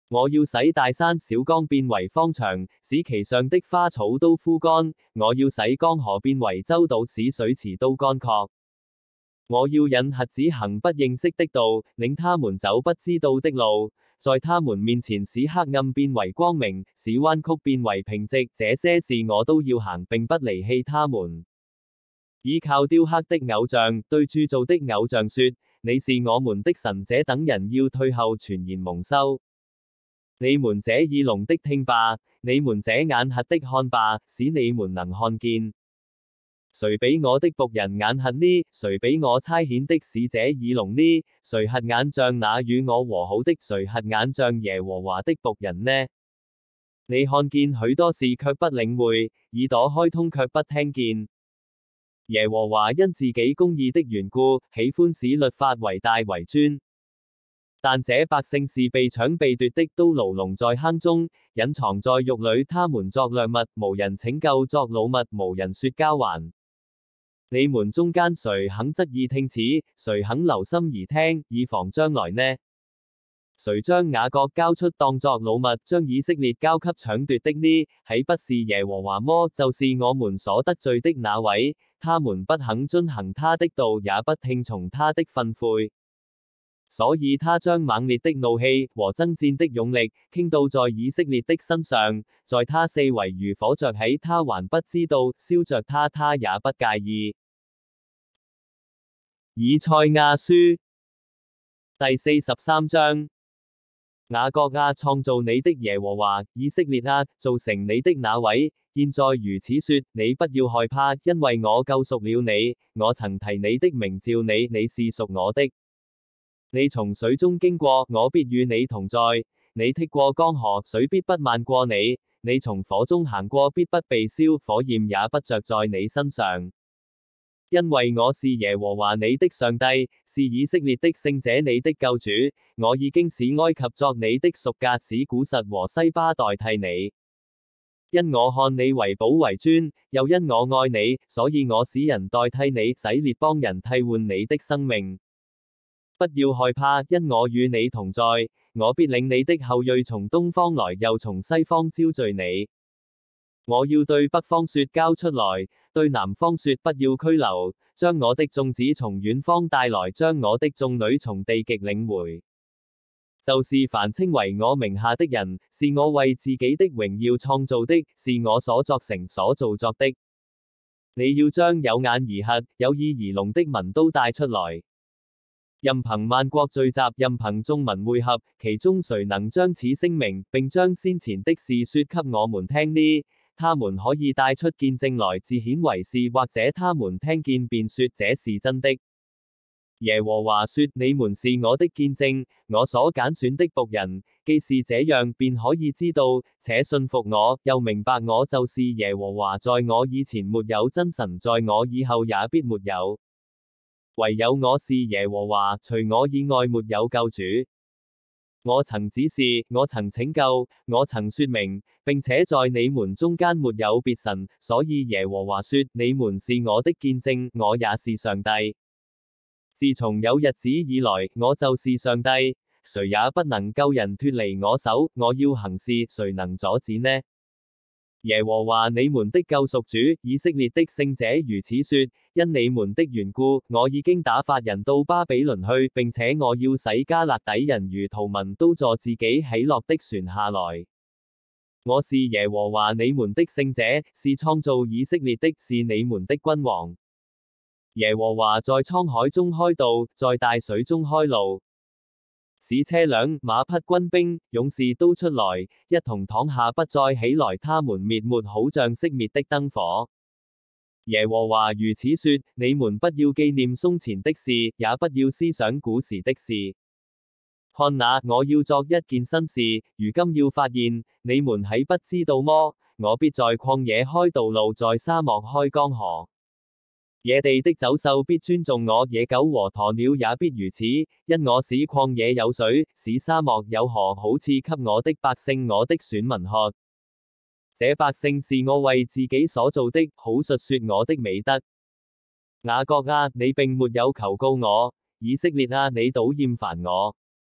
我要使大山小江變為荒場，使其上的花草都枯乾。我要使江河變為洲島，使水池都乾涸。我要引瞎子行不認識的道，領他們走不知道的路，在他們面前使黑暗變為光明，使彎曲變為平直。這些事我都要行，並不離棄他們。倚靠雕刻的偶像，對鑄造的偶像說：你是我們的神。這等人要退後，全然蒙羞。你們這耳聾的聽吧，你們這眼瞎的看吧，使你們能看見。誰比我的僕人眼瞎呢？誰比我差遣的使者耳聾呢？誰瞎眼像那與我和好的？誰瞎眼像耶和華的僕人呢？你看見許多事卻不領會，耳朵開通卻不聽見。耶和華因自己公義的緣故，喜歡使律法為大為尊。但這百姓是被搶被奪的，都牢籠在坑中，隱藏在獄裏。他們作掠物，無人拯救；作擄物，無人說交還。你們中間誰肯側耳聽此？誰肯留心而聽，以防將來呢？誰將雅各交出當作擄物，將以色列交給搶奪的呢？豈不是耶和華麼？就是我們所得罪的那位。他們不肯遵行他的道，也不聽從他的訓誨。所以他將猛烈的怒氣和爭戰的勇力傾倒在以色列的身上，在他四圍如火着起，他還不知道；燒着他，他也不介意。以賽亞書第四十三章。雅各啊，創造你的耶和華；以色列啊，造成你的那位，現在如此說：你不要害怕，因為我救贖了你。我曾提你的名召你，你是屬我的。你從水中經過，我必與你同在；你剔過江河，水必不漫過你。你從火中行過，必不被燒，火焰也不着在你身上。因為我是耶和華你的上帝，是以色列的聖者你的救主。我已經使埃及作你的贖價，使古實和西巴代替你。因我看你為寶為尊，又因我愛你，所以我使人代替你，使列邦人替換你的生命。不要害怕，因我與你同在，我必領你的後裔從東方來，又從西方招聚你。我要對北方說交出來，對南方說不要拘留，將我的眾子從遠方帶來，將我的眾女從地極領回。就是凡稱為我名下的人，是我為自己的榮耀創造的，是我所作成所造作的。你要將有眼而瞎、有耳而聾的民都帶出來。任憑萬國聚集，任憑眾民會合，其中誰能將此聲明，並將先前的事說給我們聽呢？他們可以帶出見證來，自顯為是，或者他們聽見便說這是真的。耶和華說：你們是我的見證，我所揀選的僕人。既是這樣，便可以知道，且信服我，又明白我就是耶和華。在我以前沒有真神，在我以後也必沒有。唯有我是耶和華，除我以外沒有救主。我曾指示，我曾拯救，我曾說明，並且在你們中間沒有別神。所以耶和華說：你們是我的見證，我也是上帝。自從有日子以來，我就是上帝，誰也不能救人脫離我手。我要行事，誰能阻止呢？耶和華你們的救贖主，以色列的聖者如此說：因你們的緣故，我已經打發人到巴比倫去，並且我要使迦勒底人如逃民都坐自己喜樂的船下來。我是耶和華你們的聖者，是創造以色列的，是你們的君王。耶和華在滄海中開道，在大水中開路。使車輛、馬匹、軍兵、勇士都出來，一同躺下，不再起來。他們滅沒，好像熄滅的燈火。耶和華如此說：你們不要紀念從前的事，也不要思想古時的事。看哪，我要作一件新事，如今要發現，你們豈不知道麼？我必在曠野開道路，在沙漠開江河。野地的走獸必尊重我，野狗和鴕鳥也必如此，因我使曠野有水，使沙漠有河，好賜給我的百姓我的選民喝。這百姓是我為自己所造的，好述說我的美德。雅各啊，你並沒有求告我；以色列啊，你倒厭煩我。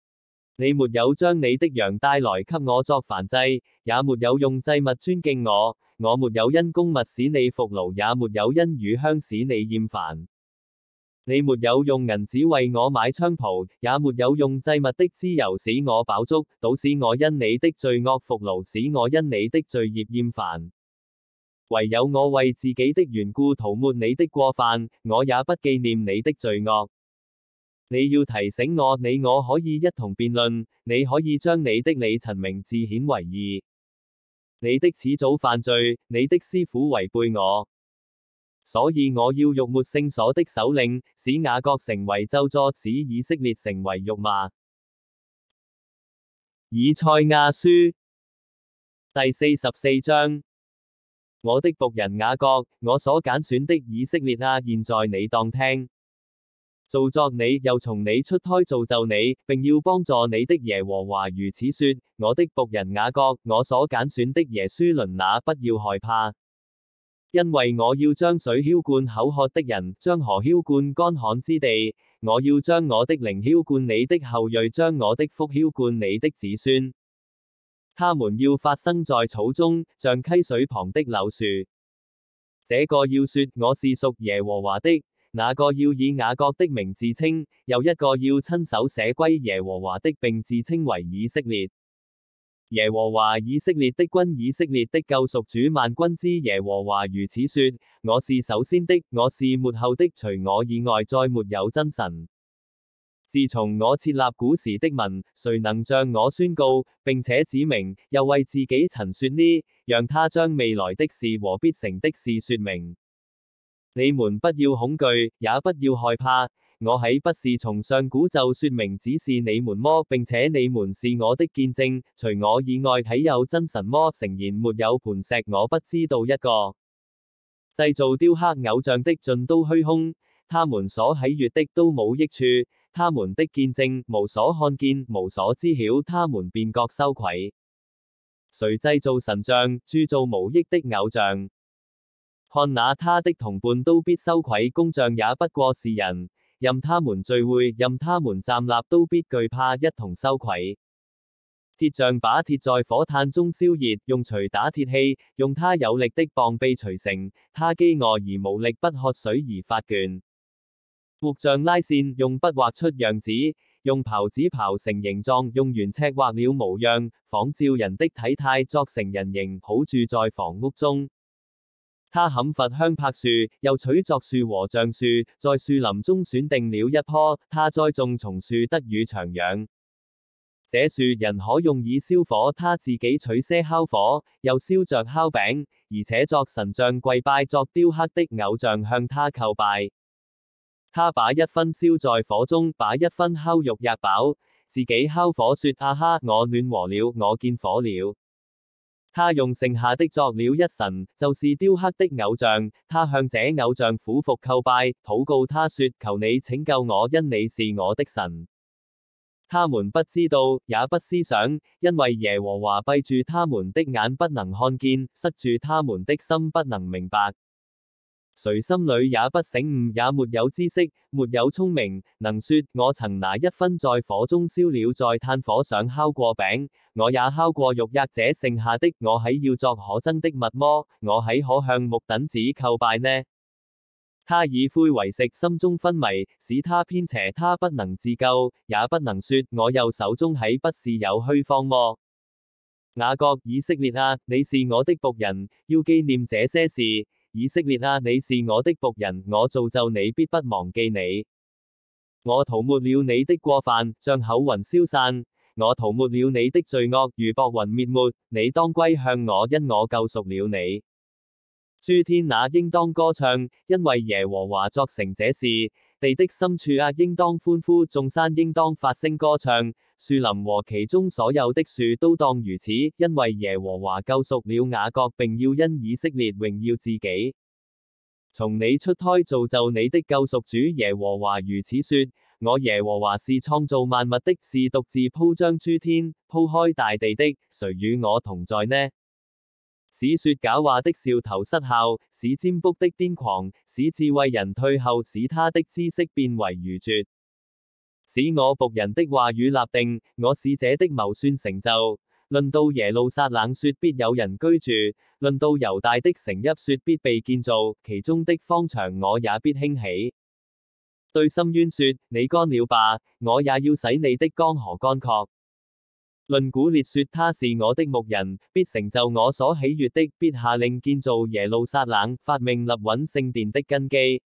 你沒有將你的羊帶來給我作燔祭，也沒有用祭物尊敬我，我沒有因供物使你服勞，也沒有因乳香使你厭煩。你沒有用銀子為我買菖蒲，也沒有用祭物的脂油使我飽足，倒使我因你的罪惡服勞，使我因你的罪孽厭煩。唯有我為自己的緣故塗抹你的過犯，我也不紀念你的罪惡。你要提醒我，你我可以一同辯論，你可以將你的理陳明自顯為義。你的始祖犯罪，你的師傅違背我，所以我要辱沒聖所的首領，使雅各成為咒詛，使以色列成為辱罵。以賽亞書第四十四章。我的僕人雅各，我所揀選的以色列啊，現在你當聽。造作你，又從你出胎造就你，並要幫助你的耶和華如此說：我的僕人雅各，我所揀選的耶書崙那，不要害怕，因為我要將水澆灌口渴的人，將河澆灌乾旱之地。我要將我的靈澆灌你的後裔，將我的福澆灌你的子孫。他們要發生在草中，像溪水旁的柳樹。這個要說我是屬耶和華的，那個要以雅各的名自稱，又一個要親手寫歸耶和華的，並自稱為以色列。耶和華以色列的君，以色列的救贖主，萬軍之耶和華如此說：我是首先的，我是末後的，除我以外再沒有真神。自從我設立古時的民，誰能像我宣告，並且指明，又為自己陳說呢？讓他將未來的事和必成的事說明。你們不要恐懼，也不要害怕。我豈不是從上古就說明指示你們麼？並且你們是我的見證。除我以外豈有真神麼？誠然沒有磐石，我不知道一個。製造雕刻偶像的盡都虛空，他們所喜悅的都冇益處，他們的見證無所看見，無所知曉，他們便覺羞愧。誰製造神像，鑄造無益的偶像？看那他的同伴都必羞愧，工匠也不過是人，任他們聚會，任他們站立，都必懼怕，一同羞愧。鐵匠把鐵在火炭中燒熱，用錘打鐵器，用他有力的膀臂錘成，他飢餓而無力，不喝水而發倦。木匠拉線，用筆畫出樣子，用刨子刨成形狀，用圓尺畫了模樣，仿照人的體態，作成人形，好住在房屋中。他砍伐香柏樹，又取作樹和橡樹，在樹林中選定了一棵，他栽種松樹，得與長養。這樹人可用以燒火，他自己取些烤火，又燒着烤餅，而且作神像跪拜，作雕刻的偶像向他叩拜。他把一分燒在火中，把一分烤肉喫飽，自己烤火說：啊哈，我暖和了，我見火了。他用剩下的作了一神，就是雕刻的偶像。他向這偶像俯伏叩拜，禱告他說：求你拯救我，因你是我的神。他們不知道，也不思想，因為耶和華閉住他們的眼，不能看見，塞住他們的心，不能明白。誰心裏也不醒悟，也沒有知識，沒有聰明，能說：我曾拿一分在火中燒了，在炭火上烤過餅，我也烤過肉喫，這剩下的，我豈要作可憎的物麼？我豈可向木等子叩拜呢？他以灰為食，心中昏迷，使他偏邪，他不能自救，也不能說：我右手中豈不是有虛謊麼？雅各，以色列啊，你是我的僕人，要紀念這些事。以色列啊，你是我的僕人，我造就你，必不忘記你。我塗抹了你的過犯，像厚雲消散；我塗抹了你的罪惡，如薄雲滅沒。你當歸向我，因我救贖了你。諸天那應當歌唱，因為耶和華作成這事。地的深處啊，應當歡呼；眾山應當發聲歌唱。樹林和其中所有的樹都當如此，因為耶和華救贖了雅各，並要因以色列榮耀自己。從你出胎造就你的救贖主耶和華如此說：我耶和華是創造萬物的，是獨自鋪張諸天、鋪開大地的，誰與我同在呢？使說假話的兆頭失效，使占卜的癲狂，使智慧人退後，使他的知識變為愚拙。 使我僕人的話語立定，我使者的謀算成就。論到耶路撒冷說必有人居住，論到猶大的城邑說必被建造，其中的荒場我也必興起。對深淵說，你乾了吧，我也要使你的江河乾涸。論古列說，他是我的牧人，必成就我所喜悅的，必下令建造耶路撒冷，發命立穩聖殿的根基。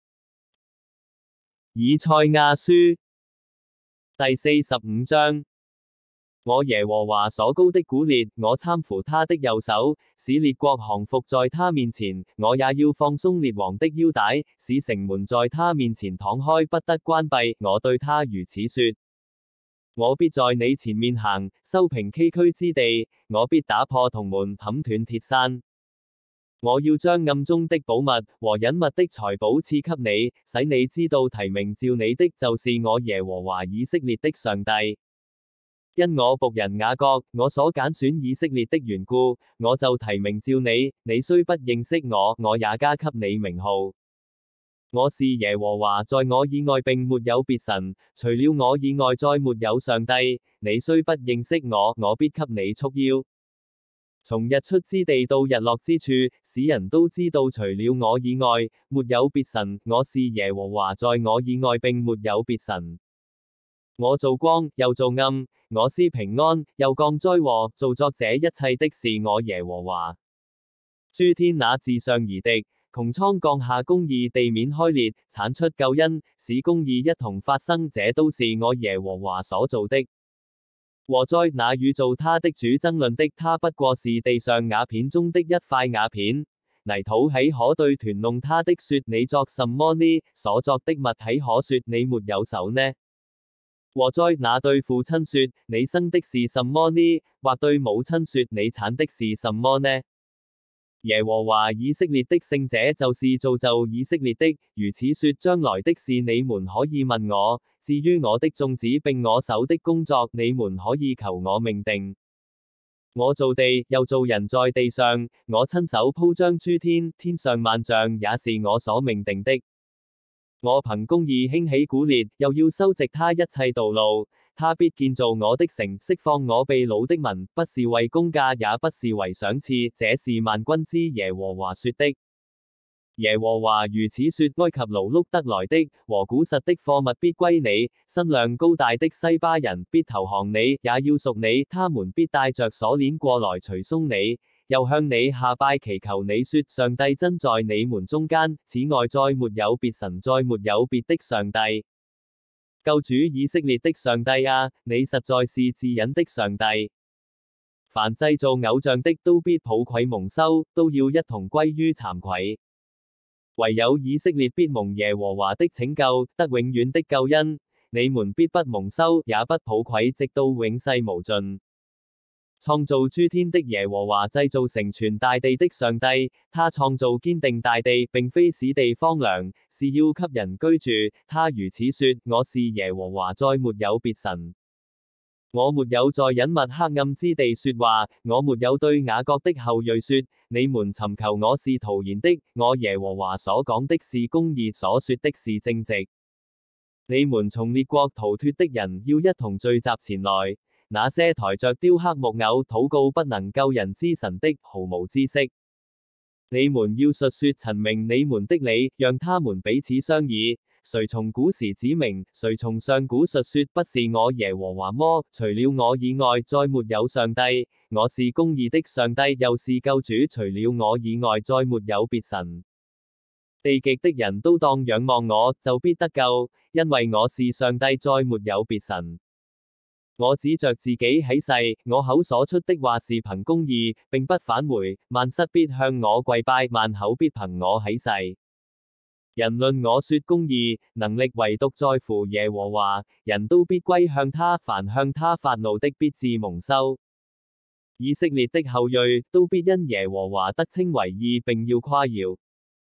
以賽亞書第四十五章。我耶和華所膏的古列，我攙扶他的右手，使列國降服在他面前。我也要放鬆列王的腰帶，使城門在他面前敞開，不得關閉。我對他如此說：我必在你前面行，修平崎嶇之地；我必打破銅門，砍斷鐵山。我要將暗中的寶物和隱密的財寶賜給你，使你知道提名召你的就是我耶和華以色列的上帝。因我僕人雅各，我所揀選以色列的緣故，我就提名召你。你雖不認識我，我也加給你名號。我是耶和華，在我以外並沒有別神，除了我以外再沒有上帝。你雖不認識我，我必給你束腰。從日出之地到日落之處，使人都知道除了我以外，沒有別神。我是耶和華，在我以外並沒有別神。我造光，又造暗；我施平安，又降災禍。造作這一切的是我耶和華。諸天那自上而敵，穹蒼降下公義，地面開裂，產出救恩，使公義一同發生。這都是我耶和華所造的。禍哉那與造他的主爭論的，他不過是地上瓦片中的一塊瓦片。泥土豈可對摶弄他的說：你作什麼呢？所作的物豈可說：你沒有手呢？禍哉那對父親說：你生的是什麼呢？或對母親說：你產的是什麼呢？耶和華以色列的聖者就是造就以色列的，如此說：將來的事你們可以問我，至於我的眾子並我手的工作，你們可以求我命定。我造地，又造人在地上，我親手鋪張諸天，天上萬象也是我所命定的。我憑公義興起古列，又要修直他一切道路。他必建造我的城，釋放我被擄的民，不是為公價，也不是為賞賜。這是萬軍之耶和華說的。耶和華如此說：埃及勞碌得來的和古實的貨物必歸你，身量高大的西巴人必投降你，也要屬你。他們必帶着鎖鏈過來隨鬆你，又向你下拜祈求你說：上帝真在你們中間，此外再沒有別神，再沒有別的上帝。救主以色列的上帝啊，你實在是自隱的上帝。凡製造偶像的都必抱愧蒙羞，都要一同歸於慚愧。唯有以色列必蒙耶和華的拯救，得永遠的救恩。你們必不蒙羞，也不抱愧，直到永世無盡。創造諸天的耶和華，製造成全大地的上帝，他創造堅定大地，並非使地荒涼，是要給人居住。他如此說：我是耶和華，再沒有別神。我沒有在隱密黑暗之地說話，我沒有對雅各的後裔說：你們尋求我是徒然的。我耶和華所講的是公義，所說的是正直。你們從列國逃脫的人，要一同聚集前來。那些抬着雕刻木偶禱告不能救人之神的，毫無知識。你們要述說陳明你們的理，讓他們彼此商議。誰從古時指明，誰從上古述說，不是我耶和華麼？除了我以外，再沒有上帝。我是公義的上帝，又是救主。除了我以外，再沒有別神。地極的人都當仰望我，就必得救，因為我是上帝，再沒有別神。我指着自己起誓，我口所出的話是憑公義，並不返回。萬膝必向我跪拜，萬口必憑我起誓。人論我說公義，能力唯獨在乎耶和華，人都必歸向他，凡向他發怒的必致蒙羞。以色列的後裔都必因耶和華得稱為義，並要誇耀。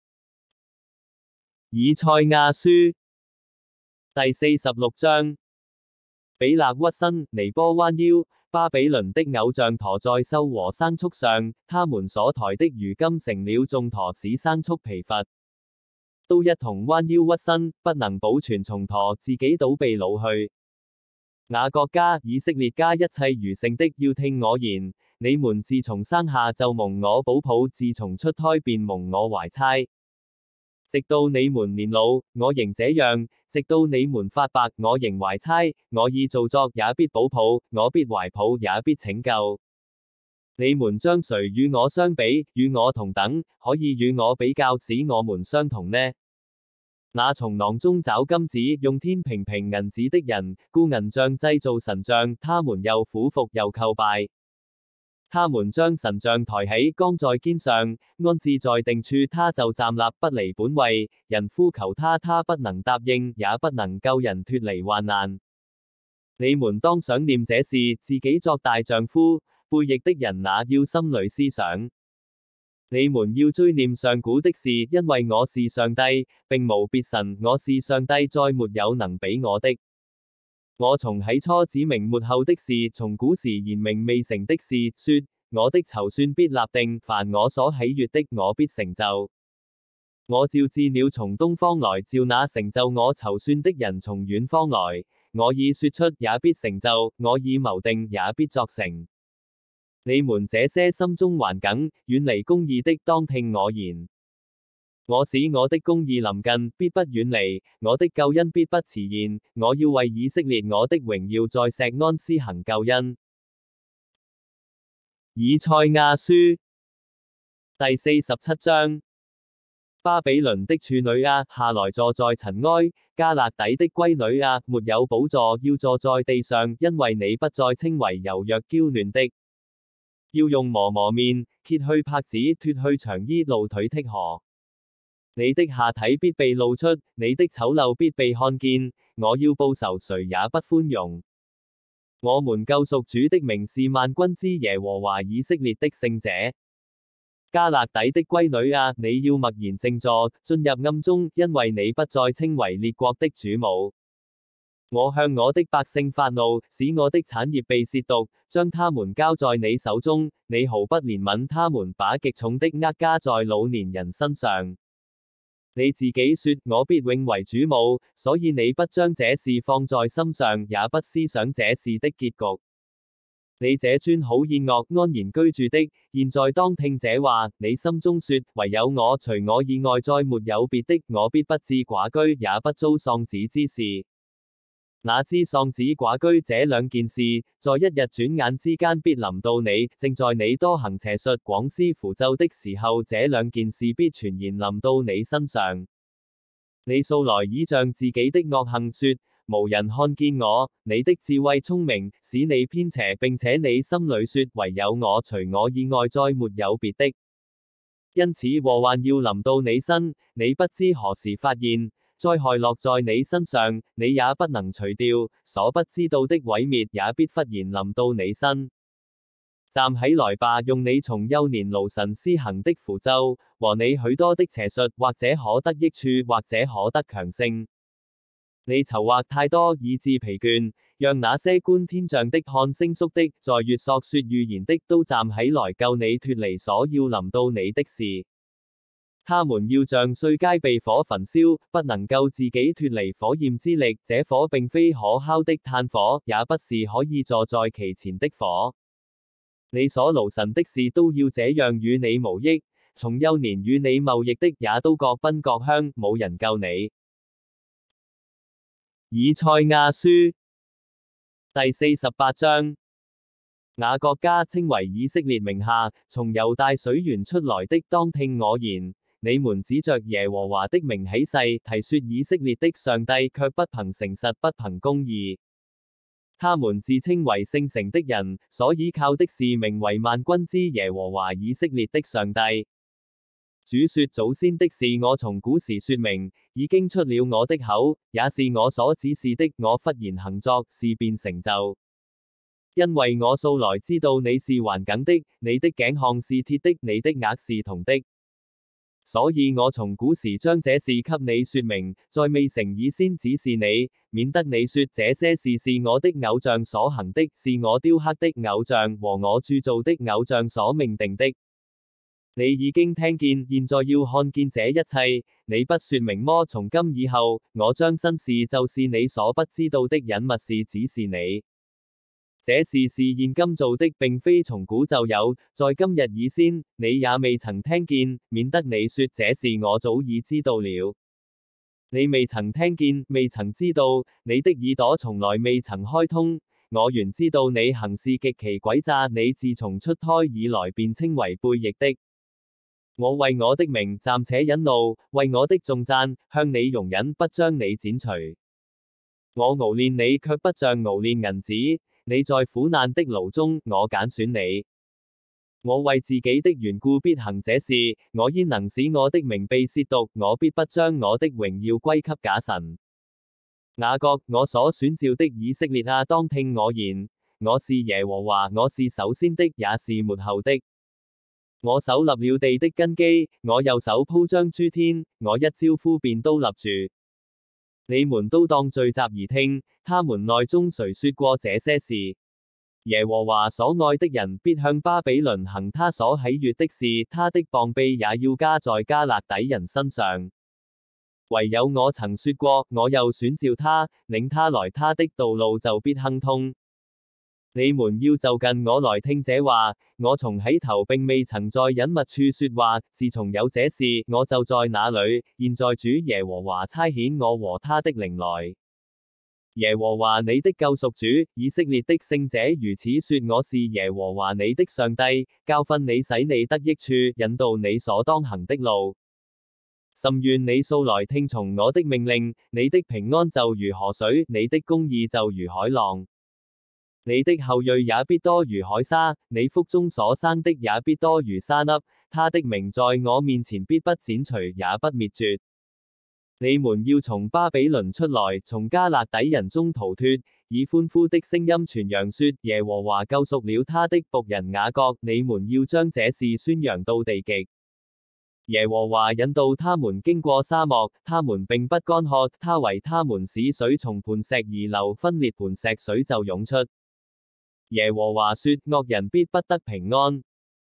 以賽亞書第四十六章。比勒屈身，尼波彎腰，巴比倫的偶像駝在獸和牲畜上，他們所抬的如今成了重駝，使牲畜疲乏。 都一同彎腰屈身，不能保存從駝，自己倒被擄去。雅各家、以色列家一切餘剩的要聽我言，你們自從生下就蒙我保抱，自從出胎便蒙我懷搋。直到你們年老，我仍這樣；直到你們發白，我仍懷搋。我已造作，也必保抱；我必懷抱，也必拯救。你們將誰與我相比？與我同等，可以與我比較，使我們相同呢？那從囊中找金子，用天平平銀子的人，雇銀匠製造神像，他們又俯伏又叩拜。他們將神像抬起，扛在肩上，安置在定處，他就站立不離本位。人呼求他，他不能答應，也不能救人脫離患難。你們當想念這事，自己作大丈夫，背逆的人那要心裏思想。你們要追念上古的事，因為我是上帝，並無別神，我是上帝，再沒有能比我的。我從起初指明末後的事，從古時言明未成的事，說我的籌算必立定，凡我所喜悅的，我必成就。我召鷙鳥從東方來，召那成就我籌算的人從遠方來。我已說出，也必成就；我已謀定，也必作成。你們這些心中頑梗、遠離公義的，當聽我言。我使我的公義臨近，必不遠離；我的救恩必不遲延。我要為以色列我的榮耀在錫安施行救恩。以賽亞書第四十七章。巴比倫的處女啊，下來坐在塵埃；迦勒底的閨女啊，沒有寶座，要坐在地上，因為你不再稱為柔弱嬌嫩的。要用磨磨面，揭去帕子，脫去長衣，露腿剔河。你的下體必被露出，你的醜陋必被看見。我要報仇，誰也不寬容。我們救贖主的名是萬軍之耶和華以色列的聖者。迦勒底的閨女啊，你要默然靜坐，進入暗中，因為你不再稱為列國的主母。我向我的百姓發怒，使我的產業被褻瀆，將他們交在你手中，你毫不憐憫他們，把極重的軛加在老年人身上。你自己說，我必永為主母，所以你不將這事放在心上，也不思想這事的結局。你這專好宴樂安然居住的，現在當聽這話，你心中說，唯有我，除我以外再沒有別的，我必不致寡居，也不遭喪子之事。哪知喪子寡居這兩件事，在一日轉眼之間必臨到你，正在你多行邪術廣施符咒的時候，這兩件事必全然臨到你身上。你素來倚仗自己的惡行說，無人看見我，你的智慧聰明，使你偏邪，並且你心裏說，唯有我，除我以外再沒有別的。因此禍患要臨到你身，你不知何時發現。災害落在你身上，你也不能除掉；所不知道的毀滅也必忽然臨到你身。站起來吧，用你從幼年勞神施行的符咒，和你許多的邪術，或者可得益處，或者可得強盛。你籌劃太多，以致疲倦，讓那些觀天象的、看星宿的、在月朔說預言的，都站起來救你脫離所要臨到你的事。他們要像碎秸被火焚燒，不能夠自己脫離火焰之力。這火並非可烤的炭火，也不是可以坐在其前的火。你所勞神的事都要這樣與你無益，從幼年與你貿易的也都各奔各鄉，冇人救你。以賽亞書第四十八章。雅各家稱為以色列名下，從猶大水源出來的，當聽我言。你們指着耶和華的名起誓，提說以色列的上帝，卻不憑誠實，不憑公義。他們自稱為聖城的人，所依靠的是名為萬軍之耶和華以色列的上帝。主說祖先的事，我從古時說明，已經出了我的口，也是我所指示的，我忽然行作，事便成就。因為我素來知道你是頑梗的，你的頸項是鐵的，你的額是銅的。所以我從古時將這事給你說明，在未成以先指示你，免得你說這些事是我的偶像所行的，是我雕刻的偶像和我鑄造的偶像所命定的。 你已經聽見，現在要看見這一切。你不說明麼？從今以後，我將新事，就是你所不知道的隱密事，指示你。這事是現今做的，並非從古就有，在今日以先，你也未曾聽見，免得你說這事我早已知道了。你未曾聽見，未曾知道，你的耳朵從來未曾開通。我原知道你行事極其詭詐，你自從出胎以來便稱為悖逆的。我為我的名暫且忍怒，為我的頌讚向你容忍，不將你剪除。我熬煉你，卻不像熬煉銀子。你在苦難的爐中，我揀選你。我為自己的緣故必行這事，我焉能使我的名被褻瀆？我必不將我的榮耀歸給假神。雅各，我所選召的以色列啊，當聽我言。我是耶和華，我是首先的，也是末後的。我手立了地的根基，我右手鋪張諸天，我一招呼便都立住。你們都當聚集而聽，他們內中誰說過這些事？耶和華所愛的人必向巴比倫行他所喜悅的事，他的膀臂也要加在迦勒底人身上。唯有我曾說過，我又選召他，領他來，他的道路就必亨通。你們要就近我來聽這話，我從起頭並未曾在隱密處說話，自從有這事，我就在那裏。現在主耶和華差遣我和他的靈來。耶和華你的救贖主，以色列的聖者如此說：我是耶和華你的上帝，教訓你，使你得益處，引導你所當行的路。甚願你素來聽從我的命令，你的平安就如河水，你的公義就如海浪。你的後裔也必多如海沙，你腹中所生的也必多如沙粒。他的名在我面前必不剪除，也不滅絕。你們要從巴比倫出來，從迦勒底人中逃脫，以歡呼的聲音傳揚說：耶和華救贖了他的僕人雅各。你們要將這事宣揚到地極。耶和華引導他們經過沙漠，他們並不乾渴，他為他們使水從磐石而流，分裂磐石，水就湧出。耶和華說：惡人必不得平安。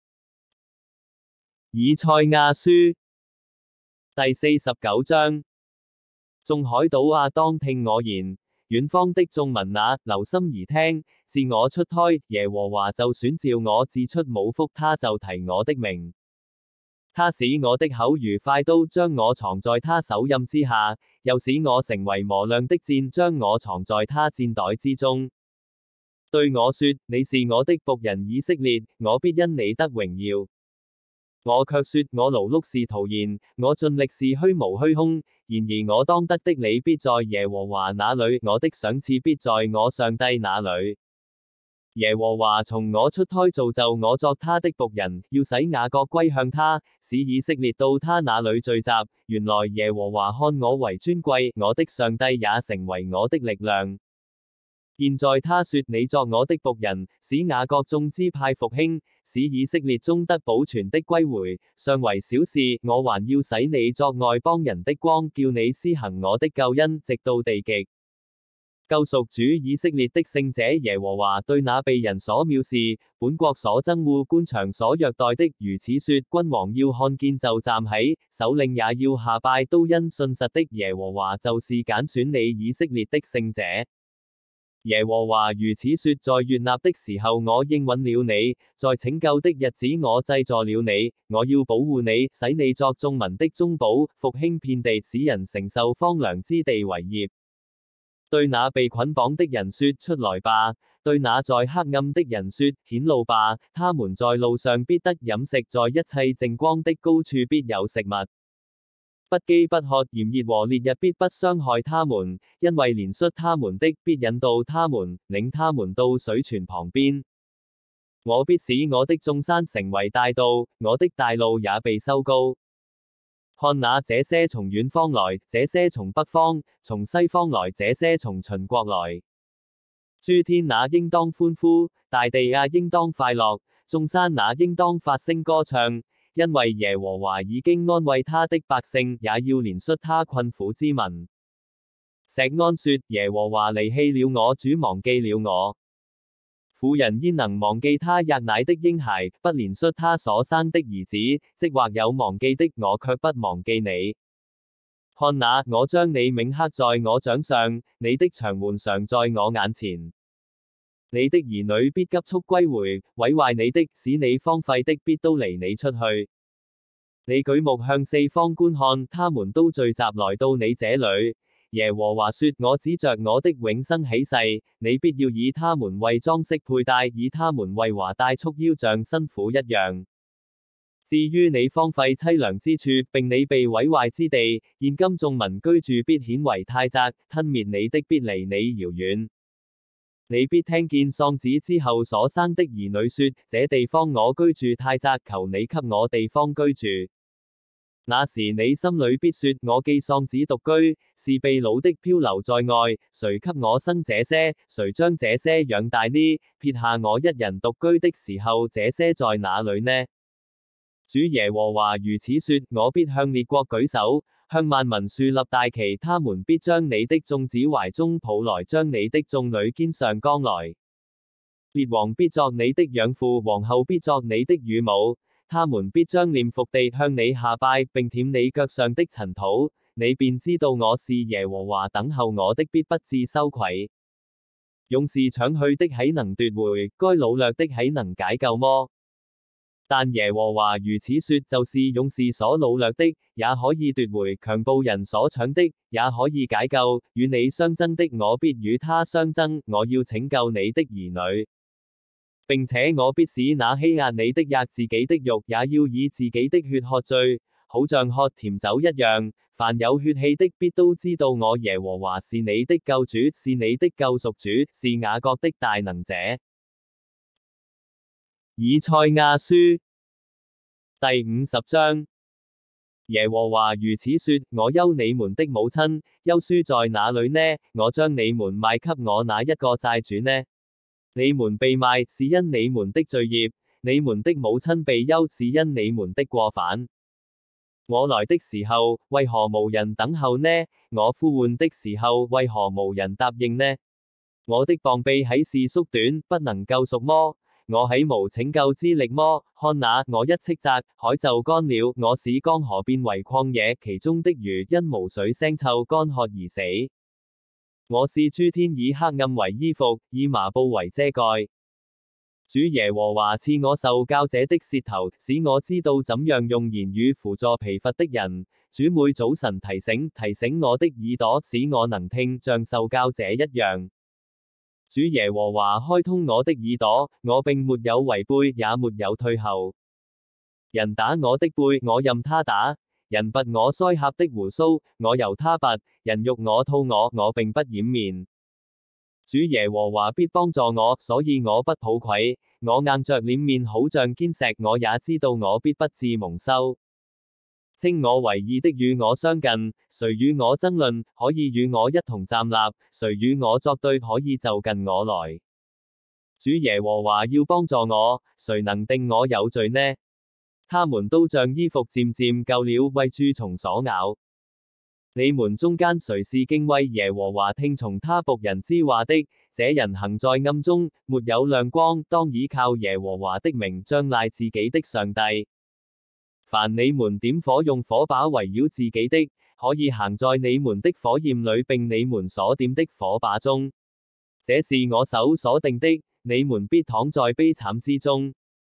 以賽亞書第四十九章。眾海島啊，當聽我言；遠方的眾民啊，留心而聽。自我出胎，耶和華就選召我；自出母腹，他就提我的名。他使我的口如快刀，將我藏在他手蔭之下；又使我成為磨亮的箭，將我藏在他箭袋之中。對我說：你是我的僕人以色列，我必因你得榮耀。我卻說：我勞碌是徒然，我盡力是虛無虛空。然而我當得的你必在耶和華那裏，我的賞賜必在我上帝那裏。耶和華從我出胎造就我作他的僕人，要使雅各歸向他，使以色列到他那裏聚集。原來耶和華看我為尊貴，我的上帝也成為我的力量。現在他說：你作我的僕人，使雅各眾支派復興，使以色列中得保存的歸回。尚為小事，我還要使你作外邦人的光，叫你施行我的救恩，直到地極。救贖主以色列的聖者耶和華對那被人所藐視、本國所憎惡、官場所虐待的如此說：君王要看見就站起，首領也要下拜，都因信實的耶和華就是揀選你以色列的聖者。耶和華如此說：在悅納的時候我應允了你，在拯救的日子我濟助了你。我要保護你，使你作眾民的中保，復興遍地，使人承受荒涼之地為業。對那被捆綁的人說：出來吧；對那在黑暗的人說：顯露吧。他們在路上必得飲食，在一切淨光的高處必有食物。不飢不渴，炎熱和烈日必不傷害他們，因為憐恤他們的必引導他們，領他們到水泉旁邊。我必使我的眾山成為大道，我的大路也被修高。看哪，這些從遠方來，這些從北方，從西方來，這些從秦國來。諸天那應當歡呼，大地啊應當快樂，眾山那應當發聲歌唱。因為耶和華已經安慰他的百姓，也要憐恤他困苦之民。錫安說：耶和華離棄了我，主忘記了我。 婦人焉能忘記她喫奶的嬰孩，不憐恤她所生的兒子？即或有忘記的，我卻不忘記你。看哪，我將你銘刻在我掌上，你的牆垣常在我眼前。你的兒女必急速歸回，毀壞你的，使你荒廢的，必都離你出去。你舉目向四方觀看，他們都聚集來到你這裏。耶和華說：我指着我的永生起誓，你必要以他們為裝飾佩戴，以他們為華帶束腰，像新婦一樣。至於你荒廢淒涼之處，並你被毀壞之地，現今眾民居住必顯為太窄，吞滅你的必離你遙遠。你必聽見喪子之後所生的兒女說：這地方我居住太窄，求你給我地方居住。那時你心裏必說：我既喪子獨居，是被擄的漂流在外，誰給我生這些？誰將這些養大呢？撇下我一人獨居的時候，這些在哪裏呢？主耶和華如此說：我必向列國舉手，向萬民豎立大旗，他們必將你的眾子懷中抱來，將你的眾女肩上扛來。列王必作你的養父，皇后必作你的乳母。他們必將臉伏地向你下拜，並舔你腳上的塵土，你便知道我是耶和華。等候我的必不致羞愧。勇士搶去的豈能奪回？該擄掠的豈能解救麼？但耶和華如此說：就是勇士所擄掠的，也可以奪回；強暴人所搶的，也可以解救。與你相爭的，我必與他相爭，我要拯救你的兒女。並且我必使那欺壓你的壓自己的肉，也要以自己的血喝醉，好像喝甜酒一樣。凡有血氣的，必都知道我耶和華是你的救主，是你的救贖主，是雅各的大能者。以賽亞書第五十章。耶和華如此說：我休你們的母親，休書在哪裏呢？我將你們賣給我哪一個債主呢？你們被賣，是因你們的罪孽；你們的母親被休，是因你們的過犯。我來的時候，為何無人等候呢？我呼喚的時候，為何無人答應呢？我的膀臂豈是縮短，不能救贖麼？我豈無拯救之力麼？看哪，我一斥責，海就乾了；我使江河變為曠野，其中的魚因無水腥臭乾渴而死。我是諸天以黑暗為衣服，以麻布為遮蓋。主耶和華賜我受教者的舌頭，使我知道怎樣用言語扶助疲乏的人。主每早晨提醒提醒我的耳朵，使我能聽，像受教者一樣。主耶和華開通我的耳朵，我並沒有違背，也沒有退後。人打我的背，我任他打。人拔我腮頰的鬍鬚，我由他拔；人辱我吐我，我並不掩面。主耶和華必幫助我，所以我不抱愧。我硬着臉面，好像堅石，我也知道我必不致蒙羞。稱我為義的與我相近，誰與我爭論，可以與我一同站立；誰與我作對，可以就近我來。主耶和華要幫助我，誰能定我有罪呢？他們都像衣服漸漸舊了，為蛀蟲所咬。你們中間誰是敬畏耶和華，聽從他僕人之話的？這人行在暗中，沒有亮光，當倚靠耶和華的名，仗賴自己的上帝。凡你們點火用火把圍繞自己的，可以行在你們的火焰裏，並你們所點的火把中。這是我手所定的，你們必躺在悲慘之中。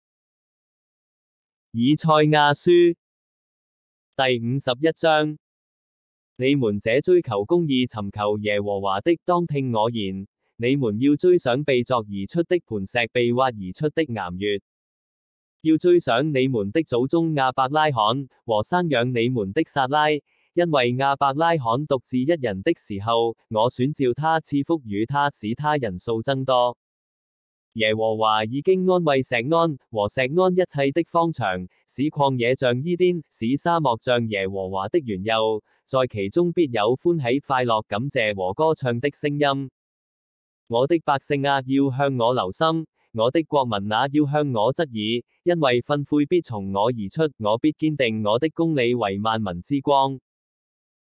以賽亞書第五十一章。你們這追求公義、尋求耶和華的，當聽我言。你們要追想被鑿而出的磐石，被挖而出的岩穴。要追想你們的祖宗亞伯拉罕和生養你們的撒拉，因為亞伯拉罕獨自一人的時候，我選召他，賜福與他，使他人數增多。耶和華已經安慰錫安和錫安一切的荒場，使曠野像伊甸，使沙漠像耶和華的園囿，在其中必有歡喜快樂、感謝和歌唱的聲音。我的百姓啊，要向我留心；我的國民啊，要向我側耳，因為訓誨必從我而出，我必堅定我的公理為萬民之光。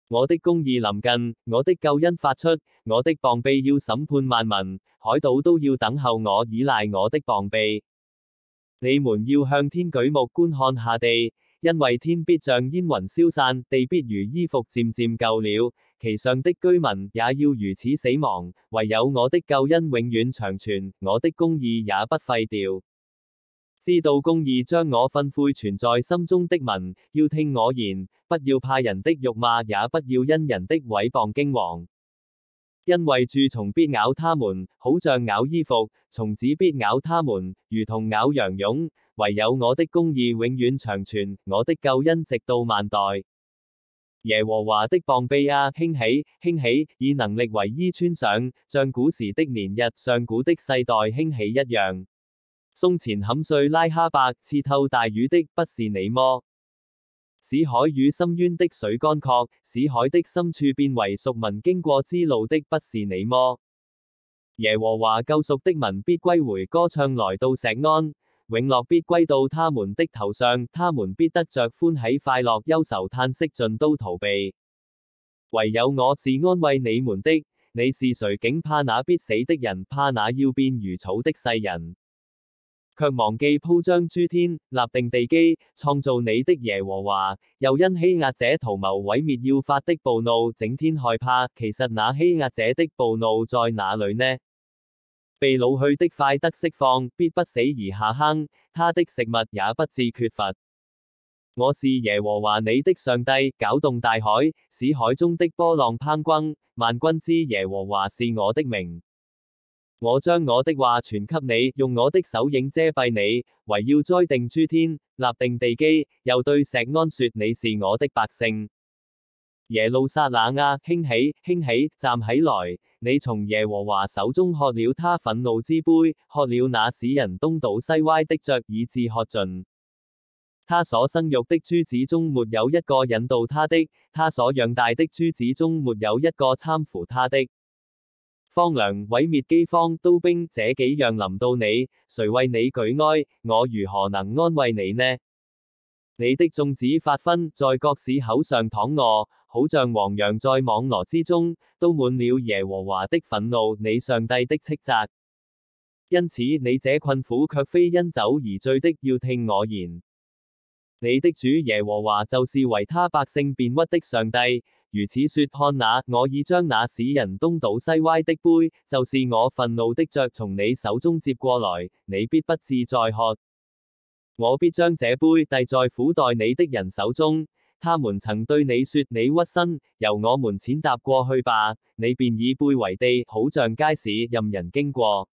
我的公義臨近，我的救恩發出，我的膀臂要審判萬民，海島都要等候我，倚賴我的膀臂。你們要向天舉目觀看下地，因為天必像煙雲消散，地必如衣服漸漸舊了，其上的居民也要如此死亡，唯有我的救恩永遠長存，我的公義也不廢掉。知道公義將我訓誨存在心中的民，要聽我言，不要怕人的辱罵，也不要因人的毀謗驚惶。因為蛀蟲必咬他們，好像咬衣服；蟲子必咬他們，如同咬羊絨。唯有我的公義永遠長存，我的救恩直到萬代。耶和華的膀臂啊，興起，興起，以能力為衣穿上，像古時的年日，上古的世代興起一樣。從前砍碎拉哈伯，刺透大魚的，不是你麼？使海與深淵的水乾涸，使海的深處變為贖民經過之路的，不是你麼？耶和華救贖的民必歸回歌唱來到錫安，永樂必歸到他們的頭上，他們必得着歡喜快樂，憂愁嘆息盡都逃避。唯有我是安慰你們的，你是誰竟怕那必死的人，怕那要變如草的世人？卻忘記鋪張諸天，立定地基，創造你的耶和華，又因欺壓者圖謀毀滅要發的暴怒，整天害怕。其實那欺壓者的暴怒在哪裏呢？被擄去的快得釋放，必不死而下坑，他的食物也不致缺乏。我是耶和華你的上帝，攪動大海，使海中的波浪匉訇。萬軍之耶和華是我的名。我將我的話傳給你，用我的手影遮蔽你，為要栽定諸天，立定地基，又對錫安說：你是我的百姓。耶路撒冷啊，興起，興起，站起來！你從耶和華手中喝了他憤怒之杯，喝了那使人東倒西歪的爵，以致喝盡。他所生育的諸子中沒有一個引導他的，他所養大的諸子中沒有一個攙扶他的。荒涼、毀滅、饑荒、刀兵，這幾樣臨到你，誰為你舉哀？我如何能安慰你呢？你的眾子發昏，在各市口上躺臥，好像黃羊在網羅之中，都滿了耶和華的憤怒，你上帝的斥責。因此你這困苦卻非因酒而醉的，要聽我言。你的主耶和華就是為他百姓辨屈的上帝。如此說：看哪，我已將那使人東倒西歪的杯，就是我憤怒的爵，從你手中接過來，你必不致再喝。我必將這杯遞在苦待你的人手中，他們曾對你說：你屈身，由我們踐踏過去吧，你便以背為地，好像街市，任人經過。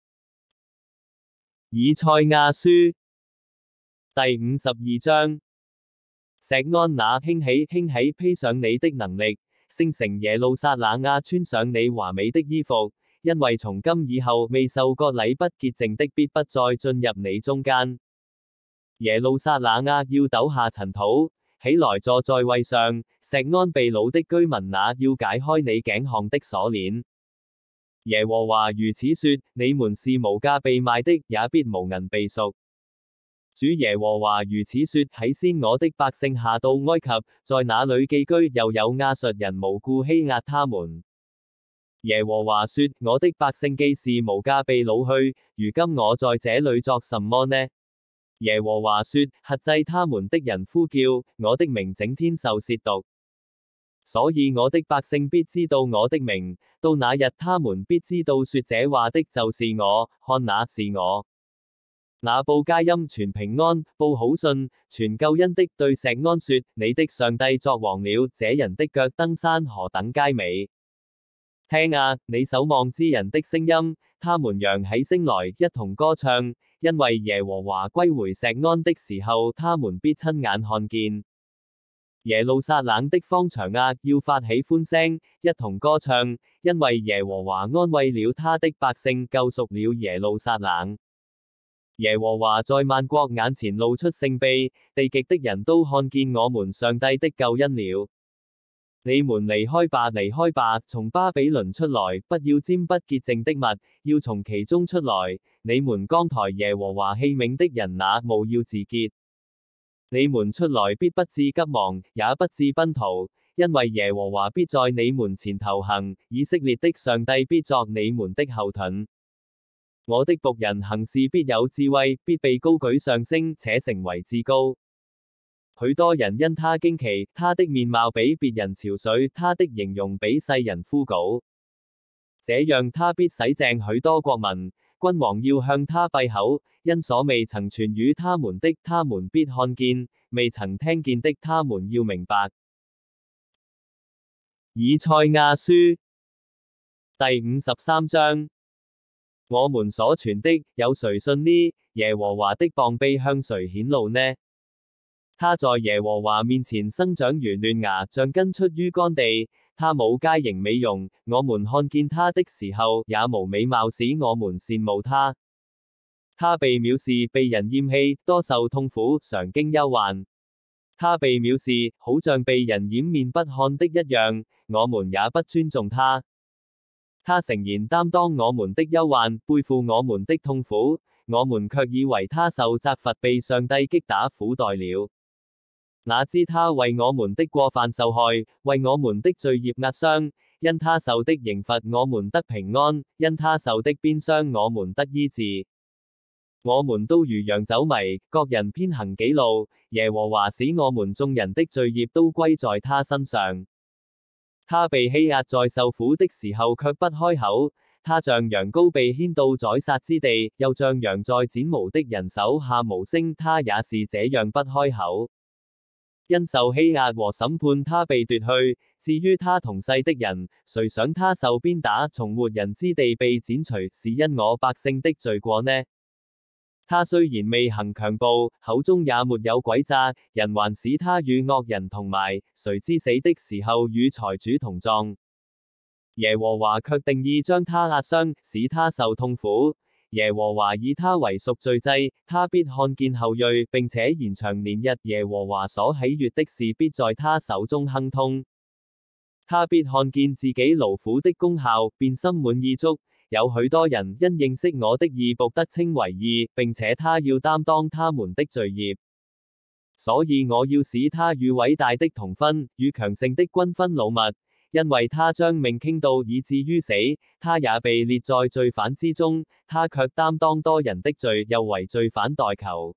以賽亞書第五十二章。錫安那，興起，興起，披上你的能力，聖城耶路撒冷啊，穿上你華美的衣服，因為從今以後未受割禮不潔淨的必不再進入你中間。耶路撒冷啊，要抖下塵土，起來坐在位上，錫安被擄的居民那，要解開你頸項的鎖鏈。耶和華如此說：你們是無價被賣的，也必無銀被贖。主耶和華如此說：起先我的百姓下到埃及，在那裏寄居，又有亞述人無故欺壓他們。耶和華說：我的百姓既是無價被擄去，如今我在這裏作什麼呢？耶和華說：轄制他們的人呼叫我的名，整天受褻瀆。所以我的百姓必知道我的名，到那日他們必知道說這話的就是我。看，那是我。那報佳音、傳平安、報好信、傳救恩的，對錫安說：你的上帝作王了，這人的腳登山何等佳美！聽啊，你守望之人的聲音，他們揚起聲來，一同歌唱，因為耶和華歸回錫安的時候，他們必親眼看見。耶路撒冷的荒場啊，要發起歡聲，一同歌唱，因為耶和華安慰了他的百姓，救贖了耶路撒冷。耶和華在萬國眼前露出聖臂，地極的人都看見我們上帝的救恩了。你們離開吧，離開吧，從巴比倫出來，不要沾不潔淨的物，要從其中出來。你們扛抬耶和華器皿的人那，務要自潔。你們出來必不致急忙，也不致奔逃， 因為耶和華必在你們前頭行，以色列的上帝必作你們的後盾。我的僕人行事必有智慧，必被高舉上升，且成為至高。許多人因他驚奇，他的面貌比別人憔悴，他的形容比世人枯槁。這樣他必洗淨許多國民，君王要向他閉口，因所未曾傳與他們的，他們必看見；未曾聽見的，他們要明白。以賽亞書第五十三章。我們所傳的，有誰信呢？耶和華的膀臂向誰顯露呢？他在耶和華面前生長如嫩芽，像根出於乾地。他冇佳形美容，我們看見他的時候，也無美貌使我們羨慕他。他被藐視，被人厭棄，多受痛苦，常經憂患。他被藐視，好像被人掩面不看的一樣，我們也不尊重他。他誠然擔當我們的憂患，背負我們的痛苦，我們卻以為他受責罰，被上帝擊打苦待了。哪知他為我們的過犯受害，為我們的罪孽壓傷。因他受的刑罰，我們得平安；因他受的鞭傷，我們得醫治。我們都如羊走迷，各人偏行己路。耶和華使我們眾人的罪孽都歸在他身上。他被欺壓，在受苦的時候卻不開口。他像羊羔被牽到宰殺之地，又像羊在剪毛的人手下無聲，他也是這樣不開口。因受欺壓和審判，他被奪去。至於他同世的人，誰想他受鞭打，從活人之地被剪除，是因我百姓的罪過呢？他雖然未行強暴，口中也沒有詭詐，人還使他與惡人同埋，誰知死的時候與財主同葬。耶和華卻定意將他壓傷，使他受痛苦。耶和華以他為贖罪祭，他必看見後裔，並且延長年日。耶和華所喜悅的事必在他手中亨通。他必看見自己勞苦的功效，便心滿意足。有許多人因認識我的義僕得稱為義，並且他要擔當他們的罪孽。所以我要使他與偉大的同分，與強盛的均分擄物，因為他將命傾倒以至於死，他也被列在罪犯之中，他卻擔當多人的罪，又為罪犯代求。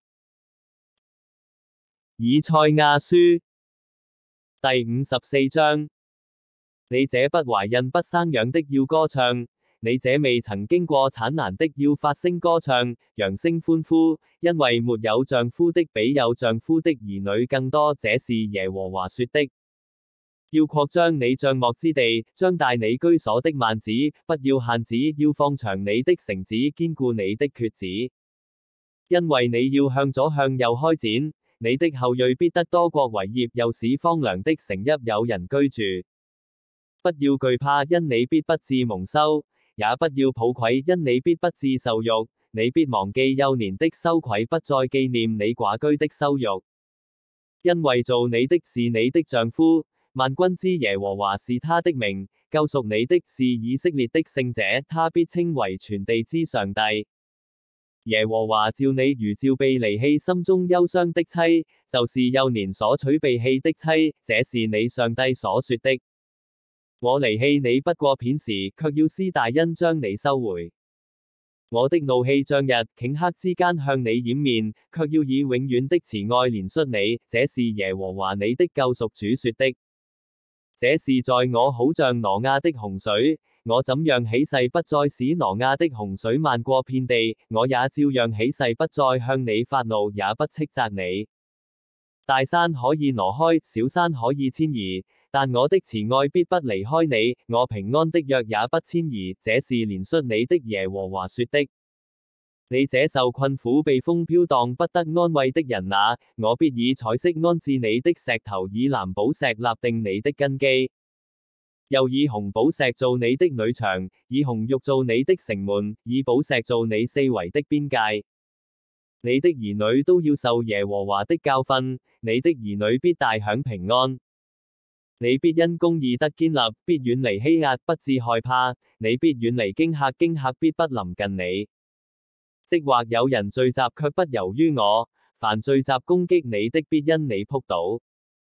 以賽亞書第五十四章。你這不懷孕不生養的要歌唱，你這未曾經過產難的要發聲歌唱，揚聲歡呼，因為沒有丈夫的比有丈夫的兒女更多，這是耶和華說的。要擴張你帳幕之地，張大你居所的幔子，不要限止，要放長你的繩子，堅固你的橛子。因為你要向左向右開展，你的後裔必得多國為業，又使荒涼的城邑有人居住。不要懼怕，因你必不致蒙羞；也不要抱愧，因你必不致受辱。你必忘記幼年的羞愧，不再紀念你寡居的羞辱。因為造你的是你的丈夫，萬軍之耶和華是他的名，救贖你的是以色列的聖者，他必稱為全地之上帝。耶和華召你如召被離棄心中憂傷的妻，就是幼年所娶被棄的妻，這是你上帝所說的。我離棄你不過片時，卻要施大恩將你收回。我的怒氣像日，頃刻之間向你掩面，卻要以永遠的慈愛憐恤你。這是耶和華你的救贖主說的。這是在我好像挪亞的洪水，我怎樣起誓不再使挪亞的洪水漫過遍地，我也照樣起誓不再向你發怒，也不斥責你。大山可以挪開，小山可以遷移，但我的慈愛必不離開你，我平安的約也不遷移。這是憐恤你的耶和華說的。你這受困苦被風飄蕩不得安慰的人哪，我必以彩色安置你的石頭，以藍寶石立定你的根基，又以紅寶石做你的女牆，以紅玉做你的城門，以寶石做你四圍的邊界。你的兒女都要受耶和華的教訓，你的兒女必大享平安。你必因公義得堅立，必遠離欺壓，不致害怕。你必遠離驚嚇，驚嚇必不臨近你。即或有人聚集，卻不由於我；凡聚集攻擊你的，必因你仆倒。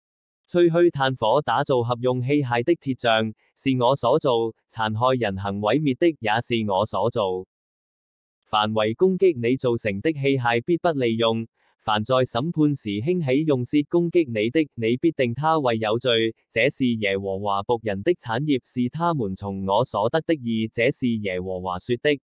吹噓炭火打造合用器械的鐵匠，是我所做；殘害人行毀滅的，也是我所做。凡為攻擊你造成的器械，必不利用；凡在審判時興起用舌攻擊你的，你必定他為有罪。這是耶和華僕人的產業，是他們從我所得的義，這是耶和華說的。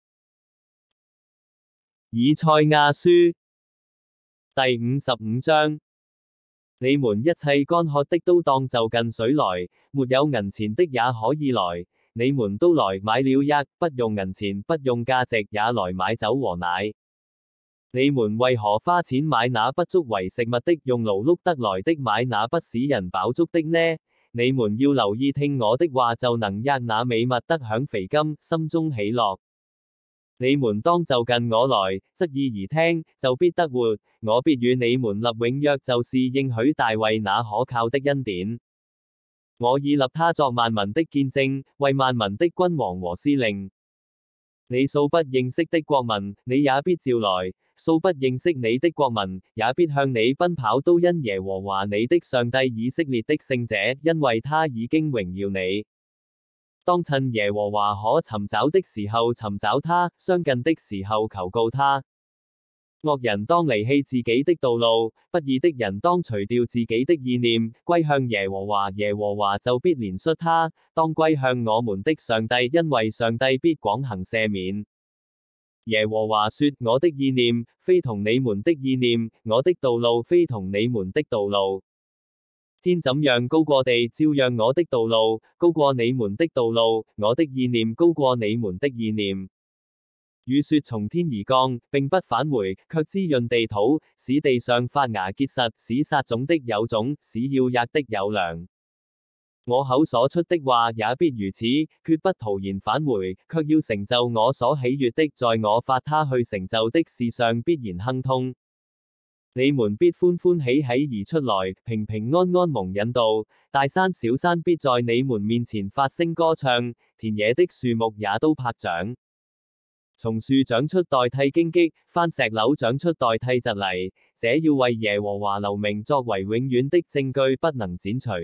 以賽亞書第五十五章。你們一切乾渴的都當就近水來，沒有銀錢的也可以來。你們都來買了一，不用銀錢，不用價值，也來買酒和奶。你們為何花錢買那不足為食物的，用勞碌得來的買那不使人飽足的呢？你們要留意聽我的話，就能吃那美物，得享肥甘，心中喜樂。你們當就近我來，側耳而聽，就必得活。我必與你們立永約，就是應許大衛那可靠的恩典。我已立他作萬民的見證，為萬民的君王和司令。你素不認識的國民，你也必召來；素不認識你的國民，也必向你奔跑，都因耶和華你的上帝以色列的聖者，因為他已經榮耀你。當趁耶和華可尋找的時候尋找他，相近的時候求告他。惡人當離棄自己的道路，不義的人當除掉自己的意念，歸向耶和華，耶和華就必憐恤他。當歸向我們的上帝，因為上帝必廣行赦免。耶和華說：我的意念非同你們的意念，我的道路非同你們的道路。天怎樣高過地，照樣我的道路高過你們的道路，我的意念高過你們的意念。雨雪從天而降，並不返回，卻滋潤地土，使地上發芽結實，使撒種的有種，使要喫的有糧。我口所出的話也必如此，決不徒然返回，卻要成就我所喜悅的，在我發他去成就的事上必然亨通。你們必歡歡喜喜而出來，平平安安蒙引導。大山小山必在你們面前發聲歌唱，田野的樹木也都拍掌。松樹長出代替荊棘，番石榴長出代替蒺藜，這要為耶和華留名，作為永遠的證據，不能剪除。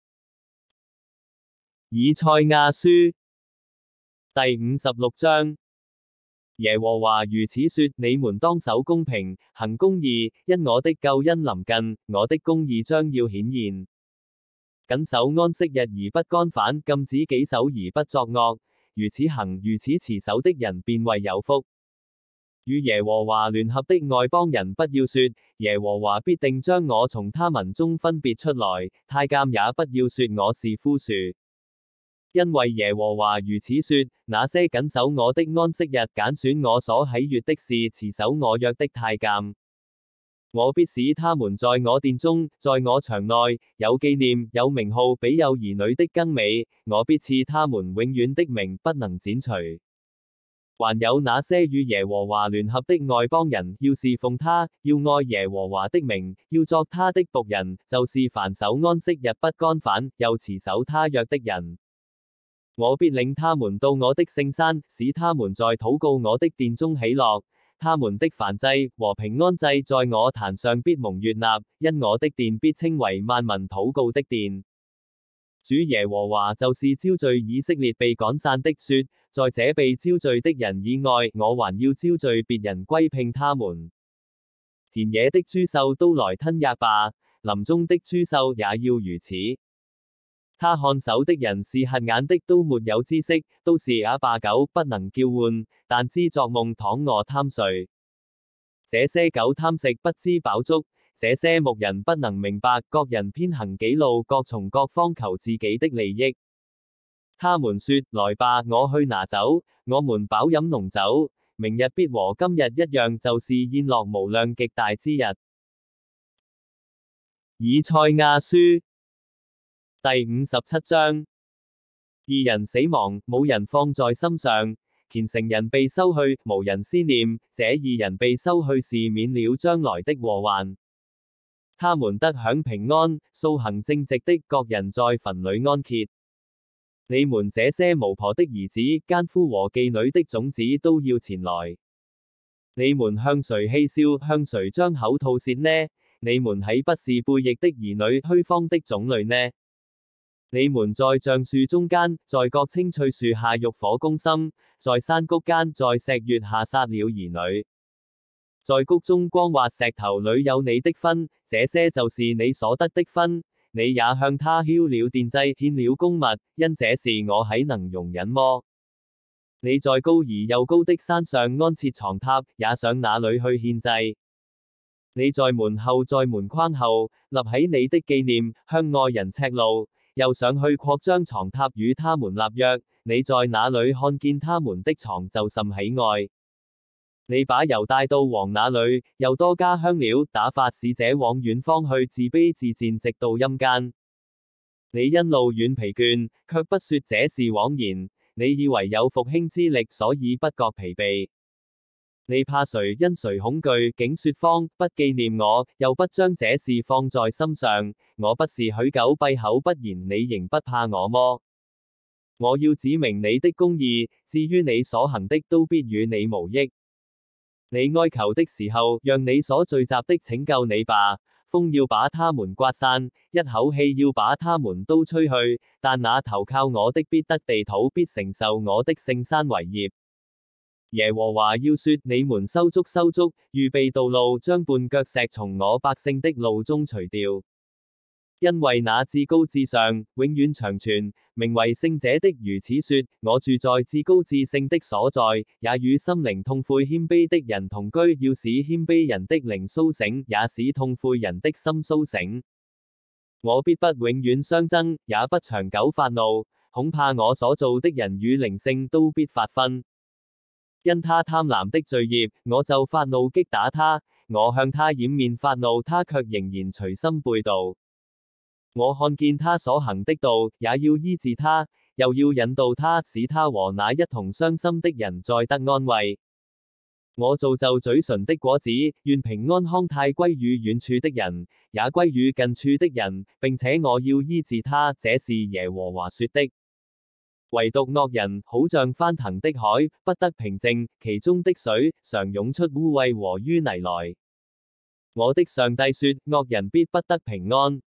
以賽亞書第五十六章。耶和華如此說：你們當守公平，行公義，因我的救恩臨近，我的公義將要顯現。謹守安息日而不干犯，禁止己手而不作惡，如此行，如此持守的人便為有福。與耶和華聯合的外邦人不要說：耶和華必定將我從他民中分別出來。太監也不要說我是枯樹。因為耶和華如此說：那些謹守我的安息日，揀選我所喜悅的事，持守我約的太監，我必使他們在我殿中，在我牆內有紀念，有名號，比有兒女的更美。我必賜他們永遠的名，不能剪除。還有那些與耶和華聯合的外邦人，要侍奉他，要愛耶和華的名，要作他的僕人，就是凡守安息日不干犯，又持守他約的人。我必領他們到我的聖山，使他們在禱告我的殿中喜樂。他們的燔祭和平安祭在我壇上必蒙悅納，因我的殿必稱為萬民禱告的殿。主耶和華就是招聚以色列被趕散的，說：在這被招聚的人以外，我還要招聚別人歸聘他們。田野的諸獸都來吞吔吧，林中的諸獸也要如此。他看守的人是瞎眼的，都沒有知識，都是啞巴狗，不能叫喚，但知作夢，躺臥貪睡。這些狗貪食，不知飽足；這些牧人不能明白，各人偏行己路，各從各方求自己的利益。他們說：來吧，我去拿酒，我們飽飲濃酒，明日必和今日一樣，就是宴樂無量極大之日。以賽亞書第五十七章。義人死亡，冇人放在心上；虔誠人被收去，無人思念。這義人被收去，是免了將來的禍患。他們得享平安，素行正直的各人在墳裏安歇。你們這些巫婆的兒子、奸夫和妓女的種子都要前來。你們向誰戲笑，向誰張口吐舌呢？ 你們豈不是背逆的兒女，虛謊的種類呢？你們在橡樹中間，在各青翠樹下欲火攻心，在山谷間，在石穴下殺了兒女。在谷中光滑石頭裏有你的分，這些就是你所得的分。你也向他澆了奠祭，獻了供物，因這事我豈能容忍麼？你在高而又高的山上安設床榻，也上那裏去獻祭。你在門後，在門框後，立起你的紀念，向外人赤露，又上去擴張床榻與他們立約。你在那裏看見他們的床，就甚喜愛。你把油帶到王那裏，又多加香料，打發使者往遠方去，自卑自賤，直到陰間。你因路遠疲倦，卻不說這是枉然。你以為有復興之力，所以不覺疲憊。你怕誰？因誰恐懼？竟說謊，不紀念我，又不將這事放在心上。我不是許久閉口不言，你仍不怕我麼？我要指明你的公義，至於你所行的，都必與你無益。你哀求的時候，讓你所聚集的拯救你吧。風要把他們刮散，一口氣要把他們都吹去。但那投靠我的必得地土，必承受我的聖山為業。耶和華要說：你們修築修築，預備道路，將絆腳石從我百姓的路中除掉。因為那至高至上、永遠長存、名為聖者的如此說：我住在至高至聖的所在，也與心靈痛悔謙卑的人同居，要使謙卑人的靈甦醒，也使痛悔人的心甦醒。我必不永遠相爭，也不長久發怒，恐怕我所造的人與靈性都必發昏。因他貪婪的罪孽，我就發怒擊打他，我向他掩面發怒，他卻仍然隨心背道。我看見他所行的道，也要醫治他，又要引導他，使他和那一同傷心的人再得安慰。我造就嘴唇的果子，願平安康泰歸於遠處的人，也歸於近處的人，並且我要醫治他，這是耶和華說的。唯獨惡人，好像翻騰的海，不得平靜，其中的水常湧出污穢和淤泥來。我的上帝說：惡人必不得平安。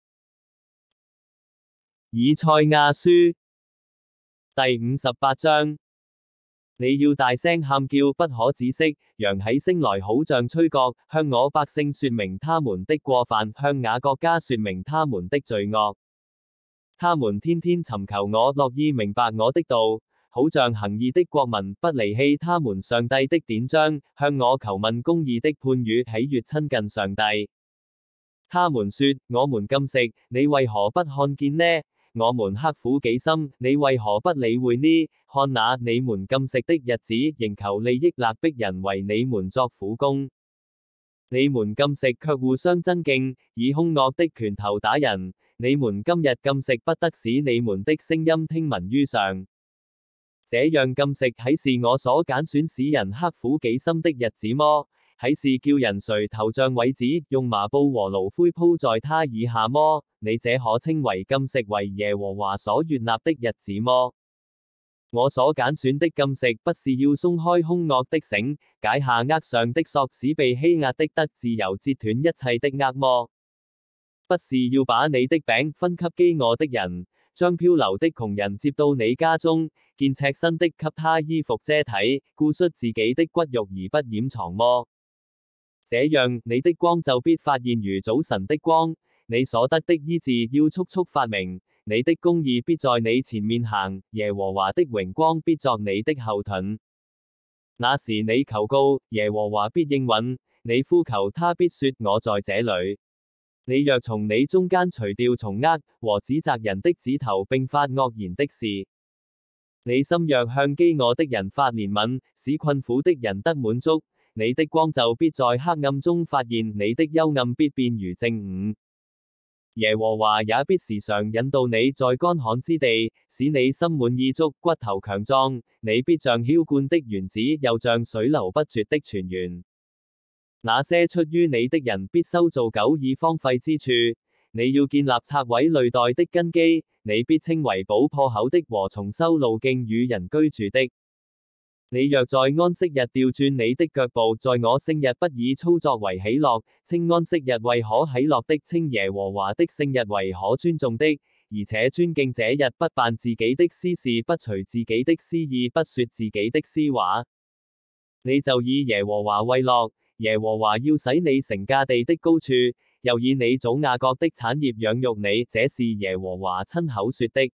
以賽亞書第五十八章。你要大聲喊叫，不可止息，揚起聲來，好像吹角，向我百姓說明他們的過犯，向雅各家說明他們的罪惡。他們天天尋求我，樂意明白我的道，好像行義的國民，不離棄他們上帝的典章，向我求問公義的判語，喜悅親近上帝。他們說：我們禁食，你為何不看見呢？我們刻苦己心，你為何不理會呢？看那你們禁食的日子，仍求利益勒逼人為你們作苦工。你們禁食卻互相爭競，以兇惡的拳頭打人。你們今日禁食，不得使你們的聲音聽聞於上。這樣禁食，豈是我所揀選使人刻苦己心的日子麼？豈是叫人垂頭像葦子，用麻布和爐灰鋪在他以下麼？你這可稱為禁食，為耶和華所悅納的日子麼？我所揀選的禁食，不是要鬆開兇惡的繩，解下軛上的索，使被欺壓的得自由，截斷一切的軛麼？不是要把你的餅分給飢餓的人，將漂流的窮人接到你家中，見赤身的給他衣服遮體，顧恤自己的骨肉而不掩藏麼？這樣，你的光就必發現如早晨的光，你所得的醫治要速速發明，你的公義必在你前面行，耶和華的榮光必作你的後盾。那時你求告，耶和華必應允；你呼求他，必說：我在這裏。你若從你中間除掉從軛和指責人的指頭，並發惡言的事，你心若向飢餓的人發憐憫，使困苦的人得滿足，你的光就必在黑暗中發現，你的幽暗必變如正午。耶和華也必時常引導你在乾旱之地，使你心滿意足，骨頭強壯。你必像澆灌的園子，又像水流不絕的泉源。那些出於你的人必修造久已荒廢之處，你要建立拆毀累代的根基，你必稱為補破口的和重修路徑與人居住的。 你若在安息日調轉你的腳步，在我聖日不以操作為喜樂，稱安息日為可喜樂的，稱耶和華的聖日為可尊重的，而且尊敬這日，不辦自己的私事，不隨自己的私意，不說自己的私話，你就以耶和華為樂。耶和華要使你成家地的高處，又以你祖雅各的產業養育你，這是耶和華親口說的。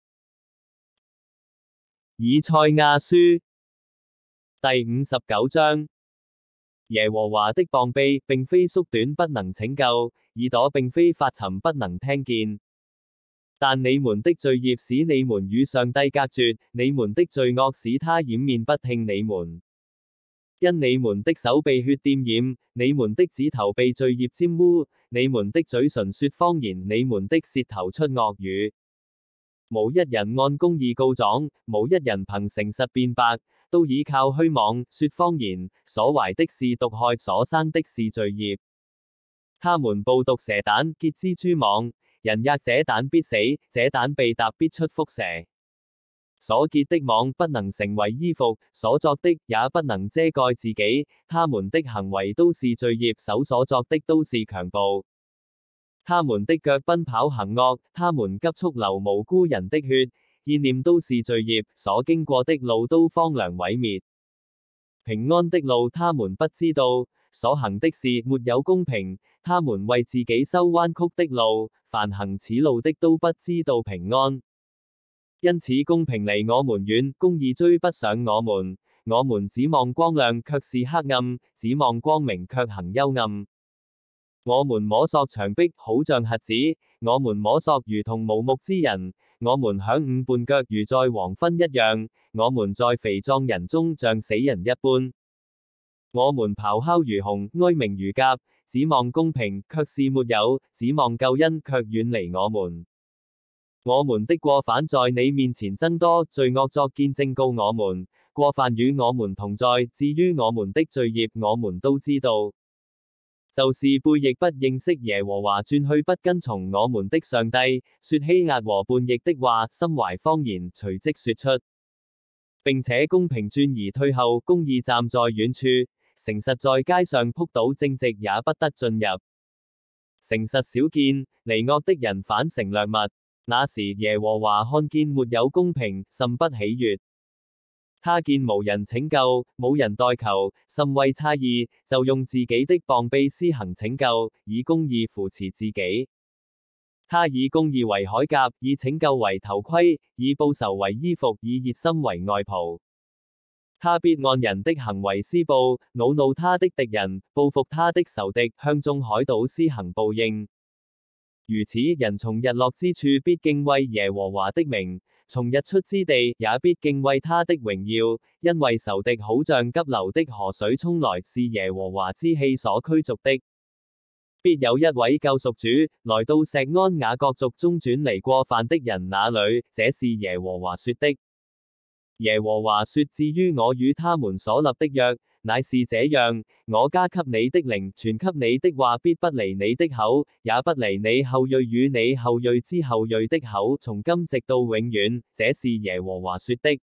以賽亞書第五十九章。耶和華的膀臂並非縮短不能拯救，耳朵並非發沉不能聽見。但你們的罪孽使你們與上帝隔絕，你們的罪惡使他掩面不聽你們。因你們的手被血玷染，你們的指頭被罪孽沾污，你們的嘴唇說謊言，你們的舌頭出惡語。無一人按公義告狀，無一人憑誠實辯白，都倚靠虛妄，說謊言，所懷的是毒害，所生的是罪孽。他們捕毒蛇蛋，結蜘蛛網，人壓這蛋必死，這蛋被踏必出蝮蛇。所結的網不能成為衣服，所作的也不能遮蓋自己，他們的行為都是罪孽，手所作的都是強暴。他們的腳奔跑行惡，他們急速流無辜人的血，意念都是罪孽，所經過的路都荒涼毀滅。平安的路他們不知道，所行的事沒有公平，他們為自己修彎曲的路，凡行此路的都不知道平安。因此公平離我們遠，公義追不上我們。我們指望光亮，卻是黑暗；指望光明，卻行幽暗。我們摸索牆壁，好像瞎子；我們摸索如同無目之人。我們響午絆腳，如在黃昏一樣；我們在肥壯人中，像死人一般。我們咆哮如熊，哀鳴如鴿，指望公平，卻是沒有；指望救恩，卻遠離我們。我們的過犯在你面前增多，罪惡作見證告我們，過犯與我們同在。至於我們的罪孽，我們都知道，就是背逆不認識耶和華，轉去不跟從我們的上帝，說欺壓和叛逆的話，心懷謊言，隨即說出，並且公平轉而退後，公義站在遠處，誠實在街上仆倒，正直也不得進入。誠實少見，離惡的人反成掠物。那時耶和華看見沒有公平，甚不喜悅。他見無人拯救，冇人代求，甚為詫異，就用自己的膀臂施行拯救，以公義扶持自己。他以公義為鎧甲，以拯救為頭盔，以報仇為衣服，以熱心為外袍。他必按人的行為施報，惱怒他的敵人，報復他的仇敵，向眾海島施行報應。如此，人從日落之處必敬畏耶和華的名，從日出之地也必敬畏他的榮耀，因為仇敵好像急流的河水沖來，是耶和華之氣所驅逐的。必有一位救贖主來到錫安雅各族中，轉離過犯的人那裏，這是耶和華說的。耶和華說：至於我與他們所立的約，乃是這樣，我加給你的靈，傳給你的話，必不離你的口，也不離你後裔與你後裔之後裔的口，從今直到永遠，這是耶和華說的。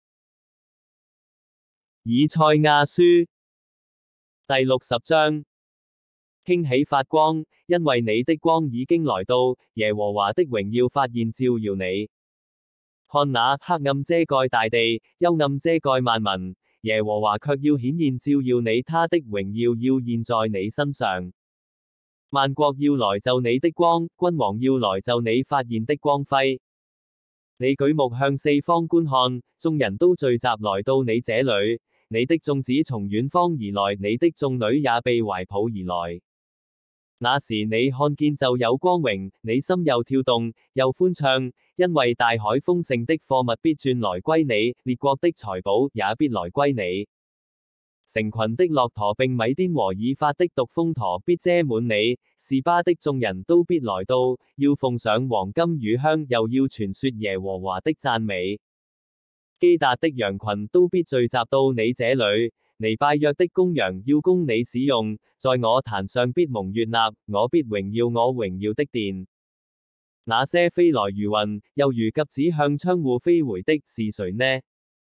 以賽亞書第六十章。興起發光，因為你的光已經來到，耶和華的榮耀發現照耀你。看那黑暗遮蓋大地，幽暗遮蓋萬民，耶和華卻要顯現照耀你，他的榮耀要現在你身上。萬國要來就你的光，君王要來就你發現的光輝。你舉目向四方觀看，眾人都聚集來到你這裏，你的眾子從遠方而來，你的眾女也被懷抱而來。那時你看見就有光榮，你心又跳動又歡暢，因為大海豐盛的貨物必轉來歸你，列國的財寶也必來歸你。成群的駱駝並米甸和以法的獨峰駝必遮滿你，示巴的眾人都必來到，要奉上黃金乳香，又要傳說耶和華的讚美。基達的羊群都必聚集到你這裏。尼拜約的公羊要供你使用，在我壇上必蒙悅納，我必榮耀我榮耀的殿。那些飛來如雲，又如鴿子向窗戶飛回的是誰呢？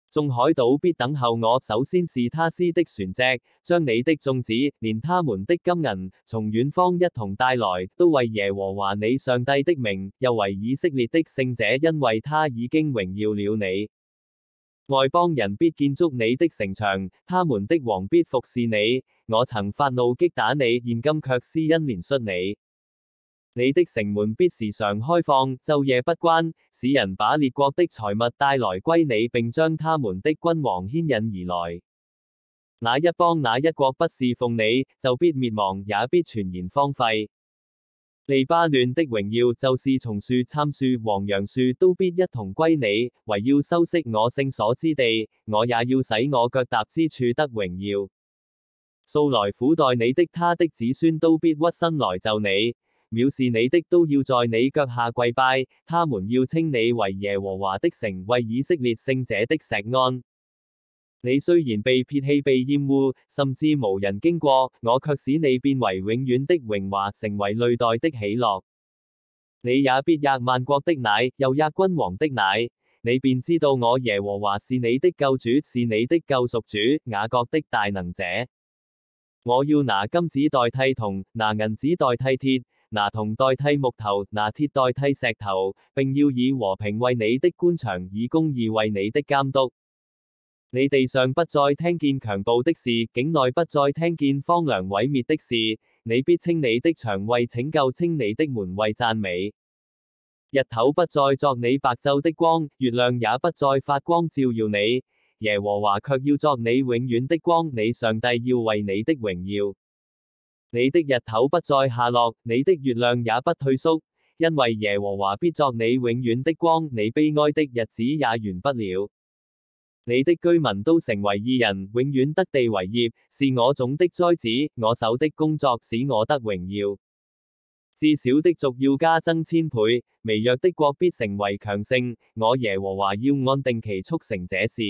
眾海島必等候我，首先是他施的船隻，將你的眾子，連他們的金銀，從遠方一同帶來，都為耶和華你上帝的名，又為以色列的聖者，因為他已經榮耀了你。外邦人必建築你的城牆，他們的王必服侍你。我曾發怒擊打你，現今卻施恩憐恤你。你的城門必時常開放，晝夜不關，使人把列國的財物帶來歸你，並將他們的君王牽引而來。哪一邦哪一國不侍奉你，就必滅亡，也必全然荒廢。利巴嫩的榮耀，就是松樹、參樹、黃楊樹，都必一同歸你，為要修飾我聖所之地，我也要使我腳踏之處得榮耀。素來苦待你的他的子孫都必屈身來就你，藐視你的都要在你腳下跪拜，他們要稱你為耶和華的城，為以色列聖者的錫安。你雖然被撇棄被厭惡，甚至無人經過，我卻使你變為永遠的榮華，成為歷代的喜樂。你也必喝萬國的奶，又喝君王的奶，你便知道我耶和華是你的救主，是你的救贖主，雅各的大能者。我要拿金子代替銅，拿銀子代替鐵，拿銅代替木頭，拿鐵代替石頭，並要以和平為你的官場，以公義為你的監督。你地上不再聽見強暴的事，境內不再聽見荒涼毀滅的事，你必稱你的牆為拯救，稱你的門為讚美。日頭不再作你白晝的光，月亮也不再發光照耀你，耶和華卻要作你永遠的光，你上帝要為你的榮耀。你的日頭不再下落，你的月亮也不退縮，因為耶和華必作你永遠的光，你悲哀的日子也完不了。你的居民都成為義人，永遠得地為業，是我種的栽子，我手的工作使我得榮耀。至小的族要加增千倍，微弱的國必成為強盛，我耶和華要按定期促成這事。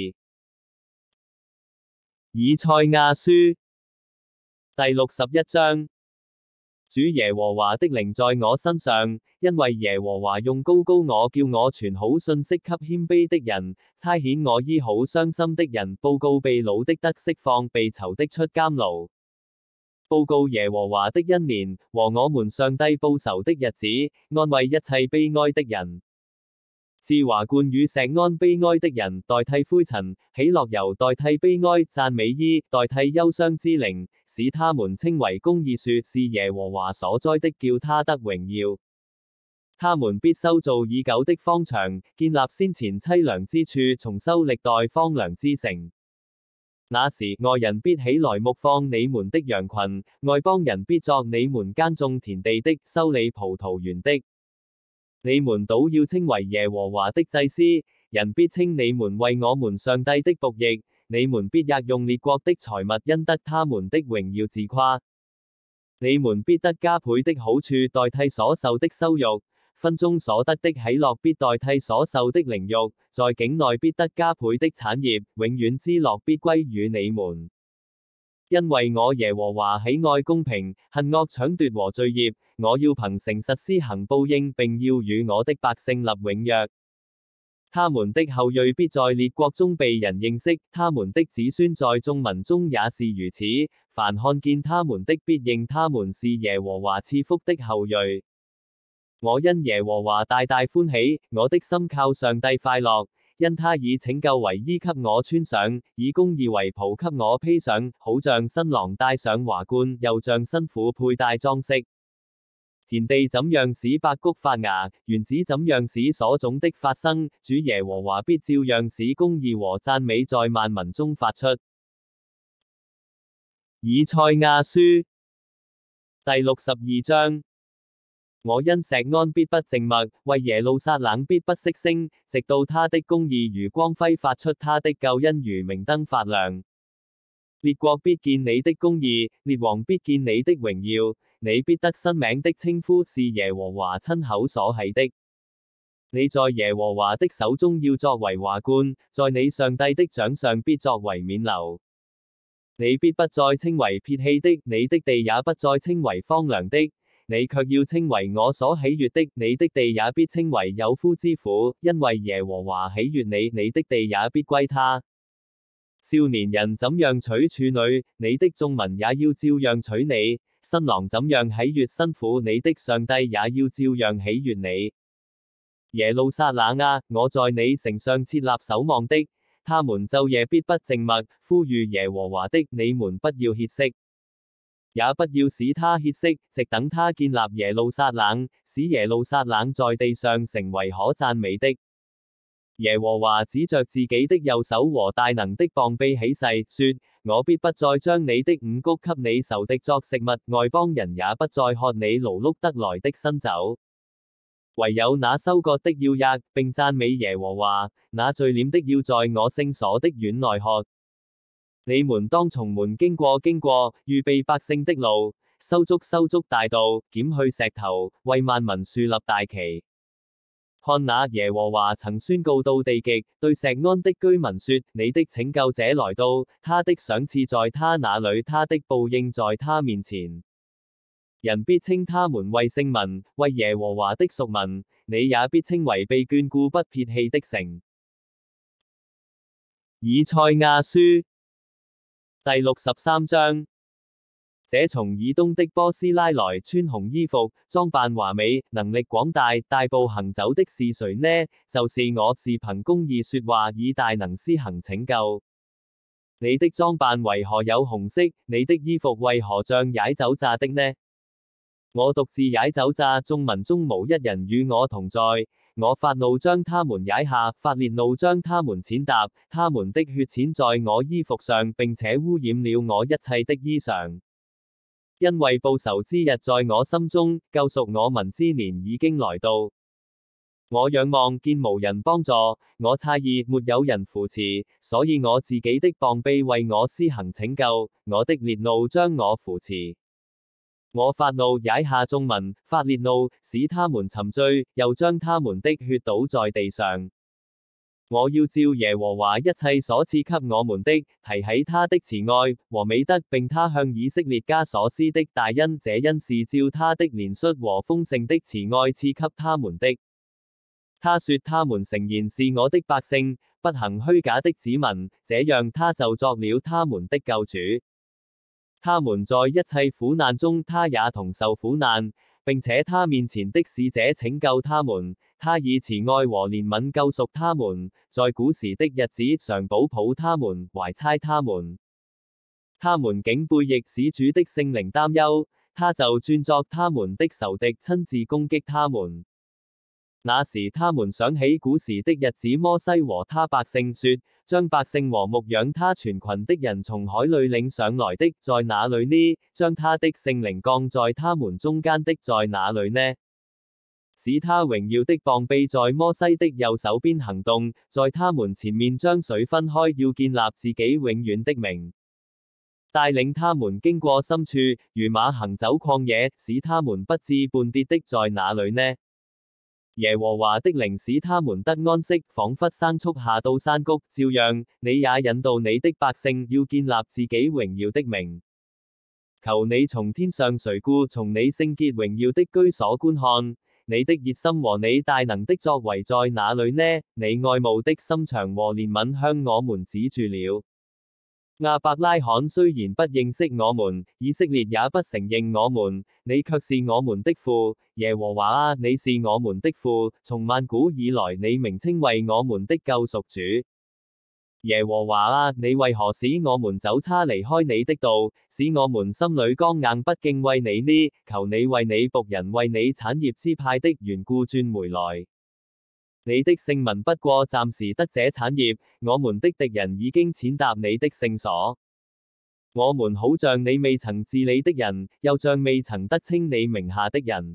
以賽亞書第六十一章。主耶和華的靈在我身上，因為耶和華用膏膏我，叫我傳好信息給謙卑的人，差遣我醫好傷心的人，報告被擄的得釋放，被囚的出監牢，報告耶和華的恩年和我們上帝報仇的日子，安慰一切悲哀的人。賜華冠與錫安悲哀的人，代替灰塵；喜樂油代替悲哀，讚美衣代替憂傷之靈，使他們稱為公義樹，是耶和華所栽的，叫他得榮耀。他們必修造已久的荒場，建立先前淒涼之處，重修歷代荒涼之城。那時外人必起來牧放你們的羊群，外邦人必作你們耕種田地的，修理葡萄園的。你們倒要稱為耶和華的祭司，人必稱你們為我們上帝的僕役。你們必壓用列國的財物，因得他們的榮耀自誇。你們必得加倍的好處，代替所受的羞辱；分中所得的喜樂，必代替所受的凌辱。在境內必得加倍的產業，永遠之樂必歸於你們。因為我耶和華喜愛公平，恨惡搶奪和罪孽，我要憑誠實施行報應，並要與我的百姓立永約。他們的後裔必在列國中被人認識，他們的子孫在眾民中也是如此。凡看見他們的，必認他們是耶和華賜福的後裔。我因耶和華大大歡喜，我的心靠上帝快樂。因他以拯救為衣給我穿上，以公義為袍給我披上，好像新郎戴上華冠，又像新婦佩戴裝飾。田地怎樣使百穀發芽，園子怎樣使所種的發生，主耶和華必照樣使公義和讚美在萬民中發出。以賽亞書第六十二章。我因錫安必不靜默，為耶路撒冷必不息聲，直到他的公義如光輝發出，他的救恩如明燈發亮。列國必見你的公義，列王必見你的榮耀，你必得新名的稱呼，是耶和華親口所起的。你在耶和華的手中要作為華冠，在你上帝的掌上必作為冕旒。你必不再稱為撇棄的，你的地也不再稱為荒涼的。 你卻要稱為我所喜悅的，你的地也必稱為有夫之婦，因為耶和華喜悅你，你的地也必歸他。少年人怎樣娶處女，你的眾民也要照樣娶你；新郎怎樣喜悅新婦，你的上帝也要照樣喜悅你。耶路撒冷啊，我在你城上設立守望的，他們晝夜必不靜默，呼籲耶和華的，你們不要歇息，也不要使他歇息，直等他建立耶路撒冷，使耶路撒冷在地上成為可讚美的。耶和華指着自己的右手和大能的膀臂起誓，說：我必不再將你的五穀給你仇敵作食物，外邦人也不再喝你勞碌得來的新酒。唯有那收割的要吔，並讚美耶和華；那聚斂的要在我聖所的院內喝。你們當從門經過經過，預備百姓的路，修築修築大道，撿去石頭，為萬民豎立大旗。看那耶和華曾宣告到地極，對錫安的居民說：你的拯救者來到，他的賞賜在他那裏，他的報應在他面前。人必稱他們為聖民，為耶和華的屬民，你也必稱為被眷顧不撇棄的城。以賽亞書第六十三章。這從以東的波斯拉來，穿紅衣服，裝扮華美，能力廣大，大步行走的是誰呢？就是我，是憑公義說話，以大能施行拯救。你的裝扮為何有紅色？你的衣服為何像踩酒榨的呢？我獨自踩酒榨，眾民中無一人與我同在。我發怒將他們踩下，發烈怒將他們踐踏，他們的血濺在我衣服上，並且污染了我一切的衣裳。因為報仇之日在我心中，救贖我民之年已經來到。我仰望見無人幫助，我詫異沒有人扶持，所以我自己的膀臂為我施行拯救，我的烈怒將我扶持。我發怒踩下眾民，發烈怒使他們沉醉，又將他們的血倒在地上。我要照耶和華一切所賜給我們的，提起他的慈愛和美德，並他向以色列家所施的大恩，這恩是照他的憐恤和豐盛的慈愛賜給他們的。他說他們誠然是我的百姓，不行虛假的子民，這樣他就作了他們的救主。他們在一切苦難中，他也同受苦難，並且他面前的使者拯救他們。他以慈愛和憐憫救贖他們，在古時的日子常保抱他們，懷搋他們。他們竟背逆使主的聖靈擔憂，他就轉作他們的仇敵，親自攻擊他們。那時他們想起古時的日子，摩西和他百姓說：將百姓和牧養他全群的人從海裏領上來的，在哪裏呢？將他的聖靈降在他們中間的，在哪裏呢？使他榮耀的膀臂在摩西的右手邊行動，在他們前面將水分開，要建立自己永遠的名。帶領他們經過深處，如馬行走曠野，使他們不致絆跌的，在哪裏呢？耶和華的靈使他們得安息，仿佛牲畜下到山谷，照樣你也引導你的百姓，要建立自己榮耀的名。求你從天上垂顧，從你聖潔榮耀的居所觀看。你的熱心和你大能的作為在哪裏呢？你愛慕的心腸和憐憫向我們止住了。亞伯拉罕雖然不認識我們，以色列也不承認我們，你卻是我們的父。耶和華啊，你是我們的父，從萬古以來你名稱為我們的救贖主。耶和華啊，你為何使我們走差離開你的道，使我們心裏剛硬不敬畏你呢？求你為你僕人為你產業支派的緣故轉回來。你的聖民不過暫時得這產業，我們的敵人已經踐踏你的聖所。我們好像你未曾治理的人，又像未曾得稱你名下的人。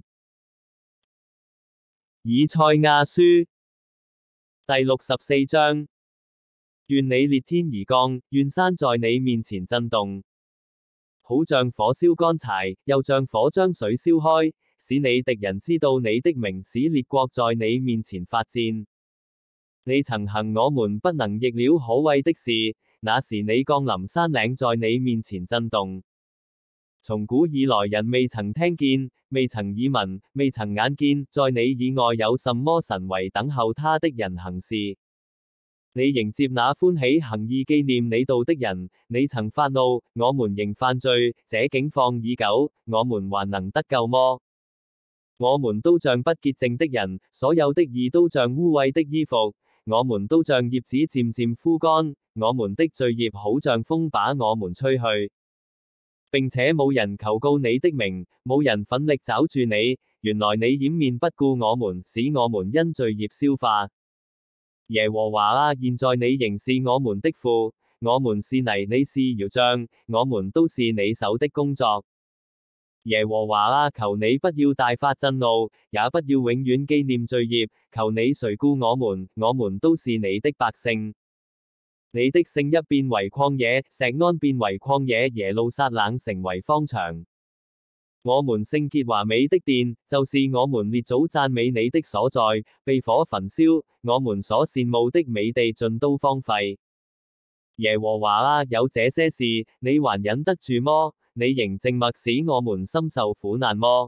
以賽亞書第六十四章。願你裂天而降，願山在你面前震動，好像火燒乾柴，又像火將水燒開，使你敵人知道你的名，使列國在你面前發戰。你曾行我們不能逆料可畏的事，那時你降臨，山嶺在你面前震動。 從古以來人未曾聽見，未曾耳聞，未曾眼見，在你以外有什麼神為等候他的人行事。你迎接那歡喜行義紀念你道的人，你曾發怒，我們仍犯罪，這境況已久，我們還能得救麼？我們都像不潔淨的人，所有的義都像污穢的衣服，我們都像葉子漸漸枯乾，我們的罪孽好像風把我們吹去。並且冇人求告你的名，冇人奮力抓住你，原來你掩面不顧我們，使我們因罪孽消化。耶和華啊，現在你仍是我們的父，我們是泥，你是窯匠，我們都是你手的工作。耶和華啊，求你不要大發震怒，也不要永遠紀念罪孽，求你垂顧我們，我們都是你的百姓。你的聖邑變為曠野，錫安變為曠野，耶路撒冷成為荒場。我們聖潔華美的殿，就是我們列祖讚美你的所在，被火焚燒，我們所羨慕的美地盡都荒廢。耶和華啊，有這些事，你還忍得住麼？你仍靜默，使我們深受苦難麼？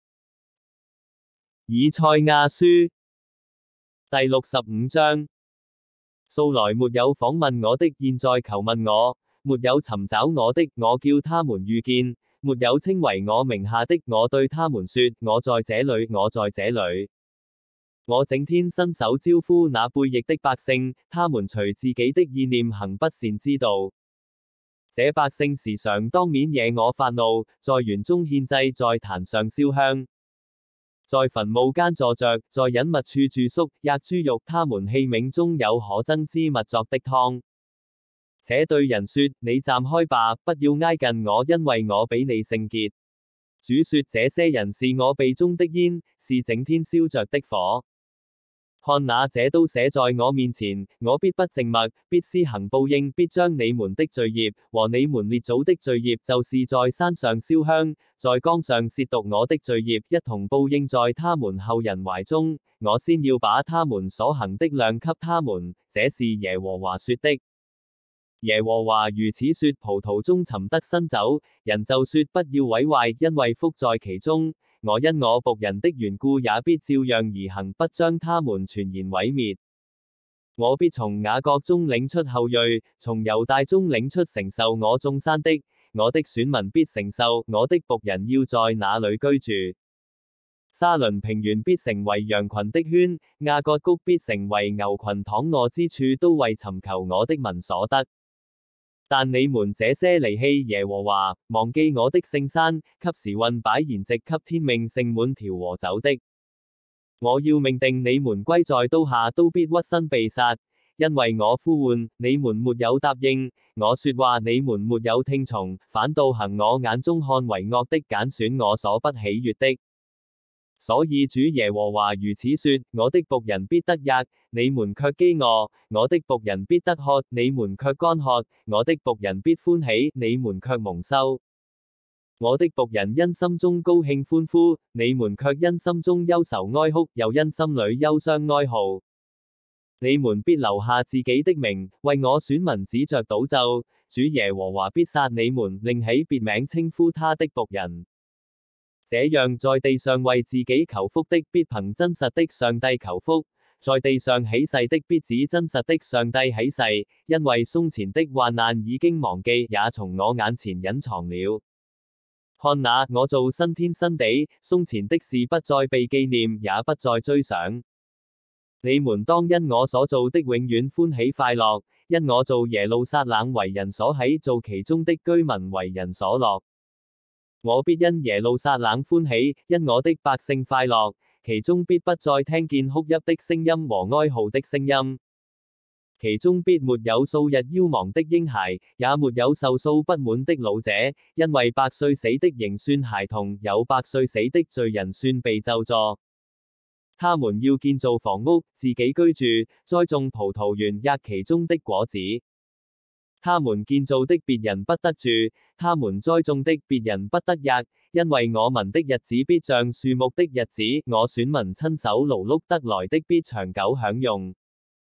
以賽亞書第六十五章。素來沒有訪問我的，現在求問我；沒有尋找我的，我叫他們遇見；沒有稱為我名下的，我對他們說：我在這裏，我在這裏。我整天伸手招呼那背逆的百姓，他們隨自己的意念行不善之道。這百姓時常當面惹我發怒，在園中獻祭，在壇上燒香。在墳墓間坐着，在隱密處住宿，喫豬肉，他們器皿中有可憎之物作的湯。且對人說：你站開吧，不要挨近我，因為我比你聖潔。主說：這些人是我鼻中的煙，是整天燒着的火。看那這都寫在我面前，我必不靜默，必施行報應，必將你們的罪孽和你們列祖的罪孽，就是在山上燒香，在江上褻瀆我的罪孽，一同報應在他們後人懷中。我先要把他們所行的量給他們，這是耶和華說的。耶和華如此說：葡萄中尋得新酒，人就說不要毀壞，因為福在其中。我因我僕人的緣故，也必照樣而行，不將他們全然毀滅。我必從雅各中領出後裔，從猶大中領出承受我眾山的。我的選民必承受，我的僕人要在那裏居住。沙崙平原必成為羊群的圈，亞割谷必成為牛群躺臥之處，都為尋求我的民所得。但你們這些離棄耶和華，忘記我的聖山，給時運擺筵席，給天命盛滿調和酒的，我要命定你們歸在刀下，都必屈身被殺，因為我呼喚你們沒有答應，我說話你們沒有聽從，反倒行我眼中看為惡的，揀選我所不喜悅的。所以主耶和華如此說：我的僕人必得喫，你們卻飢餓；我的僕人必得喝，你們卻乾渴；我的僕人必歡喜，你們卻蒙羞。我的僕人因心中高興歡呼，你們卻因心中憂愁哀哭，又因心裏憂傷哀號。你們必留下自己的名，為我選民指着賭咒。主耶和華必殺你們，另起別名稱呼他的僕人。這樣在地上為自己求福的，必憑真實的上帝求福；在地上起誓的，必指真實的上帝起誓，因為從前的患難已經忘記，也從我眼前隱藏了。看哪，我造新天新地，從前的事不再被紀念，也不再追想。你們當因我所造的永遠歡喜快樂，因我造耶路撒冷為人所喜，造其中的居民為人所樂。我必因耶路撒冷歡喜，因我的百姓快樂，其中必不再聽見哭泣的聲音和哀號的聲音，其中必沒有數日夭亡的嬰孩，也沒有壽數不滿的老者，因為百歲死的仍算孩童，有百歲死的罪人算被咒詛。他們要建造房屋，自己居住，栽種葡萄園，喫其中的果子。他們建造的別人不得住，他們栽種的別人不得喫，因為我民的日子必像樹木的日子，我選民親手勞碌得來的必長久享用。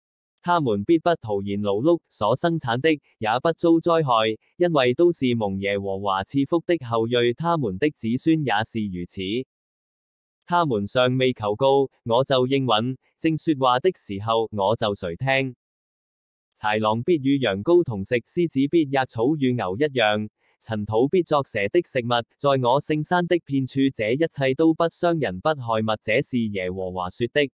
他們必不徒然勞碌，所生產的也不遭災害，因為都是蒙耶和華賜福的後裔，他們的子孫也是如此。他們尚未求告，我就應允；正說話的時候，我就垂聽。豺狼必與羊羔同食，獅子必喫草與牛一樣，塵土必作蛇的食物。在我聖山的遍處，這一切都不傷人不害物，這是耶和華說的。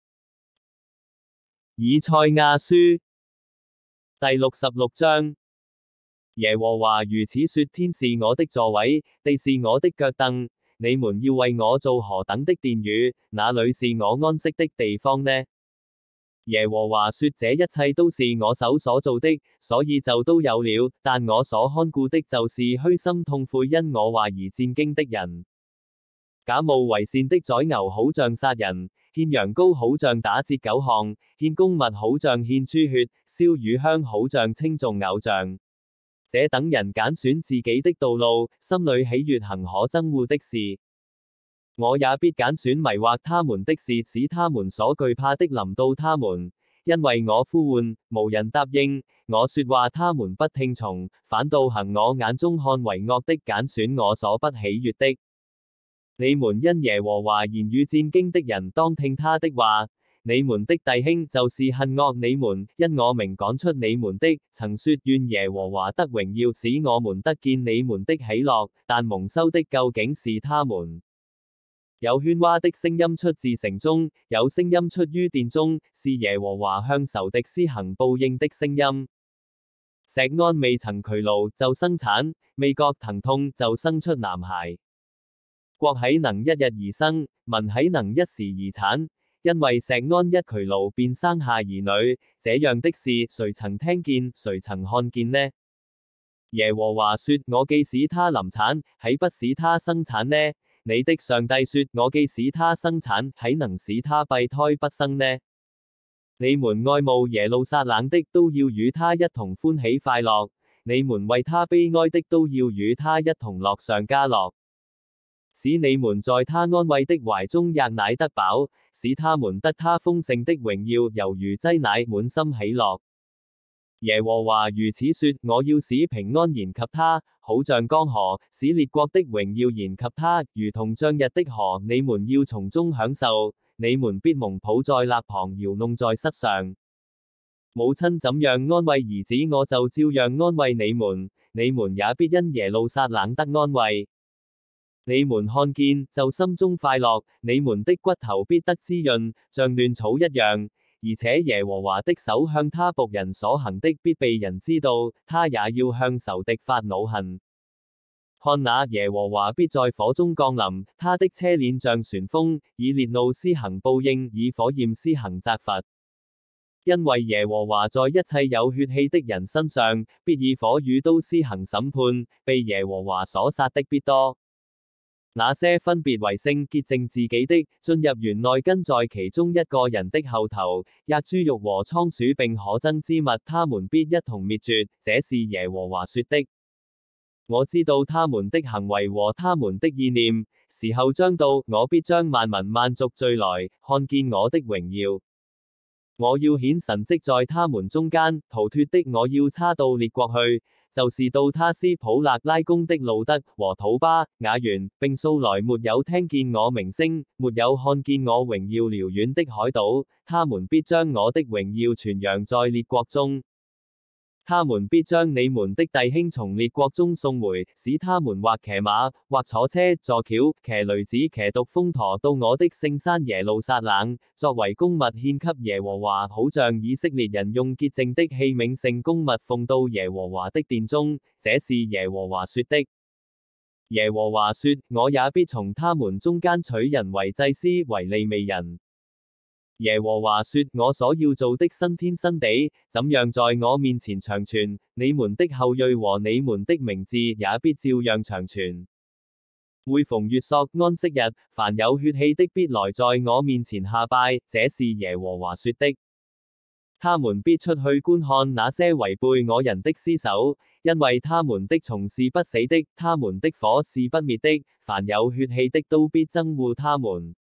以賽亞書第六十六章。耶和華如此說：天是我的座位，地是我的腳凳，你們要為我做何等的殿宇？哪裏是我安息的地方呢？耶和華說：這一切都是我手所造的，所以就都有了。但我所看顧的，就是虛心痛悔因我話而戰兢的人。假冒為善的宰牛，好像殺人；獻羊羔，好像打折狗項；獻公物，好像獻豬血；燒乳香，好像稱頌偶像。這等人揀選自己的道路，心裏喜悅行可憎惡的事。我也必揀選迷惑他們的事，使他們所懼怕的臨到他們。因為我呼喚，無人答應；我說話，他們不聽從，反倒行我眼中看為惡的，揀選我所不喜悅的。你們因耶和華言語戰兢的人，當聽他的話。你們的弟兄就是恨惡你們，因我名趕出你們的，曾說願耶和華得榮耀，使我們得見你們的喜樂。但蒙羞的究竟是他們。有喧嘩的聲音出自城中，有聲音出於殿中，是耶和華向仇敵施行報應的聲音。錫安未曾劬勞就生產，未覺疼痛就生出男孩。國豈能一日而生，民豈能一時而產？因為錫安一劬勞便生下兒女，這樣的事誰曾聽見，誰曾看見呢？耶和華說：我既使他臨產，豈不使他生產呢？你的上帝說：我既使他生產，豈能使他閉胎不生呢？你們愛慕耶路撒冷的，都要與他一同歡喜快樂；你們為他悲哀的，都要與他一同樂上加樂。使你們在他安慰的懷中喫奶得飽，使他們得他豐盛的榮耀，猶如擠奶滿心喜樂。耶和華如此說：我要使平安延及他，好像江河；使列國的榮耀延及他，如同漲溢的河。你們要從中享受，你們必蒙抱在肋旁，搖弄在膝上。母親怎樣安慰兒子，我就照樣安慰你們，你們也必因耶路撒冷得安慰。你們看見就心中快樂，你們的骨頭必得滋潤，像嫩草一樣。而且耶和華的手向他僕人所行的，必被人知道，他也要向仇敵發惱恨。看那耶和華必在火中降臨，他的車輦像旋風，以烈怒施行報應，以火焰施行責罰。因為耶和華在一切有血氣的人身上，必以火與刀施行審判，被耶和華所殺的必多。那些分別為聖潔淨自己的，進入園內跟在其中一個人的後頭，喫豬肉和倉鼠並可憎之物，他們必一同滅絕。這是耶和華說的。我知道他們的行為和他們的意念，時候將到，我必將萬民萬族聚來，看見我的榮耀。我要顯神蹟在他們中間，逃脫的我要差到列國去。就是到他斯普勒拉宮的路德和土巴雅原，並素來沒有聽見我名聲，沒有看見我榮耀遼遠的海島，他們必將我的榮耀傳揚在列國中。他們必將你們的弟兄從列國中送回，使他們或騎馬，或坐車坐轎，騎驢子，騎獨峰駝，到我的聖山耶路撒冷，作為供物獻給耶和華，好像以色列人用潔淨的器皿盛供物奉到耶和華的殿中。這是耶和華說的。耶和華說：我也必從他們中間取人為祭司，為利未人。耶和華說：我所要做的新天新地，怎樣在我面前長存，你們的後裔和你們的名字也必照樣長存。每逢月朔安息日，凡有血氣的必來在我面前下拜，這是耶和華說的。他們必出去觀看那些違背我人的屍首，因為他們的蟲是不死的，他們的火是不滅的，凡有血氣的都必憎惡他們。